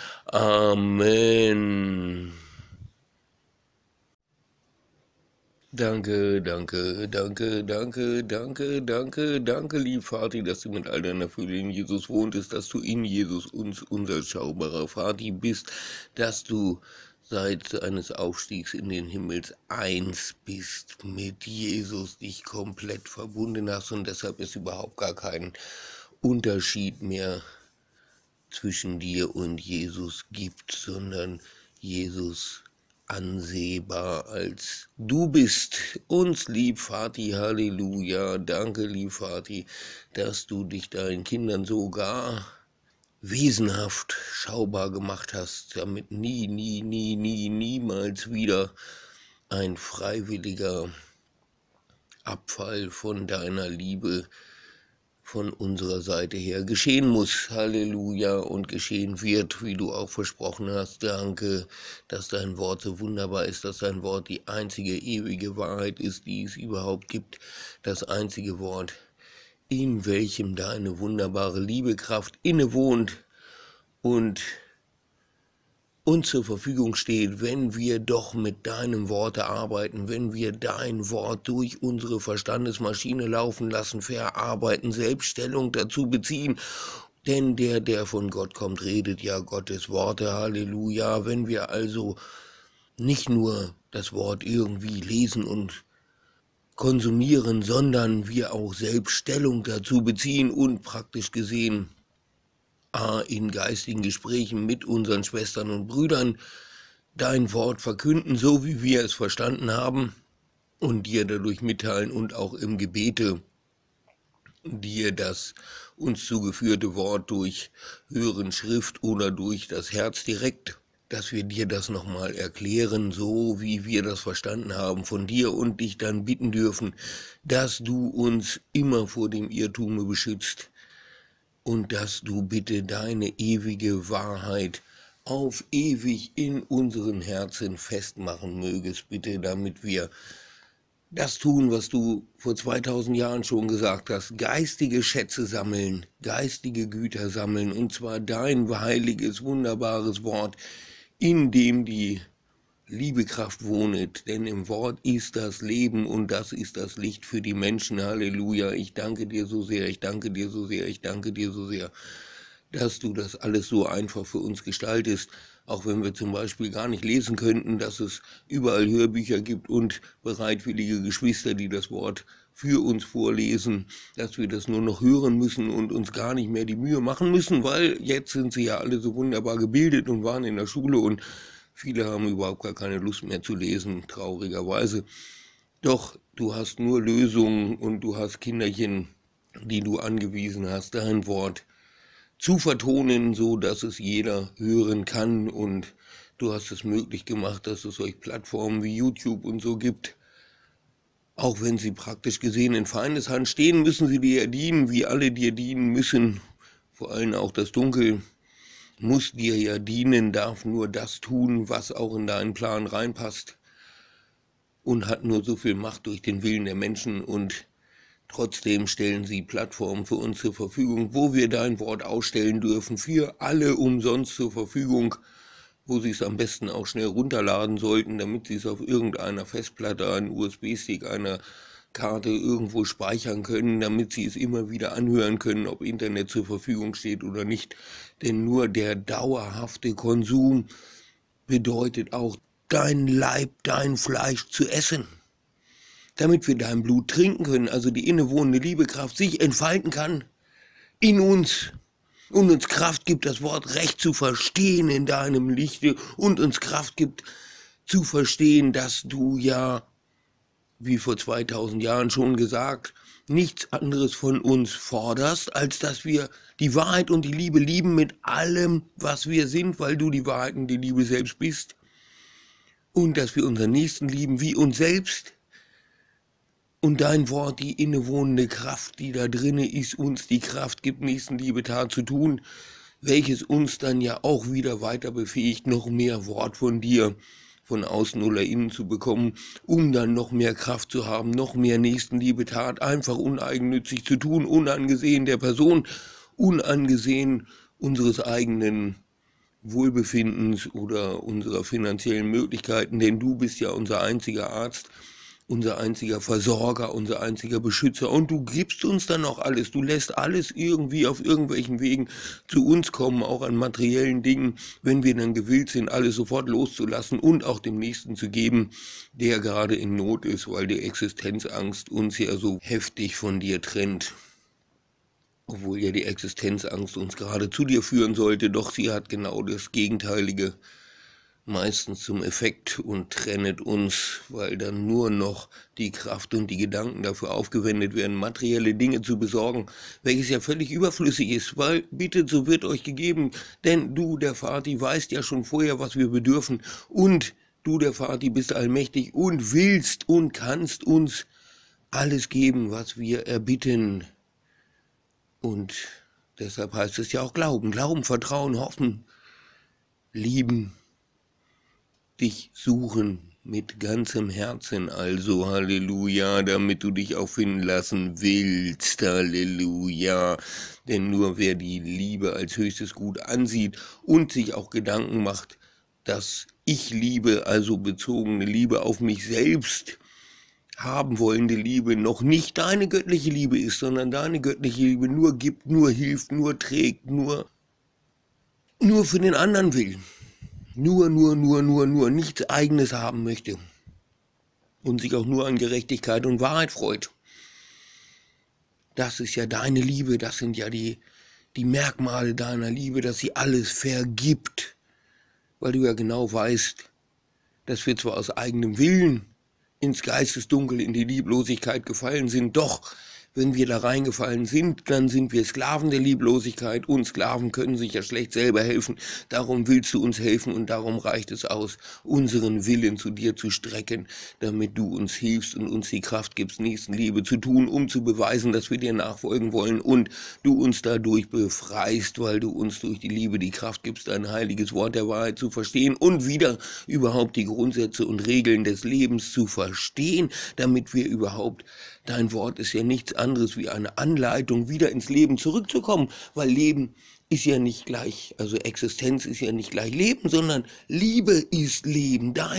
Amen. Danke, danke, danke, danke, danke, danke, danke, lieb Vati, dass du mit all deiner Fülle in Jesus wohntest, dass du in Jesus uns unser schaubarer Vati bist, dass du seit seines Aufstiegs in den Himmels eins bist mit Jesus, dich komplett verbunden hast, und deshalb ist überhaupt gar kein Unterschied mehr zwischen dir und Jesus gibt, sondern Jesus ansehbar als du bist. Uns lieb Vati, Halleluja, danke lieb Vati, dass du dich deinen Kindern sogar wesenhaft schaubar gemacht hast, damit nie, nie, nie, nie, niemals wieder ein freiwilliger Abfall von deiner Liebe von unserer Seite her geschehen muss. Halleluja, und geschehen wird, wie du auch versprochen hast. Danke, dass dein Wort so wunderbar ist, dass dein Wort die einzige ewige Wahrheit ist, die es überhaupt gibt. Das einzige Wort, in welchem deine wunderbare Liebekraft innewohnt und uns zur Verfügung steht, wenn wir doch mit deinem Worte arbeiten, wenn wir dein Wort durch unsere Verstandesmaschine laufen lassen, verarbeiten, Selbststellung dazu beziehen. Denn der, der von Gott kommt, redet ja Gottes Worte, Halleluja. Wenn wir also nicht nur das Wort irgendwie lesen und konsumieren, sondern wir auch Selbststellung dazu beziehen und praktisch gesehen in geistigen Gesprächen mit unseren Schwestern und Brüdern dein Wort verkünden, so wie wir es verstanden haben, und dir dadurch mitteilen und auch im Gebete dir das uns zugeführte Wort durch Hören, Schrift oder durch das Herz direkt, dass wir dir das nochmal erklären, so wie wir das verstanden haben von dir, und dich dann bitten dürfen, dass du uns immer vor dem Irrtume beschützt, und dass du bitte deine ewige Wahrheit auf ewig in unseren Herzen festmachen mögest, bitte, damit wir das tun, was du vor zweitausend Jahren schon gesagt hast, geistige Schätze sammeln, geistige Güter sammeln, und zwar dein heiliges, wunderbares Wort, in dem die Liebekraft wohnet, denn im Wort ist das Leben und das ist das Licht für die Menschen. Halleluja, ich danke dir so sehr, ich danke dir so sehr, ich danke dir so sehr, dass du das alles so einfach für uns gestaltest, auch wenn wir zum Beispiel gar nicht lesen könnten, dass es überall Hörbücher gibt und bereitwillige Geschwister, die das Wort für uns vorlesen, dass wir das nur noch hören müssen und uns gar nicht mehr die Mühe machen müssen, weil jetzt sind sie ja alle so wunderbar gebildet und waren in der Schule und viele haben überhaupt gar keine Lust mehr zu lesen, traurigerweise. Doch du hast nur Lösungen und du hast Kinderchen, die du angewiesen hast, dein Wort zu vertonen, so dass es jeder hören kann, und du hast es möglich gemacht, dass es solche Plattformen wie YouTube und so gibt. Auch wenn sie praktisch gesehen in Feindeshand stehen, müssen sie dir dienen, wie alle dir dienen müssen. Vor allem auch das Dunkel muss dir ja dienen, darf nur das tun, was auch in deinen Plan reinpasst, und hat nur so viel Macht durch den Willen der Menschen, und trotzdem stellen sie Plattformen für uns zur Verfügung, wo wir dein Wort ausstellen dürfen, für alle umsonst zur Verfügung, wo sie es am besten auch schnell runterladen sollten, damit sie es auf irgendeiner Festplatte, einem U S B-Stick, einer Karte irgendwo speichern können, damit sie es immer wieder anhören können, ob Internet zur Verfügung steht oder nicht. Denn nur der dauerhafte Konsum bedeutet auch, dein Leib, dein Fleisch zu essen, damit wir dein Blut trinken können, also die innewohnende Liebekraft sich entfalten kann in uns und uns Kraft gibt, das Wort Recht zu verstehen in deinem Lichte, und uns Kraft gibt zu verstehen, dass du ja, wie vor zweitausend Jahren schon gesagt, nichts anderes von uns forderst, als dass wir die Wahrheit und die Liebe lieben mit allem, was wir sind, weil du die Wahrheit und die Liebe selbst bist, und dass wir unseren Nächsten lieben wie uns selbst. Und dein Wort, die innewohnende Kraft, die da drinne ist, uns die Kraft gibt, Nächstenliebe-Tat zu tun, welches uns dann ja auch wieder weiter befähigt, noch mehr Wort von dir, von außen oder innen zu bekommen, um dann noch mehr Kraft zu haben, noch mehr Nächstenliebe-Tat, einfach uneigennützig zu tun, unangesehen der Person, unangesehen unseres eigenen Wohlbefindens oder unserer finanziellen Möglichkeiten, denn du bist ja unser einziger Arzt, unser einziger Versorger, unser einziger Beschützer, und du gibst uns dann auch alles, du lässt alles irgendwie auf irgendwelchen Wegen zu uns kommen, auch an materiellen Dingen, wenn wir dann gewillt sind, alles sofort loszulassen und auch dem Nächsten zu geben, der gerade in Not ist, weil die Existenzangst uns ja so heftig von dir trennt. Obwohl ja die Existenzangst uns gerade zu dir führen sollte, doch sie hat genau das Gegenteilige meistens zum Effekt und trennt uns, weil dann nur noch die Kraft und die Gedanken dafür aufgewendet werden, materielle Dinge zu besorgen, welches ja völlig überflüssig ist, weil bittet, so wird euch gegeben, denn du, der Vati, weißt ja schon vorher, was wir bedürfen, und du, der Vati, bist allmächtig und willst und kannst uns alles geben, was wir erbitten. Und deshalb heißt es ja auch Glauben, Glauben, Vertrauen, Hoffen, lieben, dich suchen mit ganzem Herzen, also Halleluja, damit du dich auch finden lassen willst, Halleluja. Denn nur wer die Liebe als höchstes Gut ansieht und sich auch Gedanken macht, dass ich Liebe, also bezogene Liebe auf mich selbst, haben wollende Liebe, noch nicht deine göttliche Liebe ist, sondern deine göttliche Liebe nur gibt, nur hilft, nur trägt, nur, nur für den anderen will. Nur, nur, nur, nur, nur, nichts Eigenes haben möchte und sich auch nur an Gerechtigkeit und Wahrheit freut. Das ist ja deine Liebe, das sind ja die, die Merkmale deiner Liebe, dass sie alles vergibt, weil du ja genau weißt, dass wir zwar aus eigenem Willen ins Geistesdunkel, in die Lieblosigkeit gefallen sind, doch wenn wir da reingefallen sind, dann sind wir Sklaven der Lieblosigkeit, und Sklaven können sich ja schlecht selber helfen. Darum willst du uns helfen, und darum reicht es aus, unseren Willen zu dir zu strecken, damit du uns hilfst und uns die Kraft gibst, Nächstenliebe zu tun, um zu beweisen, dass wir dir nachfolgen wollen, und du uns dadurch befreist, weil du uns durch die Liebe die Kraft gibst, ein heiliges Wort der Wahrheit zu verstehen und wieder überhaupt die Grundsätze und Regeln des Lebens zu verstehen, damit wir überhaupt, dein Wort ist ja nichts anderes wie eine Anleitung, wieder ins Leben zurückzukommen, weil Leben ist ja nicht gleich, also Existenz ist ja nicht gleich Leben, sondern Liebe ist Leben. Deine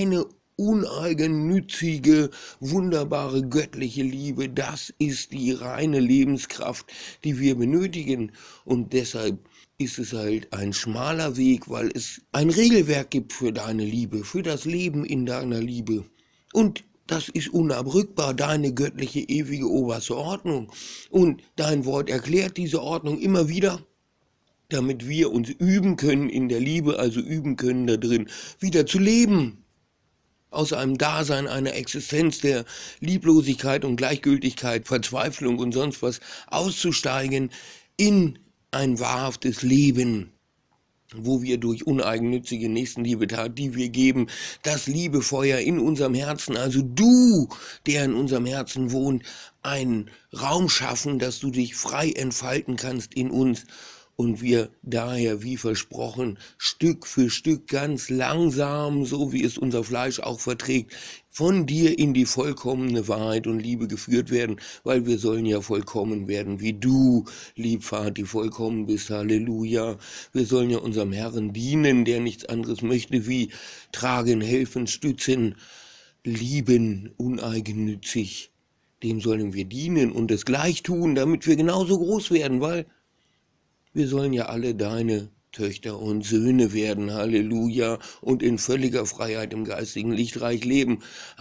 uneigennützige, wunderbare, göttliche Liebe, das ist die reine Lebenskraft, die wir benötigen. Und deshalb ist es halt ein schmaler Weg, weil es ein Regelwerk gibt für deine Liebe, für das Leben in deiner Liebe. Und das ist unabrückbar, deine göttliche, ewige, oberste Ordnung. Und dein Wort erklärt diese Ordnung immer wieder, damit wir uns üben können in der Liebe, also üben können da drin, wieder zu leben. Aus einem Dasein, einer Existenz der Lieblosigkeit und Gleichgültigkeit, Verzweiflung und sonst was auszusteigen in ein wahrhaftes Leben, wo wir durch uneigennützige Nächstenliebe, Tat, die wir geben, das Liebefeuer in unserem Herzen, also du, der in unserem Herzen wohnt, einen Raum schaffen, dass du dich frei entfalten kannst in uns. Und wir daher, wie versprochen, Stück für Stück ganz langsam, so wie es unser Fleisch auch verträgt, von dir in die vollkommene Wahrheit und Liebe geführt werden, weil wir sollen ja vollkommen werden, wie du, Liebvater, vollkommen bist, Halleluja. Wir sollen ja unserem Herrn dienen, der nichts anderes möchte, wie tragen, helfen, stützen, lieben, uneigennützig. Dem sollen wir dienen und es gleich tun, damit wir genauso groß werden, weil wir sollen ja alle deine Töchter und Söhne werden, Halleluja, und in völliger Freiheit im geistigen Lichtreich leben,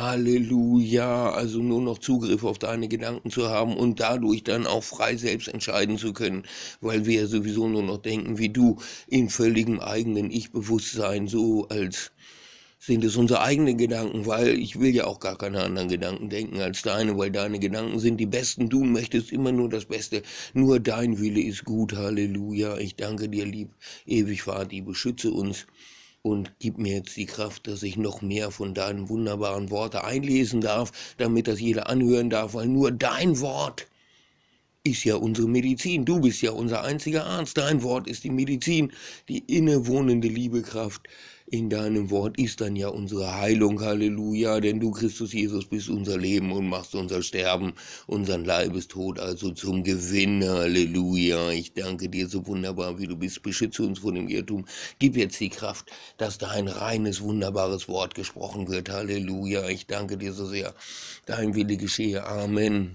Halleluja, also nur noch Zugriff auf deine Gedanken zu haben und dadurch dann auch frei selbst entscheiden zu können, weil wir ja sowieso nur noch denken wie du, in völligem eigenen Ich-Bewusstsein, so als sind es unsere eigenen Gedanken, weil ich will ja auch gar keine anderen Gedanken denken als deine, weil deine Gedanken sind die besten, du möchtest immer nur das Beste, nur dein Wille ist gut, Halleluja, ich danke dir, lieb, ewig Vater, beschütze uns und gib mir jetzt die Kraft, dass ich noch mehr von deinen wunderbaren Worten einlesen darf, damit das jeder anhören darf, weil nur dein Wort ist ja unsere Medizin, du bist ja unser einziger Arzt, dein Wort ist die Medizin, die innewohnende Liebekraft. In deinem Wort ist dann ja unsere Heilung, Halleluja, denn du, Christus Jesus, bist unser Leben und machst unser Sterben, unseren Leibestod also zum Gewinn, Halleluja. Ich danke dir so wunderbar, wie du bist, beschütze uns vor dem Irrtum, gib jetzt die Kraft, dass dein reines, wunderbares Wort gesprochen wird, Halleluja. Ich danke dir so sehr, dein Wille geschehe, Amen.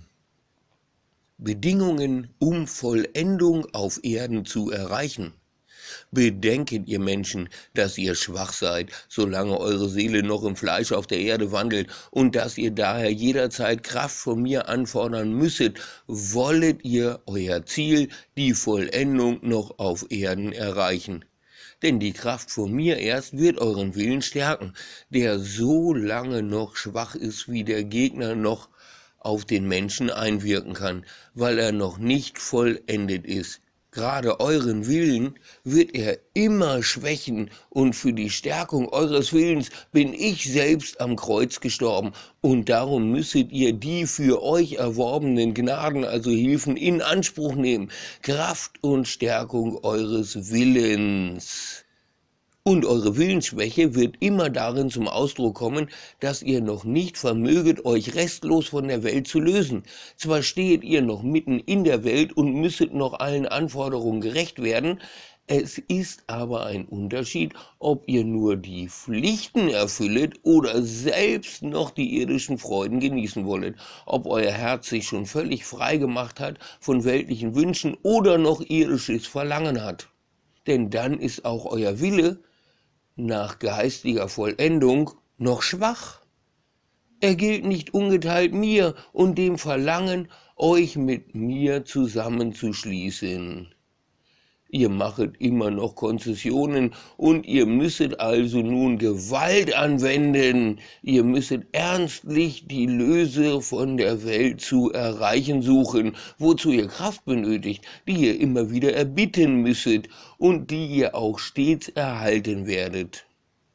Bedingungen, um Vollendung auf Erden zu erreichen. Bedenket, ihr Menschen, dass ihr schwach seid, solange eure Seele noch im Fleisch auf der Erde wandelt, und dass ihr daher jederzeit Kraft von mir anfordern müsstet, wollet ihr euer Ziel, die Vollendung, noch auf Erden erreichen. Denn die Kraft von mir erst wird euren Willen stärken, der so lange noch schwach ist, wie der Gegner noch auf den Menschen einwirken kann, weil er noch nicht vollendet ist. Gerade euren Willen wird er immer schwächen, und für die Stärkung eures Willens bin ich selbst am Kreuz gestorben, und darum müsstet ihr die für euch erworbenen Gnaden, also Hilfen, in Anspruch nehmen, Kraft und Stärkung eures Willens. Und eure Willensschwäche wird immer darin zum Ausdruck kommen, dass ihr noch nicht vermöget, euch restlos von der Welt zu lösen. Zwar steht ihr noch mitten in der Welt und müsstet noch allen Anforderungen gerecht werden, es ist aber ein Unterschied, ob ihr nur die Pflichten erfüllet oder selbst noch die irdischen Freuden genießen wollet, ob euer Herz sich schon völlig frei gemacht hat von weltlichen Wünschen oder noch irdisches Verlangen hat. Denn dann ist auch euer Wille nach geistiger Vollendung noch schwach. Er gilt nicht ungeteilt mir und dem Verlangen, euch mit mir zusammenzuschließen. Ihr machet immer noch Konzessionen, und ihr müsstet also nun Gewalt anwenden. Ihr müsstet ernstlich die Löse von der Welt zu erreichen suchen, wozu ihr Kraft benötigt, die ihr immer wieder erbitten müsstet und die ihr auch stets erhalten werdet.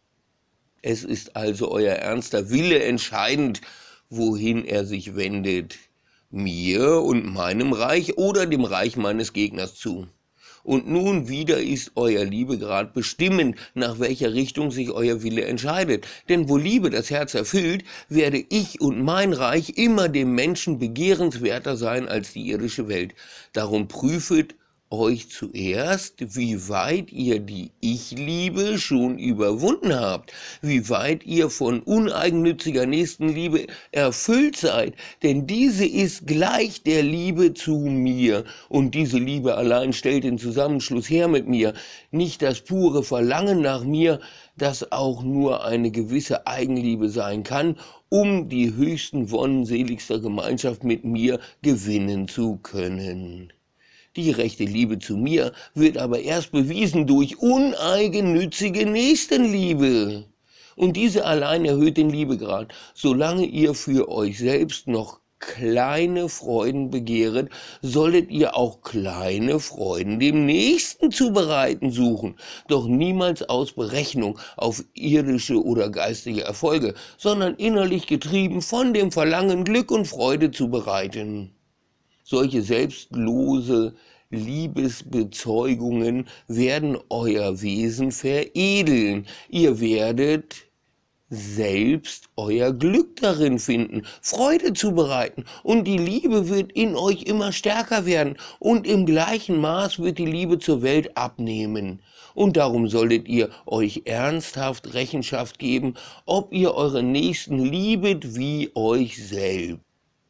Es ist also euer ernster Wille entscheidend, wohin er sich wendet, mir und meinem Reich oder dem Reich meines Gegners zu. Und nun wieder ist euer Liebegrad bestimmend, nach welcher Richtung sich euer Wille entscheidet. Denn wo Liebe das Herz erfüllt, werde ich und mein Reich immer dem Menschen begehrenswerter sein als die irdische Welt. Darum prüfet euch zuerst, wie weit ihr die Ich-Liebe schon überwunden habt, wie weit ihr von uneigennütziger Nächstenliebe erfüllt seid, denn diese ist gleich der Liebe zu mir, und diese Liebe allein stellt den Zusammenschluss her mit mir, nicht das pure Verlangen nach mir, das auch nur eine gewisse Eigenliebe sein kann, um die höchsten Wonnen seligster Gemeinschaft mit mir gewinnen zu können. Die rechte Liebe zu mir wird aber erst bewiesen durch uneigennützige Nächstenliebe. Und diese allein erhöht den Liebegrad. Solange ihr für euch selbst noch kleine Freuden begehret, solltet ihr auch kleine Freuden dem Nächsten zu bereiten suchen, doch niemals aus Berechnung auf irdische oder geistige Erfolge, sondern innerlich getrieben von dem Verlangen, Glück und Freude zu bereiten. Solche selbstlose Liebesbezeugungen werden euer Wesen veredeln. Ihr werdet selbst euer Glück darin finden, Freude zu bereiten, und die Liebe wird in euch immer stärker werden, und im gleichen Maß wird die Liebe zur Welt abnehmen. Und darum solltet ihr euch ernsthaft Rechenschaft geben, ob ihr euren Nächsten liebet wie euch selbst.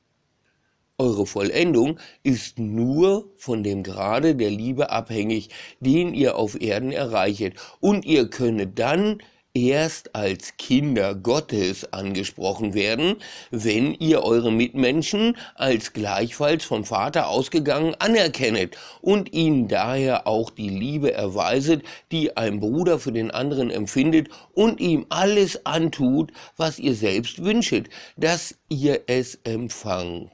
Eure Vollendung ist nur von dem Grade der Liebe abhängig, den ihr auf Erden erreichet, und ihr könnet dann erst als Kinder Gottes angesprochen werden, wenn ihr eure Mitmenschen als gleichfalls vom Vater ausgegangen anerkennet und ihnen daher auch die Liebe erweiset, die ein Bruder für den anderen empfindet, und ihm alles antut, was ihr selbst wünschet, dass ihr es empfangt.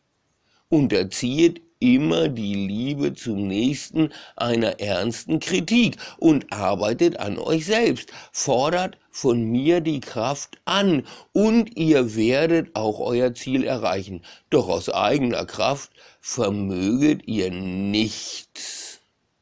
Unterziehet immer die Liebe zum Nächsten einer ernsten Kritik und arbeitet an euch selbst, fordert von mir die Kraft an, und ihr werdet auch euer Ziel erreichen. Doch aus eigener Kraft vermöget ihr nichts.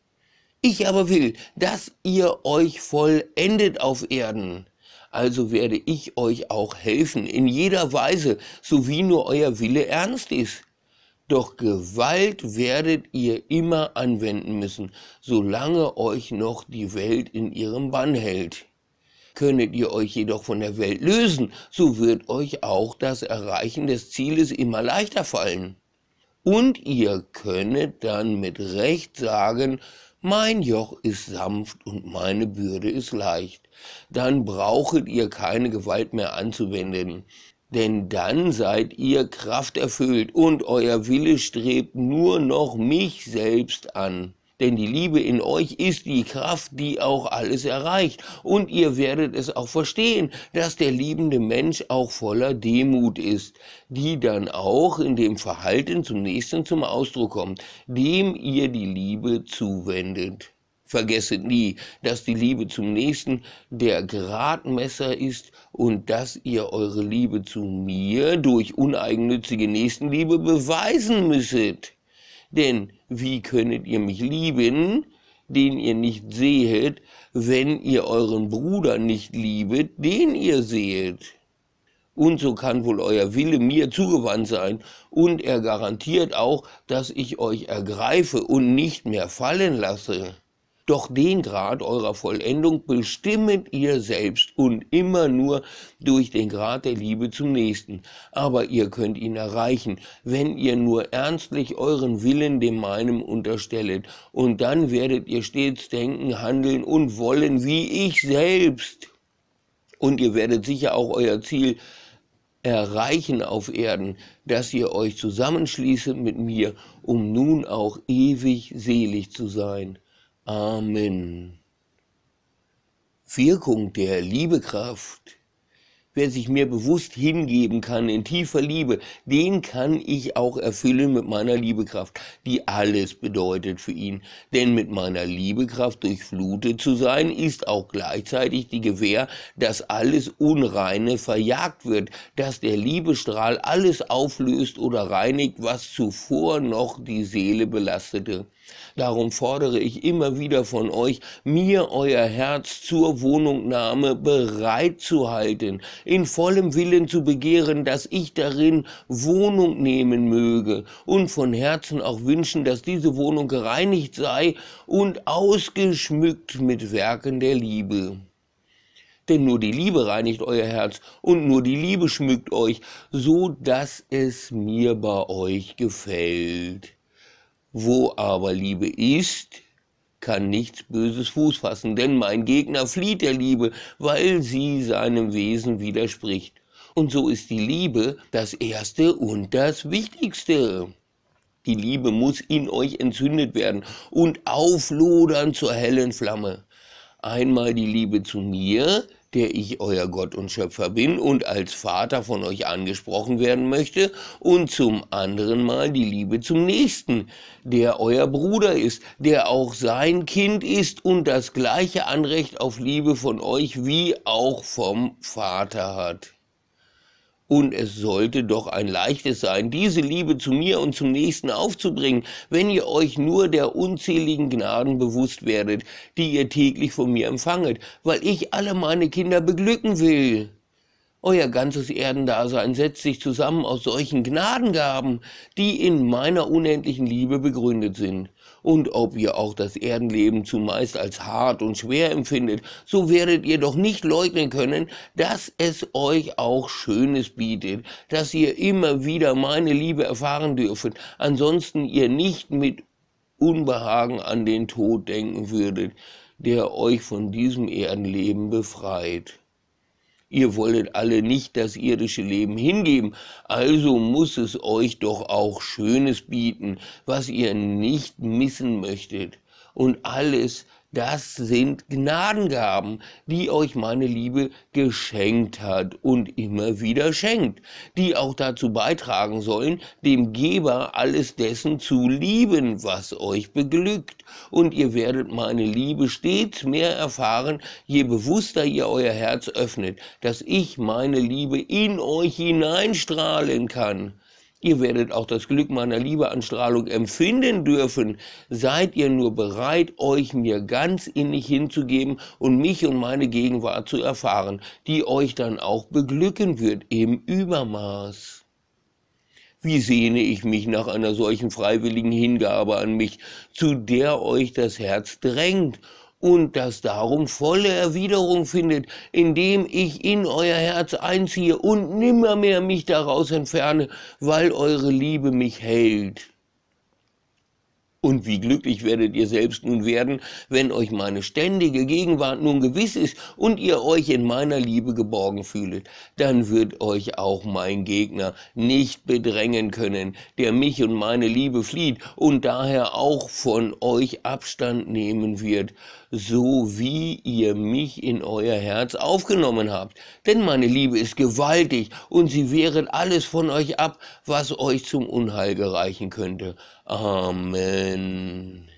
Ich aber will, dass ihr euch vollendet auf Erden. Also werde ich euch auch helfen, in jeder Weise, so wie nur euer Wille ernst ist. Doch Gewalt werdet ihr immer anwenden müssen, solange euch noch die Welt in ihrem Bann hält. Könnet ihr euch jedoch von der Welt lösen, so wird euch auch das Erreichen des Zieles immer leichter fallen. Und ihr könnet dann mit Recht sagen, mein Joch ist sanft und meine Bürde ist leicht. Dann brauchet ihr keine Gewalt mehr anzuwenden. Denn dann seid ihr krafterfüllt und euer Wille strebt nur noch mich selbst an. Denn die Liebe in euch ist die Kraft, die auch alles erreicht. Und ihr werdet es auch verstehen, dass der liebende Mensch auch voller Demut ist, die dann auch in dem Verhalten zum Nächsten zum Ausdruck kommt, dem ihr die Liebe zuwendet. Vergesset nie, dass die Liebe zum Nächsten der Gradmesser ist und dass ihr eure Liebe zu mir durch uneigennützige Nächstenliebe beweisen müsset. Denn wie könnet ihr mich lieben, den ihr nicht sehet, wenn ihr euren Bruder nicht liebet, den ihr sehet? Und so kann wohl euer Wille mir zugewandt sein, und er garantiert auch, dass ich euch ergreife und nicht mehr fallen lasse. Doch den Grad eurer Vollendung bestimmet ihr selbst und immer nur durch den Grad der Liebe zum Nächsten. Aber ihr könnt ihn erreichen, wenn ihr nur ernstlich euren Willen dem meinem unterstellet. Und dann werdet ihr stets denken, handeln und wollen wie ich selbst. Und ihr werdet sicher auch euer Ziel erreichen auf Erden, dass ihr euch zusammenschließet mit mir, um nun auch ewig selig zu sein. Amen. Wirkung der Liebekraft. Wer sich mir bewusst hingeben kann in tiefer Liebe, den kann ich auch erfüllen mit meiner Liebekraft, die alles bedeutet für ihn. Denn mit meiner Liebekraft durchflutet zu sein, ist auch gleichzeitig die Gewähr, dass alles Unreine verjagt wird, dass der Liebestrahl alles auflöst oder reinigt, was zuvor noch die Seele belastete. Darum fordere ich immer wieder von euch, mir euer Herz zur Wohnungnahme bereit zu halten, in vollem Willen zu begehren, dass ich darin Wohnung nehmen möge und von Herzen auch wünschen, dass diese Wohnung gereinigt sei und ausgeschmückt mit Werken der Liebe. Denn nur die Liebe reinigt euer Herz und nur die Liebe schmückt euch, so dass es mir bei euch gefällt. Wo aber Liebe ist, kann nichts Böses Fuß fassen, denn mein Gegner flieht der Liebe, weil sie seinem Wesen widerspricht. Und so ist die Liebe das Erste und das Wichtigste. Die Liebe muss in euch entzündet werden und auflodern zur hellen Flamme. Einmal die Liebe zu mir, der ich euer Gott und Schöpfer bin und als Vater von euch angesprochen werden möchte, und zum anderen Mal die Liebe zum Nächsten, der euer Bruder ist, der auch sein Kind ist und das gleiche Anrecht auf Liebe von euch wie auch vom Vater hat. Und es sollte doch ein leichtes sein, diese Liebe zu mir und zum Nächsten aufzubringen, wenn ihr euch nur der unzähligen Gnaden bewusst werdet, die ihr täglich von mir empfanget, weil ich alle meine Kinder beglücken will. Euer ganzes Erdendasein setzt sich zusammen aus solchen Gnadengaben, die in meiner unendlichen Liebe begründet sind. Und ob ihr auch das Erdenleben zumeist als hart und schwer empfindet, so werdet ihr doch nicht leugnen können, dass es euch auch Schönes bietet, dass ihr immer wieder meine Liebe erfahren dürfet, ansonsten ihr nicht mit Unbehagen an den Tod denken würdet, der euch von diesem Erdenleben befreit. Ihr wolltet alle nicht das irdische Leben hingeben, also muss es euch doch auch Schönes bieten, was ihr nicht missen möchtet. Und alles, das sind Gnadengaben, die euch meine Liebe geschenkt hat und immer wieder schenkt, die auch dazu beitragen sollen, dem Geber alles dessen zu lieben, was euch beglückt. Und ihr werdet meine Liebe stets mehr erfahren, je bewusster ihr euer Herz öffnet, dass ich meine Liebe in euch hineinstrahlen kann. Ihr werdet auch das Glück meiner Liebeanstrahlung empfinden dürfen. Seid ihr nur bereit, euch mir ganz innig hinzugeben und mich und meine Gegenwart zu erfahren, die euch dann auch beglücken wird im Übermaß. Wie sehne ich mich nach einer solchen freiwilligen Hingabe an mich, zu der euch das Herz drängt und das darum volle Erwiderung findet, indem ich in euer Herz einziehe und nimmermehr mich daraus entferne, weil eure Liebe mich hält. Und wie glücklich werdet ihr selbst nun werden, wenn euch meine ständige Gegenwart nun gewiss ist und ihr euch in meiner Liebe geborgen fühlet. Dann wird euch auch mein Gegner nicht bedrängen können, der mich und meine Liebe flieht und daher auch von euch Abstand nehmen wird, so wie ihr mich in euer Herz aufgenommen habt. Denn meine Liebe ist gewaltig und sie wehret alles von euch ab, was euch zum Unheil gereichen könnte. Amen.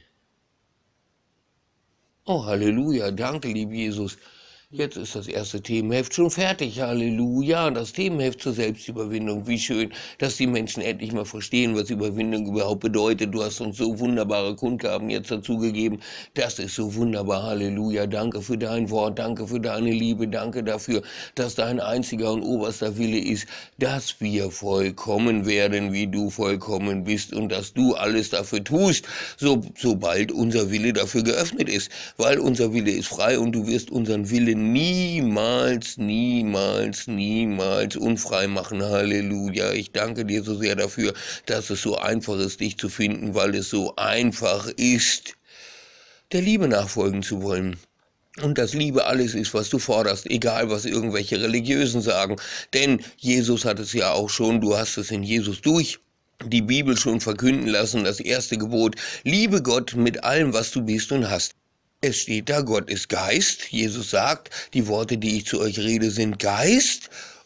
Oh, Halleluja, danke, lieb Jesus. Jetzt ist das erste Themenheft schon fertig, Halleluja, das Themenheft zur Selbstüberwindung. Wie schön, dass die Menschen endlich mal verstehen, was Überwindung überhaupt bedeutet. Du hast uns so wunderbare Kundgaben jetzt dazu gegeben. Das ist so wunderbar, Halleluja. Danke für dein Wort, danke für deine Liebe, danke dafür, dass dein einziger und oberster Wille ist, dass wir vollkommen werden, wie du vollkommen bist und dass du alles dafür tust, so, sobald unser Wille dafür geöffnet ist, weil unser Wille ist frei und du wirst unseren Willen niemals, niemals, niemals unfrei machen. Halleluja. Ich danke dir so sehr dafür, dass es so einfach ist, dich zu finden, weil es so einfach ist, der Liebe nachfolgen zu wollen. Und dass Liebe alles ist, was du forderst, egal was irgendwelche Religiösen sagen. Denn Jesus hat es ja auch schon, du hast es in Jesus durch die Bibel schon verkünden lassen, das erste Gebot, liebe Gott mit allem, was du bist und hast. Es steht da, Gott ist Geist. Jesus sagt, die Worte, die ich zu euch rede, sind Geist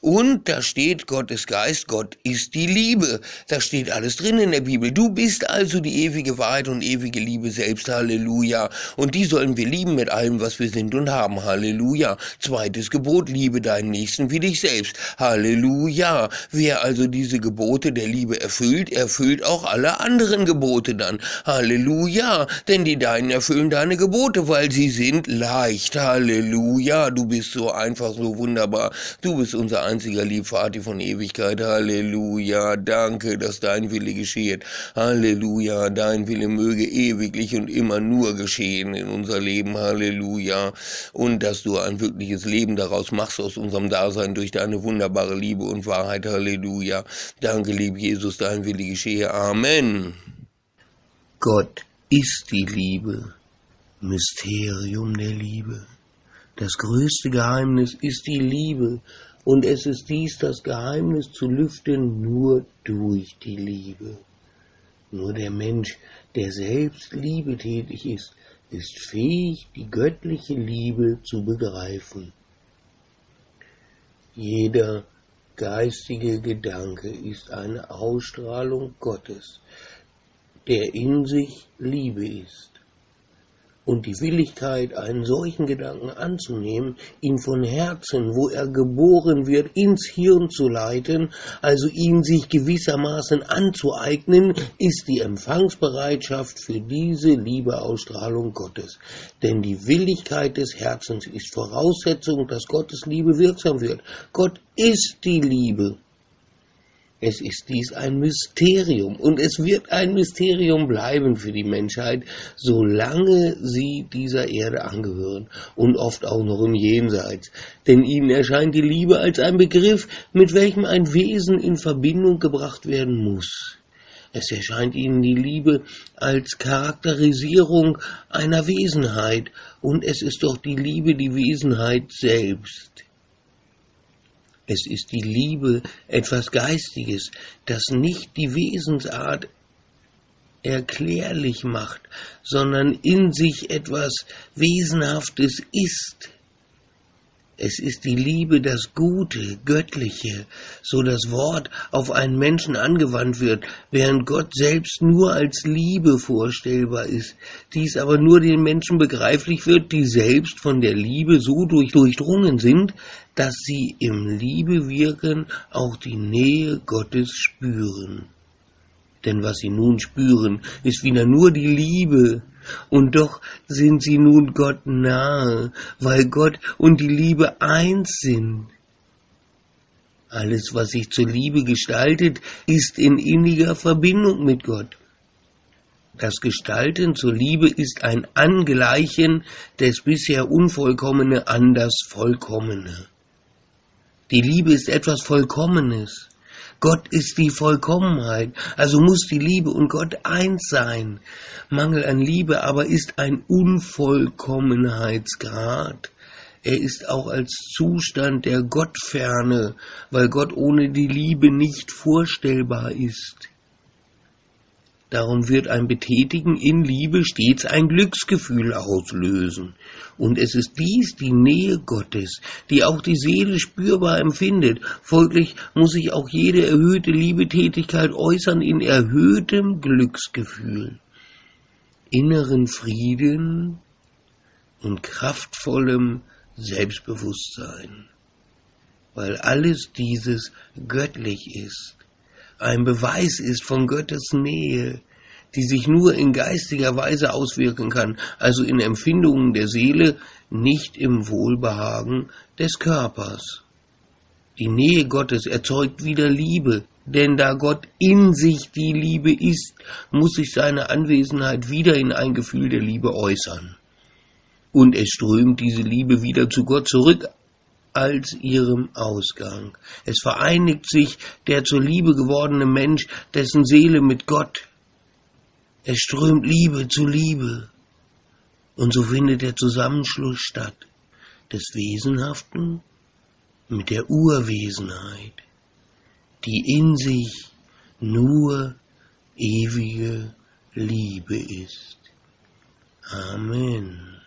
Und da steht, Gott ist Geist, Gott ist die Liebe. Da steht alles drin in der Bibel. Du bist also die ewige Wahrheit und ewige Liebe selbst, Halleluja. Und die sollen wir lieben mit allem, was wir sind und haben, Halleluja. Zweites Gebot, liebe deinen Nächsten wie dich selbst, Halleluja. Wer also diese Gebote der Liebe erfüllt, erfüllt auch alle anderen Gebote dann, Halleluja. Denn die Deinen erfüllen deine Gebote, weil sie sind leicht, Halleluja. Du bist so einfach, so wunderbar. Du bist unser einziger Liebvater von Ewigkeit, Halleluja. Danke, dass dein Wille geschehe. Halleluja, dein Wille möge ewiglich und immer nur geschehen in unser Leben, Halleluja. Und dass du ein wirkliches Leben daraus machst aus unserem Dasein durch deine wunderbare Liebe und Wahrheit, Halleluja. Danke, lieb Jesus, dein Wille geschehe, Amen. Gott ist die Liebe, Mysterium der Liebe. Das größte Geheimnis ist die Liebe, und es ist dies das Geheimnis zu lüften nur durch die Liebe. Nur der Mensch, der selbst liebetätig ist, ist fähig, die göttliche Liebe zu begreifen. Jeder geistige Gedanke ist eine Ausstrahlung Gottes, der in sich Liebe ist. Und die Willigkeit, einen solchen Gedanken anzunehmen, ihn von Herzen, wo er geboren wird, ins Hirn zu leiten, also ihn sich gewissermaßen anzueignen, ist die Empfangsbereitschaft für diese Liebeausstrahlung Gottes. Denn die Willigkeit des Herzens ist Voraussetzung, dass Gottes Liebe wirksam wird. Gott ist die Liebe. Es ist dies ein Mysterium, und es wird ein Mysterium bleiben für die Menschheit, solange sie dieser Erde angehören und oft auch noch im Jenseits. Denn ihnen erscheint die Liebe als ein Begriff, mit welchem ein Wesen in Verbindung gebracht werden muss. Es erscheint ihnen die Liebe als Charakterisierung einer Wesenheit, und es ist doch die Liebe die Wesenheit selbst. Es ist die Liebe etwas Geistiges, das nicht die Wesensart erklärlich macht, sondern in sich etwas Wesenhaftes ist. Es ist die Liebe das Gute, Göttliche, so das Wort auf einen Menschen angewandt wird, während Gott selbst nur als Liebe vorstellbar ist, dies aber nur den Menschen begreiflich wird, die selbst von der Liebe so durchdrungen sind, dass sie im Liebewirken auch die Nähe Gottes spüren. Denn was sie nun spüren, ist wieder nur die Liebe, und doch sind sie nun Gott nahe, weil Gott und die Liebe eins sind. Alles, was sich zur Liebe gestaltet, ist in inniger Verbindung mit Gott. Das Gestalten zur Liebe ist ein Angleichen des bisher Unvollkommene an das Vollkommene. Die Liebe ist etwas Vollkommenes. Gott ist die Vollkommenheit, also muss die Liebe und Gott eins sein. Mangel an Liebe aber ist ein Unvollkommenheitsgrad. Er ist auch als Zustand der Gottferne, weil Gott ohne die Liebe nicht vorstellbar ist. Darum wird ein Betätigen in Liebe stets ein Glücksgefühl auslösen. Und es ist dies die Nähe Gottes, die auch die Seele spürbar empfindet. Folglich muss sich auch jede erhöhte Liebetätigkeit äußern in erhöhtem Glücksgefühl, inneren Frieden und kraftvollem Selbstbewusstsein, weil alles dieses göttlich ist. Ein Beweis ist von Gottes Nähe, die sich nur in geistiger Weise auswirken kann, also in Empfindungen der Seele, nicht im Wohlbehagen des Körpers. Die Nähe Gottes erzeugt wieder Liebe, denn da Gott in sich die Liebe ist, muss sich seine Anwesenheit wieder in ein Gefühl der Liebe äußern. Und es strömt diese Liebe wieder zu Gott zurück, als ihrem Ausgang. Es vereinigt sich der zur Liebe gewordene Mensch, dessen Seele mit Gott. Es strömt Liebe zu Liebe. Und so findet der Zusammenschluss statt des Wesenhaften mit der Urwesenheit, die in sich nur ewige Liebe ist. Amen.